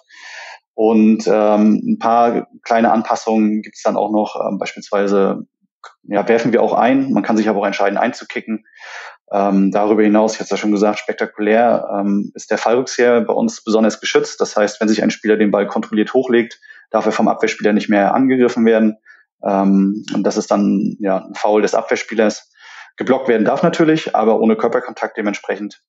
Und ähm, ein paar kleine Anpassungen gibt es dann auch noch. Ähm, beispielsweise ja, werfen wir auch ein. Man kann sich aber auch entscheiden, einzukicken. Ähm, darüber hinaus, ich hatte es ja schon gesagt, spektakulär ähm, ist der Fallrückzieher bei uns besonders geschützt. Das heißt, wenn sich ein Spieler den Ball kontrolliert hochlegt, darf er vom Abwehrspieler nicht mehr angegriffen werden. Ähm, und das ist dann ja ein Foul des Abwehrspielers. Geblockt werden darf natürlich, aber ohne Körperkontakt dementsprechend.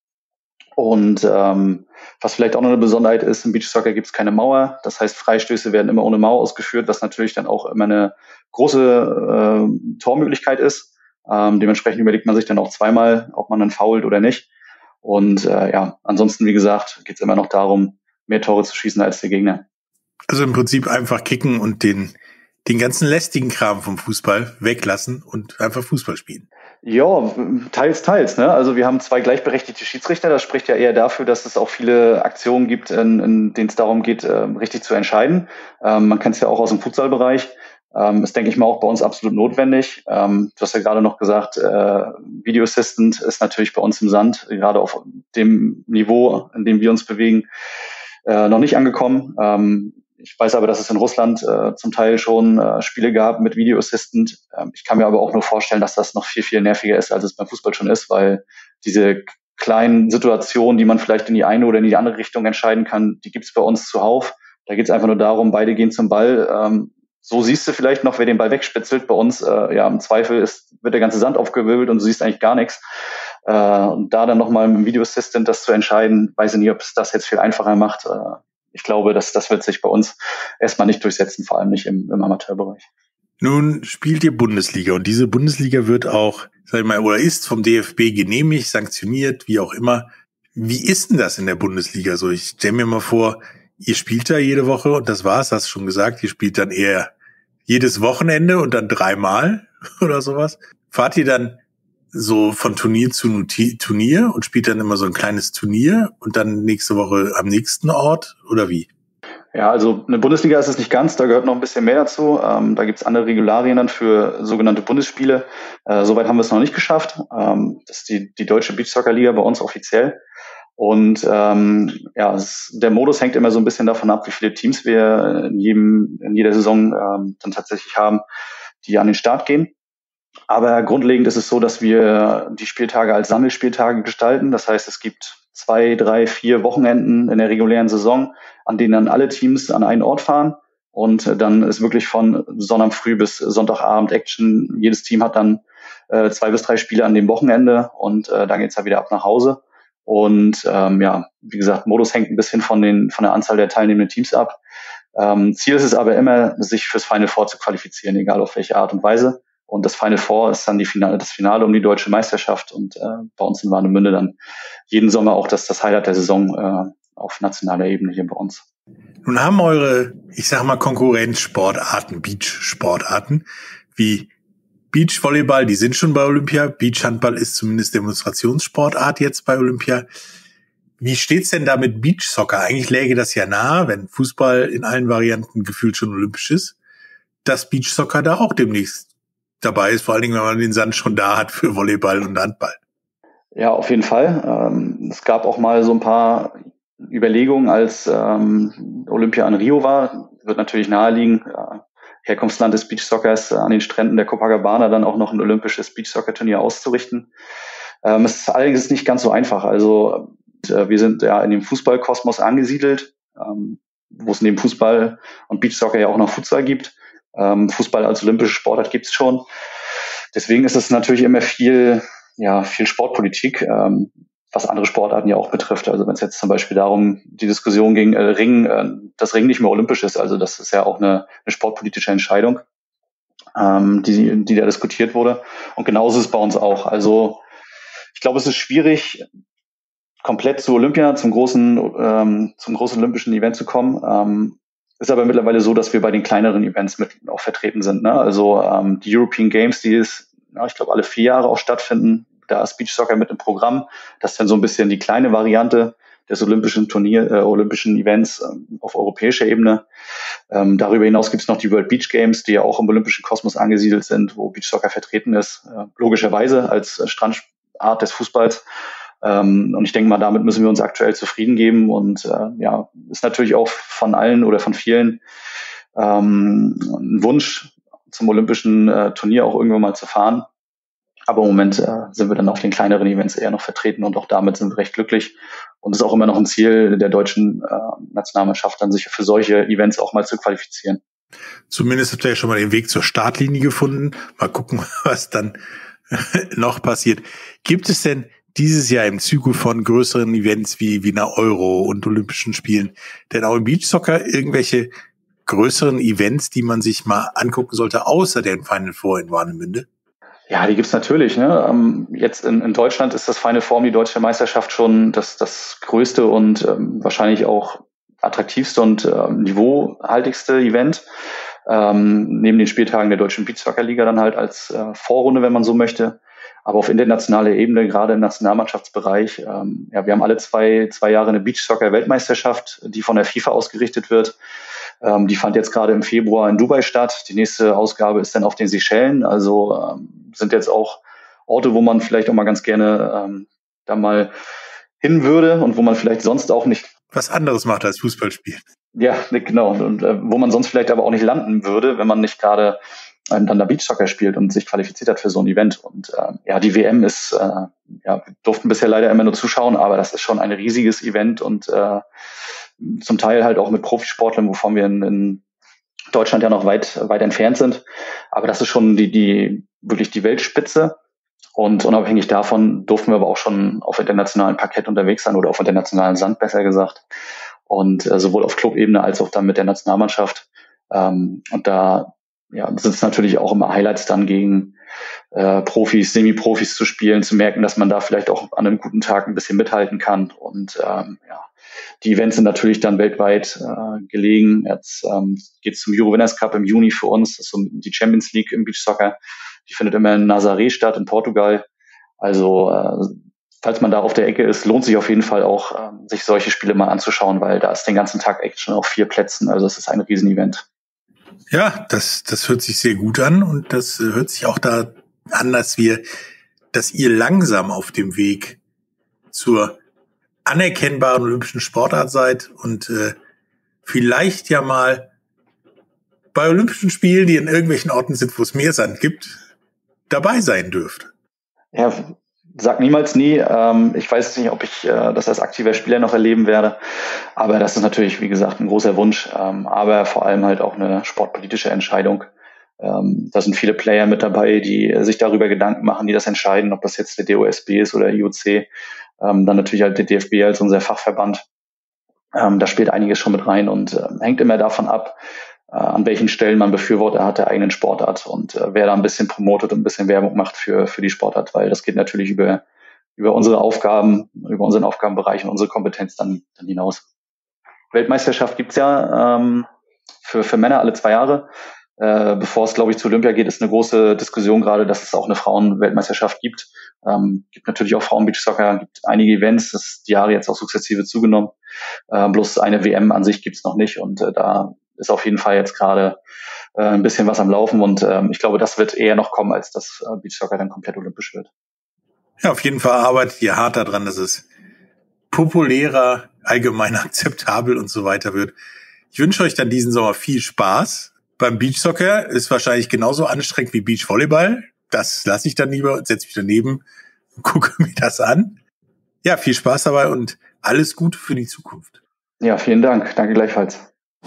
Und ähm, was vielleicht auch noch eine Besonderheit ist, im Beachsoccer gibt es keine Mauer. Das heißt, Freistöße werden immer ohne Mauer ausgeführt, was natürlich dann auch immer eine große äh, Tormöglichkeit ist. Ähm, dementsprechend überlegt man sich dann auch zweimal, ob man dann foult oder nicht. Und äh, ja, ansonsten, wie gesagt, geht es immer noch darum, mehr Tore zu schießen als der Gegner. Also im Prinzip einfach kicken und den den ganzen lästigen Kram vom Fußball weglassen und einfach Fußball spielen. Ja, teils, teils. Ne? Also wir haben zwei gleichberechtigte Schiedsrichter. Das spricht ja eher dafür, dass es auch viele Aktionen gibt, in, in denen es darum geht, äh, richtig zu entscheiden. Ähm, man kennt es ja auch aus dem Futsalbereich. Ähm, ist, denke ich mal, auch bei uns absolut notwendig. Ähm, du hast ja gerade noch gesagt, äh, Video Assistant ist natürlich bei uns im Sand, gerade auf dem Niveau, in dem wir uns bewegen, äh, noch nicht angekommen. Ähm, ich weiß aber, dass es in Russland äh, zum Teil schon äh, Spiele gab mit Video Assistant. Ähm, ich kann mir aber auch nur vorstellen, dass das noch viel, viel nerviger ist, als es beim Fußball schon ist, weil diese kleinen Situationen, die man vielleicht in die eine oder in die andere Richtung entscheiden kann, die gibt's bei uns zuhauf. Da geht's einfach nur darum, beide gehen zum Ball. Ähm, so siehst du vielleicht noch, wer den Ball wegspitzelt. Bei uns, äh, ja, im Zweifel ist, wird der ganze Sand aufgewirbelt und du siehst eigentlich gar nichts. Äh, und da dann nochmal mit dem Video Assistant das zu entscheiden, weiß ich nicht, ob es das jetzt viel einfacher macht. Äh, ich glaube, dass das wird sich bei uns erstmal nicht durchsetzen, vor allem nicht im, im Amateurbereich. Nun spielt ihr Bundesliga und diese Bundesliga wird auch, sag ich mal, oder ist vom D F B genehmigt, sanktioniert, wie auch immer. Wie ist denn das in der Bundesliga so? Ich stelle mir mal vor, ihr spielt da jede Woche und das war's, hast du schon gesagt, ihr spielt dann eher jedes Wochenende und dann dreimal oder sowas. Fahrt ihr dann so von Turnier zu Turnier und spielt dann immer so ein kleines Turnier und dann nächste Woche am nächsten Ort oder wie? Ja, also eine Bundesliga ist es nicht ganz, da gehört noch ein bisschen mehr dazu. Ähm, da gibt's andere Regularien dann für sogenannte Bundesspiele. Äh, Soweit haben wir es noch nicht geschafft. Ähm, das ist die, die Deutsche Beachsoccer-Liga bei uns offiziell. Und ähm, ja, es, der Modus hängt immer so ein bisschen davon ab, wie viele Teams wir in jedem in jeder Saison ähm, dann tatsächlich haben, die an den Start gehen. Aber grundlegend ist es so, dass wir die Spieltage als Sammelspieltage gestalten. Das heißt, es gibt zwei, drei, vier Wochenenden in der regulären Saison, an denen dann alle Teams an einen Ort fahren. Und dann ist wirklich von Sonntag früh bis Sonntagabend Action. Jedes Team hat dann äh, zwei bis drei Spiele an dem Wochenende und äh, dann geht's ja wieder ab nach Hause. Und ähm, ja, wie gesagt, Modus hängt ein bisschen von den von der Anzahl der teilnehmenden Teams ab. Ähm, Ziel ist es aber immer, sich fürs Final Four zu qualifizieren, egal auf welche Art und Weise. Und das Final Four ist dann die Finale, das Finale um die deutsche Meisterschaft. Und äh, bei uns in Warnemünde dann jeden Sommer auch das, das Highlight der Saison äh, auf nationaler Ebene hier bei uns. Nun haben eure, ich sag mal, Konkurrenzsportarten, Beach-Sportarten, wie Beachvolleyball, die sind schon bei Olympia. Beachhandball ist zumindest Demonstrationssportart jetzt bei Olympia. Wie steht's denn da mit Beachsoccer? Eigentlich läge das ja nahe, wenn Fußball in allen Varianten gefühlt schon olympisch ist, dass Beachsoccer da auch demnächst dabei ist, vor allen Dingen, wenn man den Sand schon da hat für Volleyball und Handball. Ja, auf jeden Fall. Ähm, es gab auch mal so ein paar Überlegungen, als ähm, Olympia in Rio war. Wird natürlich naheliegen, äh, Herkunftsland des Beachsoccers, äh, an den Stränden der Copacabana dann auch noch ein olympisches Beachsoccer-Turnier auszurichten. Ähm, es ist allerdings nicht ganz so einfach. Also äh, wir sind ja in dem Fußballkosmos angesiedelt, ähm, wo es neben Fußball und Beachsoccer ja auch noch Futsal gibt. Ähm, Fußball als olympische Sportart gibt's schon. Deswegen ist es natürlich immer viel, ja, viel Sportpolitik, ähm, was andere Sportarten ja auch betrifft. Also wenn es jetzt zum Beispiel darum, die Diskussion ging, äh, Ring, äh, dass Ring nicht mehr olympisch ist, also das ist ja auch eine, eine sportpolitische Entscheidung, ähm, die, die da diskutiert wurde. Und genauso ist es bei uns auch. Also ich glaube, es ist schwierig, komplett zu Olympia, zum großen, ähm, zum großen olympischen Event zu kommen. Ähm, ist aber mittlerweile so, dass wir bei den kleineren Events mit auch vertreten sind. Ne? Also ähm, die European Games, die ist, ja, ich glaube, alle vier Jahre auch stattfinden. Da ist Beachsoccer mit im Programm. Das ist dann so ein bisschen die kleine Variante des olympischen Turnier, äh, olympischen Events ähm, auf europäischer Ebene. Ähm, darüber hinaus gibt es noch die World Beach Games, die ja auch im olympischen Kosmos angesiedelt sind, wo Beachsoccer vertreten ist, äh, logischerweise als Strandart des Fußballs. Ähm, und ich denke mal, damit müssen wir uns aktuell zufrieden geben. Und äh, ja, ist natürlich auch von allen oder von vielen ähm, ein Wunsch, zum olympischen äh, Turnier auch irgendwann mal zu fahren. Aber im Moment äh, sind wir dann auf den kleineren Events eher noch vertreten und auch damit sind wir recht glücklich. Und es ist auch immer noch ein Ziel der deutschen äh, Nationalmannschaft, dann sich für solche Events auch mal zu qualifizieren. Zumindest habt ihr ja schon mal den Weg zur Startlinie gefunden. Mal gucken, was dann noch passiert. Gibt es denn dieses Jahr im Zuge von größeren Events wie, wie einer Euro und Olympischen Spielen denn auch im Beachsoccer irgendwelche größeren Events, die man sich mal angucken sollte, außer dem Final Four in Warnemünde? Ja, die gibt's natürlich. Ne? Ähm, jetzt in, in Deutschland ist das Final Four, die deutsche Meisterschaft, schon das, das größte und ähm, wahrscheinlich auch attraktivste und ähm, niveauhaltigste Event. Ähm, neben den Spieltagen der Deutschen Beachsoccer-Liga dann halt als äh, Vorrunde, wenn man so möchte. Aber auf internationaler Ebene, gerade im Nationalmannschaftsbereich, ähm, ja, wir haben alle zwei, zwei Jahre eine Beachsoccer-Weltmeisterschaft, die von der FIFA ausgerichtet wird. Ähm, die fand jetzt gerade im Februar in Dubai statt. Die nächste Ausgabe ist dann auf den Seychellen. Also ähm, sind jetzt auch Orte, wo man vielleicht auch mal ganz gerne ähm, da mal hin würde und wo man vielleicht sonst auch nicht was anderes macht als Fußball spielen. Ja, genau. Und äh, wo man sonst vielleicht aber auch nicht landen würde, wenn man nicht gerade ähm, dann da Beachsoccer spielt und sich qualifiziert hat für so ein Event. Und äh, ja, die W M ist, äh, ja, wir durften bisher leider immer nur zuschauen, aber das ist schon ein riesiges Event und äh, zum Teil halt auch mit Profisportlern, wovon wir in, in Deutschland ja noch weit, weit entfernt sind. Aber das ist schon die, die, wirklich die Weltspitze. Und unabhängig davon durften wir aber auch schon auf internationalem Parkett unterwegs sein oder auf internationalem Sand, besser gesagt. Und äh, sowohl auf Clubebene als auch dann mit der Nationalmannschaft. Ähm, und da ja, sind es natürlich auch immer Highlights dann gegen äh, Profis, Semi-Profis zu spielen, zu merken, dass man da vielleicht auch an einem guten Tag ein bisschen mithalten kann. Und ähm, ja, die Events sind natürlich dann weltweit äh, gelegen. Jetzt ähm, geht es zum Eurowinners Cup im Juni für uns. Das ist so die Champions League im Beachsoccer. Die findet immer in Nazaré statt, in Portugal. Also äh, falls man da auf der Ecke ist, lohnt sich auf jeden Fall auch, äh, sich solche Spiele mal anzuschauen, weil da ist den ganzen Tag Action auf vier Plätzen. Also es ist ein Riesenevent. Ja, das, das hört sich sehr gut an und das hört sich auch da an, dass wir, dass ihr langsam auf dem Weg zur anerkennbaren olympischen Sportart seid und äh, vielleicht ja mal bei Olympischen Spielen, die in irgendwelchen Orten sind, wo es Meersand gibt, dabei sein dürft. Ja, sag niemals nie. Ähm, ich weiß nicht, ob ich äh, das als aktiver Spieler noch erleben werde. Aber das ist natürlich, wie gesagt, ein großer Wunsch. Ähm, aber vor allem halt auch eine sportpolitische Entscheidung. Ähm, da sind viele Player mit dabei, die sich darüber Gedanken machen, die das entscheiden, ob das jetzt der D O S B ist oder I O C. Ähm, dann natürlich halt der D F B als unser Fachverband. Ähm, da spielt einiges schon mit rein und äh, hängt immer davon ab, äh, an welchen Stellen man Befürworter hat der eigenen Sportart und äh, wer da ein bisschen promotet und ein bisschen Werbung macht für für die Sportart, weil das geht natürlich über über unsere Aufgaben, über unseren Aufgabenbereich und unsere Kompetenz dann, dann hinaus. Weltmeisterschaft gibt's ja ähm, für für Männer alle zwei Jahre. Äh, bevor es, glaube ich, zu Olympia geht, ist eine große Diskussion gerade, dass es auch eine Frauenweltmeisterschaft gibt. Ähm, gibt natürlich auch Frauen-Beachsoccer, gibt einige Events, das ist die Jahre jetzt auch sukzessive zugenommen. Äh, bloß eine W M an sich gibt's noch nicht und äh, da ist auf jeden Fall jetzt gerade äh, ein bisschen was am Laufen und ähm, ich glaube, das wird eher noch kommen, als dass äh, Beachsoccer dann komplett olympisch wird. Ja, auf jeden Fall arbeitet ihr hart daran, dass es populärer, allgemein akzeptabel und so weiter wird. Ich wünsche euch dann diesen Sommer viel Spaß. Beim Beachsoccer ist wahrscheinlich genauso anstrengend wie Beachvolleyball. Das lasse ich dann lieber und setze mich daneben und gucke mir das an. Ja, viel Spaß dabei und alles Gute für die Zukunft. Ja, vielen Dank. Danke gleichfalls.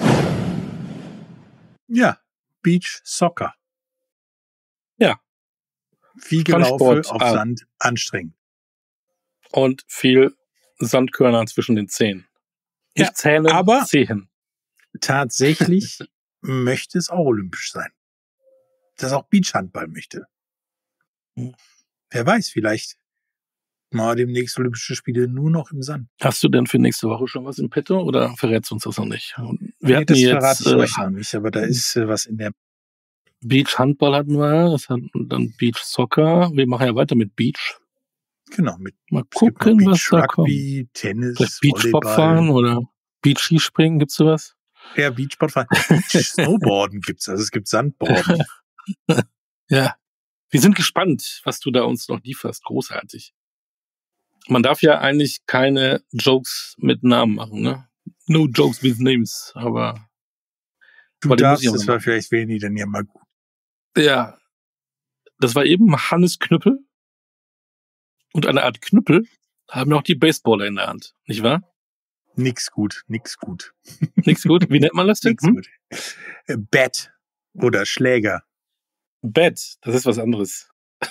Ja, Beachsoccer. Ja. Viel Gelaufe auf ah. Sand, anstrengend. Und viel Sandkörner zwischen den Zähnen. Nicht Ja, Zähne, aber Zehen. Tatsächlich möchte es auch olympisch sein. Dass auch Beachhandball möchte. Hm. Wer weiß, vielleicht mal demnächst Olympische Spiele nur noch im Sand. Hast du denn für nächste Woche schon was im Petto oder verrätst du uns das noch nicht? Wir Nee, hatten das jetzt verrate ich äh, euch noch nicht, aber da ist äh, was in der... Beach-Handball hatten wir, das hatten dann Beach-Soccer. Wir machen ja weiter mit Beach. Genau, mit Mal es gibt noch gucken, was da kommt. Beach-Rugby, Tennis, Vielleicht Beachbob Volleyball. fahren oder Beach-Skispringen, gibt's sowas? Ja, Beachboard fahren. Beach-Snowboarden gibt's, also es gibt Sandboarden. Ja. Wir sind gespannt, was du da uns noch lieferst. Großartig. Man darf ja eigentlich keine Jokes mit Namen machen, ne? No jokes with names, aber Du aber die muss darfst, ich auch das noch war machen. vielleicht wenig, dann ja mal gut. Ja. Das war eben Hannes Knüppel. Und eine Art Knüppel haben auch die Baseballer in der Hand, nicht wahr? Nix gut, nix gut. Nix gut. Wie nennt man das denn? Nix gut. Äh, Bat oder Schläger. Bett, das ist was anderes.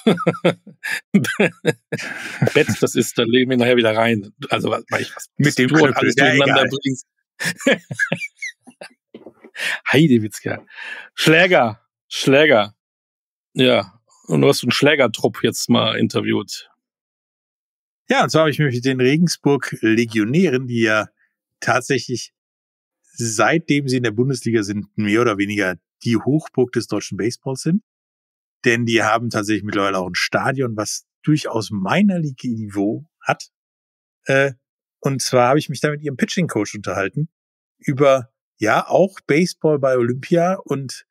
Bett, das ist, da legen wir nachher wieder rein. Also, weil ich was Mit dem du und Knüppel, alles ja, durcheinander egal. bringst. Heidewitzka. Schläger, Schläger. Ja, und du hast einen Schlägertrupp jetzt mal interviewt. Ja, und zwar habe ich mich mit den Regensburg Legionären, die ja tatsächlich seitdem sie in der Bundesliga sind, mehr oder weniger die Hochburg des deutschen Baseballs sind. Denn die haben tatsächlich mittlerweile auch ein Stadion, was durchaus Minor-League-Niveau hat. Äh, und zwar habe ich mich da mit ihrem Pitching-Coach unterhalten über, ja, auch Baseball bei Olympia und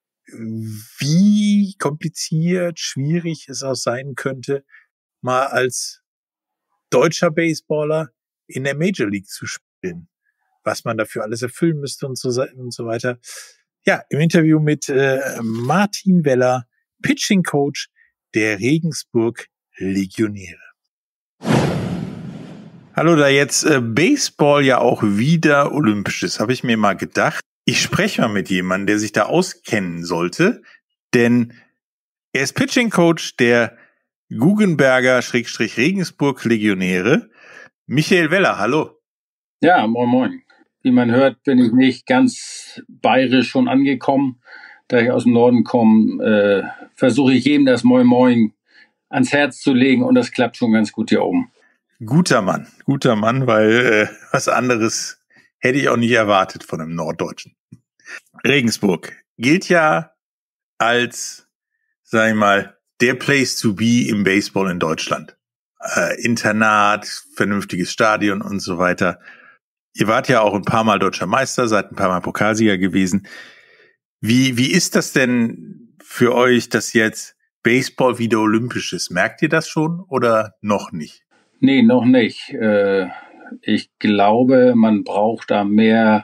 wie kompliziert, schwierig es auch sein könnte, mal als deutscher Baseballer in der Major League zu spielen. was man dafür alles erfüllen müsste und so, und so weiter. Ja, im Interview mit äh, Martin Weller, Pitching Coach der Regensburg Legionäre. Hallo, da jetzt äh, Baseball ja auch wieder olympisch ist, habe ich mir mal gedacht, ich spreche mal mit jemandem, der sich da auskennen sollte, denn er ist Pitching Coach der Guggenberger-Regensburg Legionäre. Michael Weller, hallo. Ja, moin moin. Wie man hört, bin ich nicht ganz bayerisch schon angekommen. Da ich aus dem Norden komme, äh, versuche ich jedem das Moin Moin ans Herz zu legen und das klappt schon ganz gut hier oben. Guter Mann, guter Mann, weil äh, was anderes hätte ich auch nicht erwartet von einem Norddeutschen. Regensburg gilt ja als, sag ich mal, der Place to be im Baseball in Deutschland. Äh, Internat, vernünftiges Stadion und so weiter. Ihr wart ja auch ein paar Mal Deutscher Meister, seid ein paar Mal Pokalsieger gewesen. Wie, wie ist das denn für euch, dass jetzt Baseball wieder olympisch ist? Merkt ihr das schon oder noch nicht? Nee, noch nicht. Äh, ich glaube, man braucht da mehr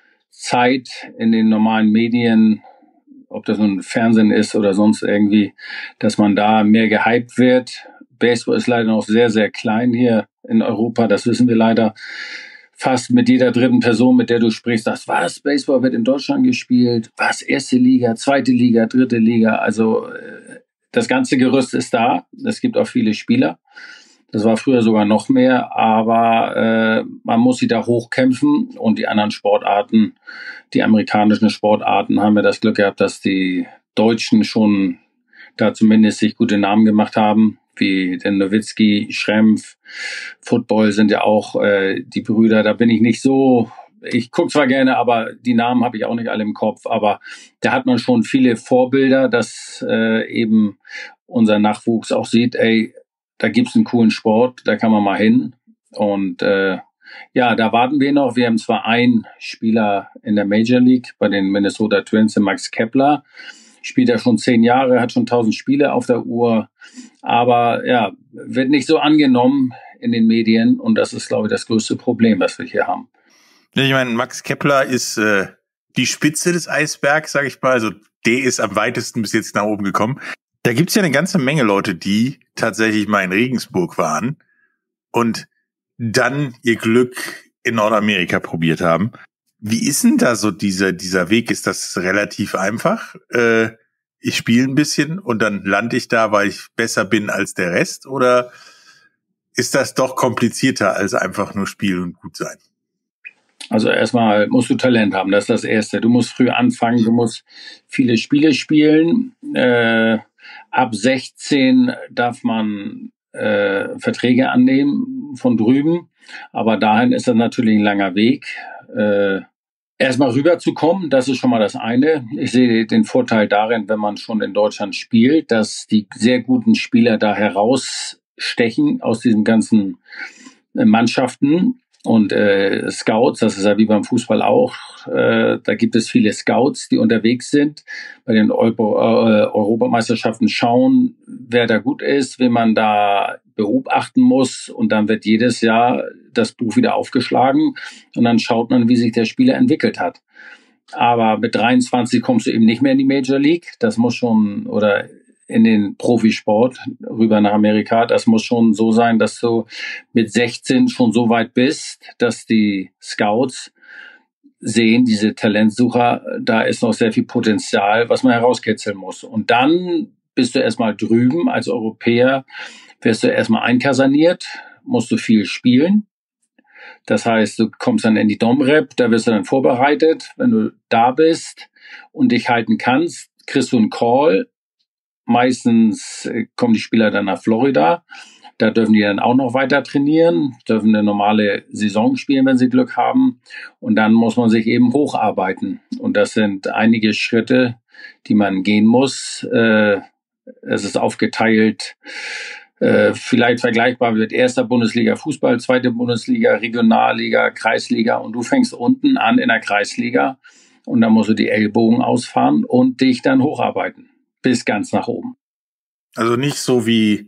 Zeit in den normalen Medien, ob das nun Fernsehen ist oder sonst irgendwie, dass man da mehr gehypt wird. Baseball ist leider noch sehr, sehr klein hier in Europa, das wissen wir leider. Fast mit jeder dritten Person, mit der du sprichst, sagst, was, Baseball wird in Deutschland gespielt, was, erste Liga, zweite Liga, dritte Liga, also das ganze Gerüst ist da, es gibt auch viele Spieler, das war früher sogar noch mehr, aber äh, man muss sich da hochkämpfen und die anderen Sportarten, die amerikanischen Sportarten, haben ja das Glück gehabt, dass die Deutschen schon da zumindest sich gute Namen gemacht haben, wie der Nowitzki, Schrempf, Football sind ja auch äh, die Brüder, da bin ich nicht so, ich gucke zwar gerne, aber die Namen habe ich auch nicht alle im Kopf, aber da hat man schon viele Vorbilder, dass äh, eben unser Nachwuchs auch sieht, ey, da gibt's einen coolen Sport, da kann man mal hin und äh, ja, da warten wir noch, wir haben zwar einen Spieler in der Major League bei den Minnesota Twins, den Max Kepler, spielt er schon zehn Jahre, hat schon tausend Spiele auf der Uhr, aber ja, wird nicht so angenommen in den Medien und das ist, glaube ich, das größte Problem, was wir hier haben. Ich meine, Max Kepler ist äh, die Spitze des Eisbergs, sage ich mal, also der ist am weitesten bis jetzt nach oben gekommen. Da gibt's ja eine ganze Menge Leute, die tatsächlich mal in Regensburg waren und dann ihr Glück in Nordamerika probiert haben. Wie ist denn da so dieser dieser Weg? Ist das relativ einfach? Äh, ich spiele ein bisschen und dann lande ich da, weil ich besser bin als der Rest? Oder ist das doch komplizierter als einfach nur spielen und gut sein? Also erstmal musst du Talent haben, das ist das Erste. Du musst früh anfangen, du musst viele Spiele spielen. Äh, ab sechzehn darf man äh, Verträge annehmen von drüben, aber dahin ist das natürlich ein langer Weg. Äh, erstmal rüberzukommen, das ist schon mal das eine. Ich sehe den Vorteil darin, wenn man schon in Deutschland spielt, dass die sehr guten Spieler da herausstechen aus diesen ganzen äh, Mannschaften. Und äh, Scouts, das ist ja wie beim Fußball auch, äh, da gibt es viele Scouts, die unterwegs sind, bei den Euro, äh, Europameisterschaften schauen, wer da gut ist, wen man da beobachten muss. Und dann wird jedes Jahr das Buch wieder aufgeschlagen und dann schaut man, wie sich der Spieler entwickelt hat. Aber mit dreiundzwanzig kommst du eben nicht mehr in die Major League. Das muss schon, oder in den Profisport rüber nach Amerika. Das muss schon so sein, dass du mit sechzehn schon so weit bist, dass die Scouts sehen, diese Talentsucher, da ist noch sehr viel Potenzial, was man herauskitzeln muss. Und dann bist du erstmal drüben als Europäer, wirst du erstmal einkasaniert, musst du viel spielen. Das heißt, du kommst dann in die Domrep, da wirst du dann vorbereitet. Wenn du da bist und dich halten kannst, kriegst du einen Call. Meistens kommen die Spieler dann nach Florida. Da dürfen die dann auch noch weiter trainieren, dürfen eine normale Saison spielen, wenn sie Glück haben. Und dann muss man sich eben hocharbeiten. Und das sind einige Schritte, die man gehen muss. Äh, es ist aufgeteilt, äh, vielleicht vergleichbar mit erster Bundesliga Fußball, zweite Bundesliga, Regionalliga, Kreisliga. Und du fängst unten an in der Kreisliga. Und dann musst du die Ellbogen ausfahren und dich dann hocharbeiten. Bis ganz nach oben. Also nicht so wie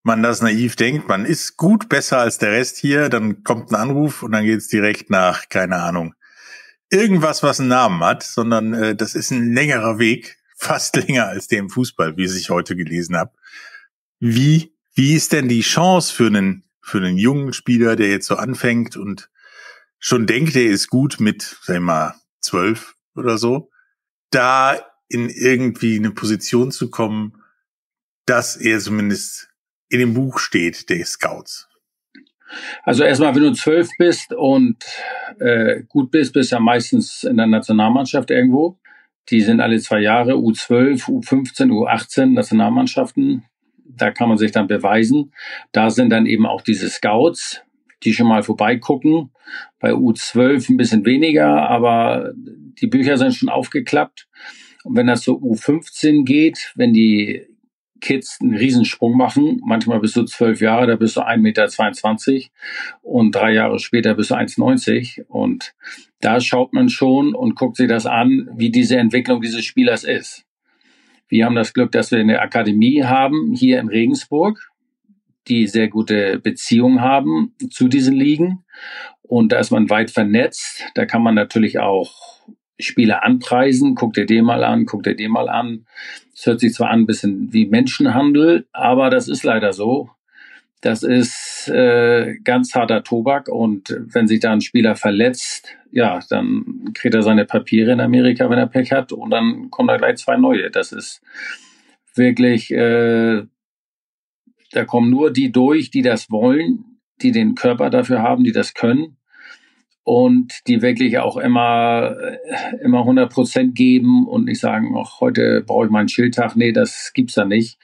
man das naiv denkt, man ist gut, besser als der Rest hier, dann kommt ein Anruf und dann geht's direkt nach, keine Ahnung, irgendwas, was einen Namen hat, sondern äh, das ist ein längerer Weg, fast länger als der im Fußball, wie ich heute gelesen habe. Wie, wie ist denn die Chance für einen, für einen jungen Spieler, der jetzt so anfängt und schon denkt, er ist gut mit, sag ich mal, zwölf oder so, da in irgendwie eine Position zu kommen, dass er zumindest in dem Buch steht, der Scouts? Also erstmal, wenn du zwölf bist und äh, gut bist, bist du ja meistens in der Nationalmannschaft irgendwo. Die sind alle zwei Jahre, U zwölf, U fünfzehn, U achtzehn Nationalmannschaften. Da kann man sich dann beweisen. Da sind dann eben auch diese Scouts, die schon mal vorbeigucken. Bei U zwölf ein bisschen weniger, aber die Bücher sind schon aufgeklappt. Und wenn das so U fünfzehn geht, wenn die Kids einen Riesensprung machen, manchmal bist du zwölf Jahre, da bist du ein Meter zweiundzwanzig und drei Jahre später bist du eins neunzig. Und da schaut man schon und guckt sich das an, wie diese Entwicklung dieses Spielers ist. Wir haben das Glück, dass wir eine Akademie haben hier in Regensburg, die sehr gute Beziehungen haben zu diesen Ligen. Und da ist man weit vernetzt. Da kann man natürlich auch Spieler anpreisen. Guck dir den mal an, guck dir den mal an. Es hört sich zwar an ein bisschen wie Menschenhandel, aber das ist leider so. Das ist äh, ganz harter Tobak. Und wenn sich da ein Spieler verletzt, ja, dann kriegt er seine Papiere in Amerika, wenn er Pech hat. Und dann kommen da gleich zwei neue. Das ist wirklich, äh, da kommen nur die durch, die das wollen, die den Körper dafür haben, die das können. Und die wirklich auch immer, immer hundert Prozent geben und nicht sagen, ach, heute brauche ich mal einen Schildtag. Nee, das gibt's da nicht.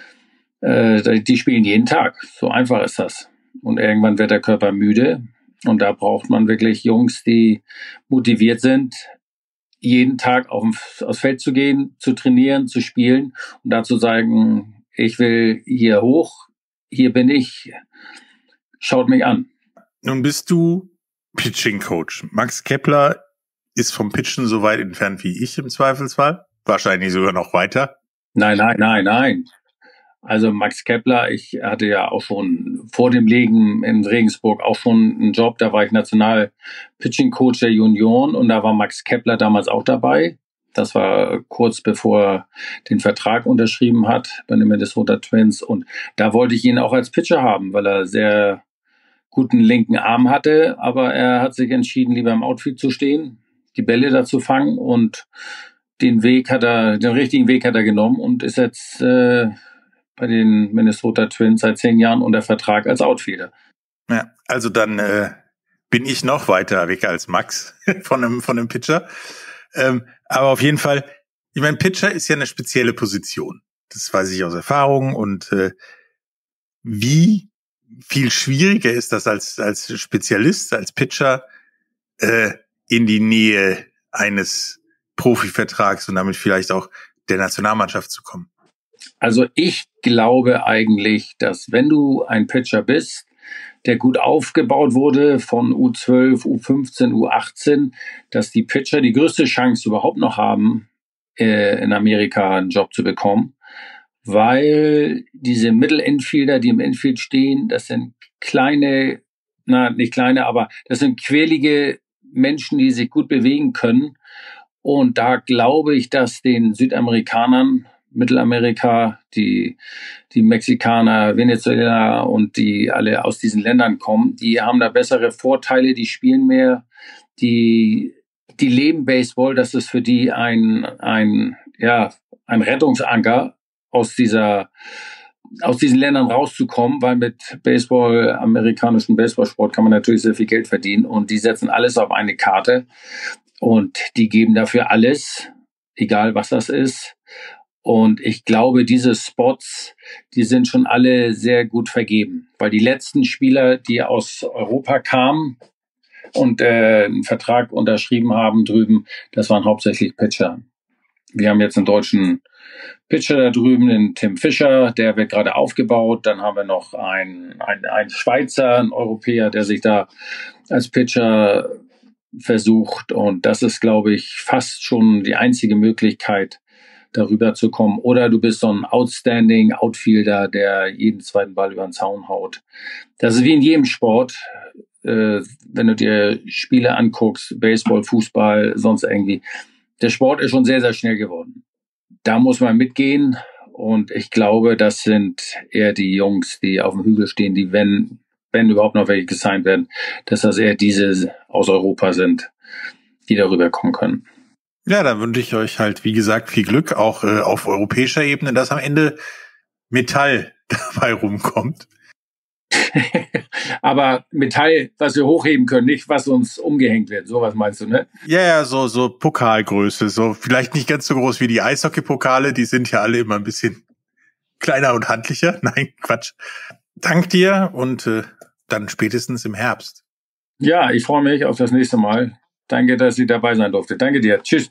Äh, die spielen jeden Tag. So einfach ist das. Und irgendwann wird der Körper müde. Und da braucht man wirklich Jungs, die motiviert sind, jeden Tag auf, aufs Feld zu gehen, zu trainieren, zu spielen und da zu sagen, ich will hier hoch, hier bin ich, schaut mich an. Nun bist du Pitching Coach. Max Kepler ist vom Pitchen so weit entfernt wie ich im Zweifelsfall. Wahrscheinlich sogar noch weiter. Nein, nein, nein, nein. Also Max Kepler, ich hatte ja auch schon vor dem Legen in Regensburg auch schon einen Job. Da war ich National Pitching Coach der Junioren und da war Max Kepler damals auch dabei. Das war kurz bevor er den Vertrag unterschrieben hat bei den Minnesota Twins. Und da wollte ich ihn auch als Pitcher haben, weil er sehr guten linken Arm hatte, aber er hat sich entschieden, lieber im Outfield zu stehen, die Bälle da zu fangen und den Weg hat er, den richtigen Weg hat er genommen und ist jetzt äh, bei den Minnesota Twins seit zehn Jahren unter Vertrag als Outfielder. Ja, also dann äh, bin ich noch weiter weg als Max von einem von einem Pitcher. Ähm, aber auf jeden Fall, ich meine, Pitcher ist ja eine spezielle Position. Das weiß ich aus Erfahrung und äh, wie viel schwieriger ist das als als Spezialist, als Pitcher äh, in die Nähe eines Profivertrags und damit vielleicht auch der Nationalmannschaft zu kommen? Also ich glaube eigentlich, dass wenn du ein Pitcher bist, der gut aufgebaut wurde von U zwölf, U fünfzehn, U achtzehn, dass die Pitcher die größte Chance überhaupt noch haben, äh, in Amerika einen Job zu bekommen. Weil diese Middle-Infielder, die im Infield stehen, das sind kleine, na, nicht kleine, aber das sind quirlige Menschen, die sich gut bewegen können. Und da glaube ich, dass den Südamerikanern, Mittelamerika, die, die Mexikaner, Venezuela und die alle aus diesen Ländern kommen, die haben da bessere Vorteile, die spielen mehr, die, die leben Baseball, das ist für die ein, ein, ja, ein Rettungsanker, aus dieser, aus diesen Ländern rauszukommen, weil mit Baseball, amerikanischen Baseballsport kann man natürlich sehr viel Geld verdienen und die setzen alles auf eine Karte und die geben dafür alles, egal was das ist. Und ich glaube, diese Spots, die sind schon alle sehr gut vergeben, weil die letzten Spieler, die aus Europa kamen und äh, einen Vertrag unterschrieben haben drüben, das waren hauptsächlich Pitcher. Wir haben jetzt einen deutschen Pitcher da drüben, den Tim Fischer, der wird gerade aufgebaut. Dann haben wir noch einen, einen, einen Schweizer, einen Europäer, der sich da als Pitcher versucht. Und das ist, glaube ich, fast schon die einzige Möglichkeit, darüber zu kommen. Oder du bist so ein outstanding Outfielder, der jeden zweiten Ball über den Zaun haut. Das ist wie in jedem Sport. Äh, wenn du dir Spiele anguckst, Baseball, Fußball, sonst irgendwie. Der Sport ist schon sehr, sehr schnell geworden. Da muss man mitgehen. Und ich glaube, das sind eher die Jungs, die auf dem Hügel stehen, die, wenn, wenn überhaupt noch welche gesigned werden, dass das eher diese aus Europa sind, die darüber kommen können. Ja, dann wünsche ich euch halt, wie gesagt, viel Glück, auch äh, auf europäischer Ebene, dass am Ende Metall dabei rumkommt. Aber Metall, was wir hochheben können, nicht was uns umgehängt wird. Sowas meinst du, ne? Ja, ja, so, so Pokalgröße. So vielleicht nicht ganz so groß wie die Eishockey-Pokale. Die sind ja alle immer ein bisschen kleiner und handlicher. Nein, Quatsch. Dank dir und äh, dann spätestens im Herbst. Ja, ich freue mich auf das nächste Mal. Danke, dass ich dabei sein durfte. Danke dir. Tschüss.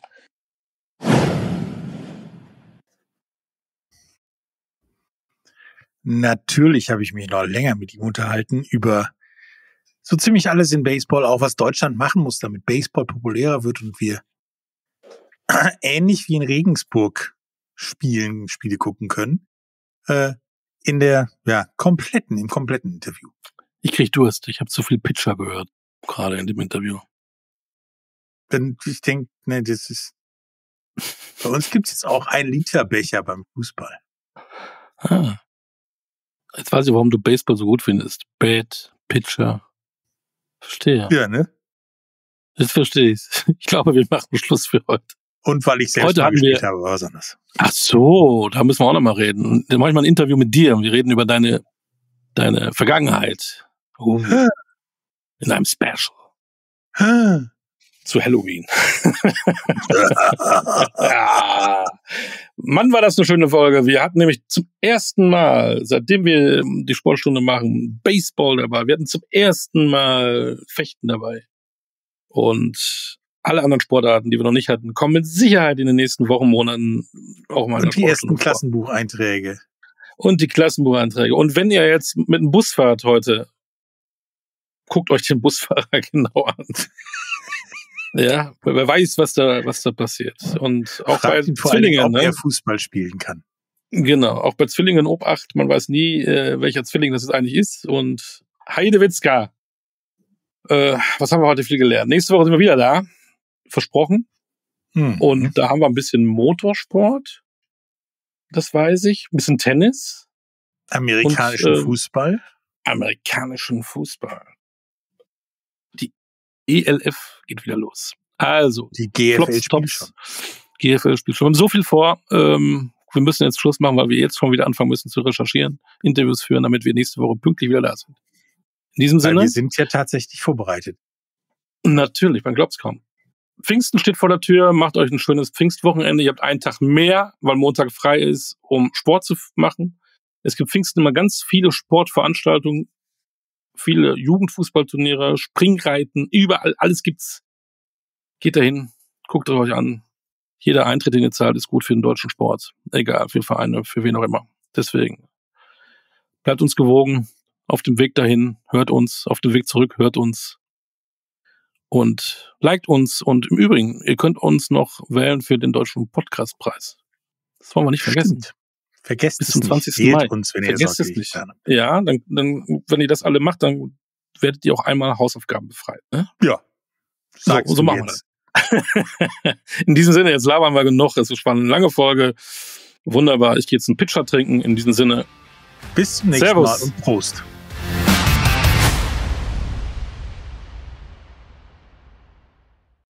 Natürlich habe ich mich noch länger mit ihm unterhalten über so ziemlich alles in Baseball, auch was Deutschland machen muss, damit Baseball populärer wird und wir ähnlich wie in Regensburg spielen, Spiele gucken können, äh, in der, ja, kompletten, im kompletten Interview. Ich krieg Durst. Ich habe zu viel Pitcher gehört, gerade in dem Interview. Denn ich denke, ne, das ist, bei uns gibt es jetzt auch ein Liter Becher beim Fußball. Ah. Jetzt weiß ich, warum du Baseball so gut findest. Bat, Pitcher. Verstehe. Ja, ne? Jetzt verstehe ich's. Ich glaube, wir machen Schluss für heute. Und weil ich selbst heute mal gespielt wir, habe, war was anderes. Ach so, da müssen wir auch noch mal reden. Dann mache ich mal ein Interview mit dir und wir reden über deine, deine Vergangenheit. Oh. In einem Special. Zu Halloween. Ja. Mann, war das eine schöne Folge. Wir hatten nämlich zum ersten Mal, seitdem wir die Sportstunde machen, Baseball dabei. Wir hatten zum ersten Mal Fechten dabei. Und alle anderen Sportarten, die wir noch nicht hatten, kommen mit Sicherheit in den nächsten Wochen, Monaten auch mal in der Und die ersten Sportstunde vor. Klassenbucheinträge. Und die Klassenbucheinträge. Und wenn ihr jetzt mit dem Bus fahrt heute, guckt euch den Busfahrer genau an. Ja, wer weiß, was da, was da passiert. Und auch Fragt bei ihn vor Zwillingen, allem, ob ne? er Fußball spielen kann. Genau, auch bei Zwillingen Obacht, man weiß nie, äh, welcher Zwilling das jetzt eigentlich ist. Und Heidewitzka. Äh, was haben wir heute viel gelernt? Nächste Woche sind wir wieder da. Versprochen. Hm. Und da haben wir ein bisschen Motorsport. Das weiß ich. Ein bisschen Tennis. Amerikanischen und, äh, Fußball. Amerikanischen Fußball. Die E L F geht wieder los. Also, die G F L Flops, spielt Tops. schon. G F L spielt schon. Wir haben so viel vor. Ähm, wir müssen jetzt Schluss machen, weil wir jetzt schon wieder anfangen müssen zu recherchieren, Interviews führen, damit wir nächste Woche pünktlich wieder da sind. In diesem Weil Sinne. wir sind ja tatsächlich vorbereitet. Natürlich, man glaubt's kaum. Pfingsten steht vor der Tür, macht euch ein schönes Pfingstwochenende. Ihr habt einen Tag mehr, weil Montag frei ist, um Sport zu machen. Es gibt Pfingsten immer ganz viele Sportveranstaltungen, viele Jugendfußballturniere, Springreiten, überall, alles gibt's. Geht dahin, guckt es euch an. Jeder Eintritt, den ihr zahlt, ist gut für den deutschen Sport. Egal, für Vereine, für wen auch immer. Deswegen bleibt uns gewogen. Auf dem Weg dahin, hört uns. Auf dem Weg zurück, hört uns. Und liked uns. Und im Übrigen, ihr könnt uns noch wählen für den Deutschen Podcastpreis. Das wollen wir nicht vergessen. Stimmt. Vergesst Bis es zum nicht. zwanzigsten Wählt Mai. uns, wenn Vergesst ihr es das nicht. gerne. Ja, dann, dann, wenn ihr das alle macht, dann werdet ihr auch einmal Hausaufgaben befreit. Ne? Ja. So, Sagst so du machen wir jetzt. das. In diesem Sinne, jetzt labern wir genug. Es war eine lange Folge. Wunderbar. Ich gehe jetzt einen Pitcher trinken. In diesem Sinne. Bis zum nächsten Servus. Mal und Prost.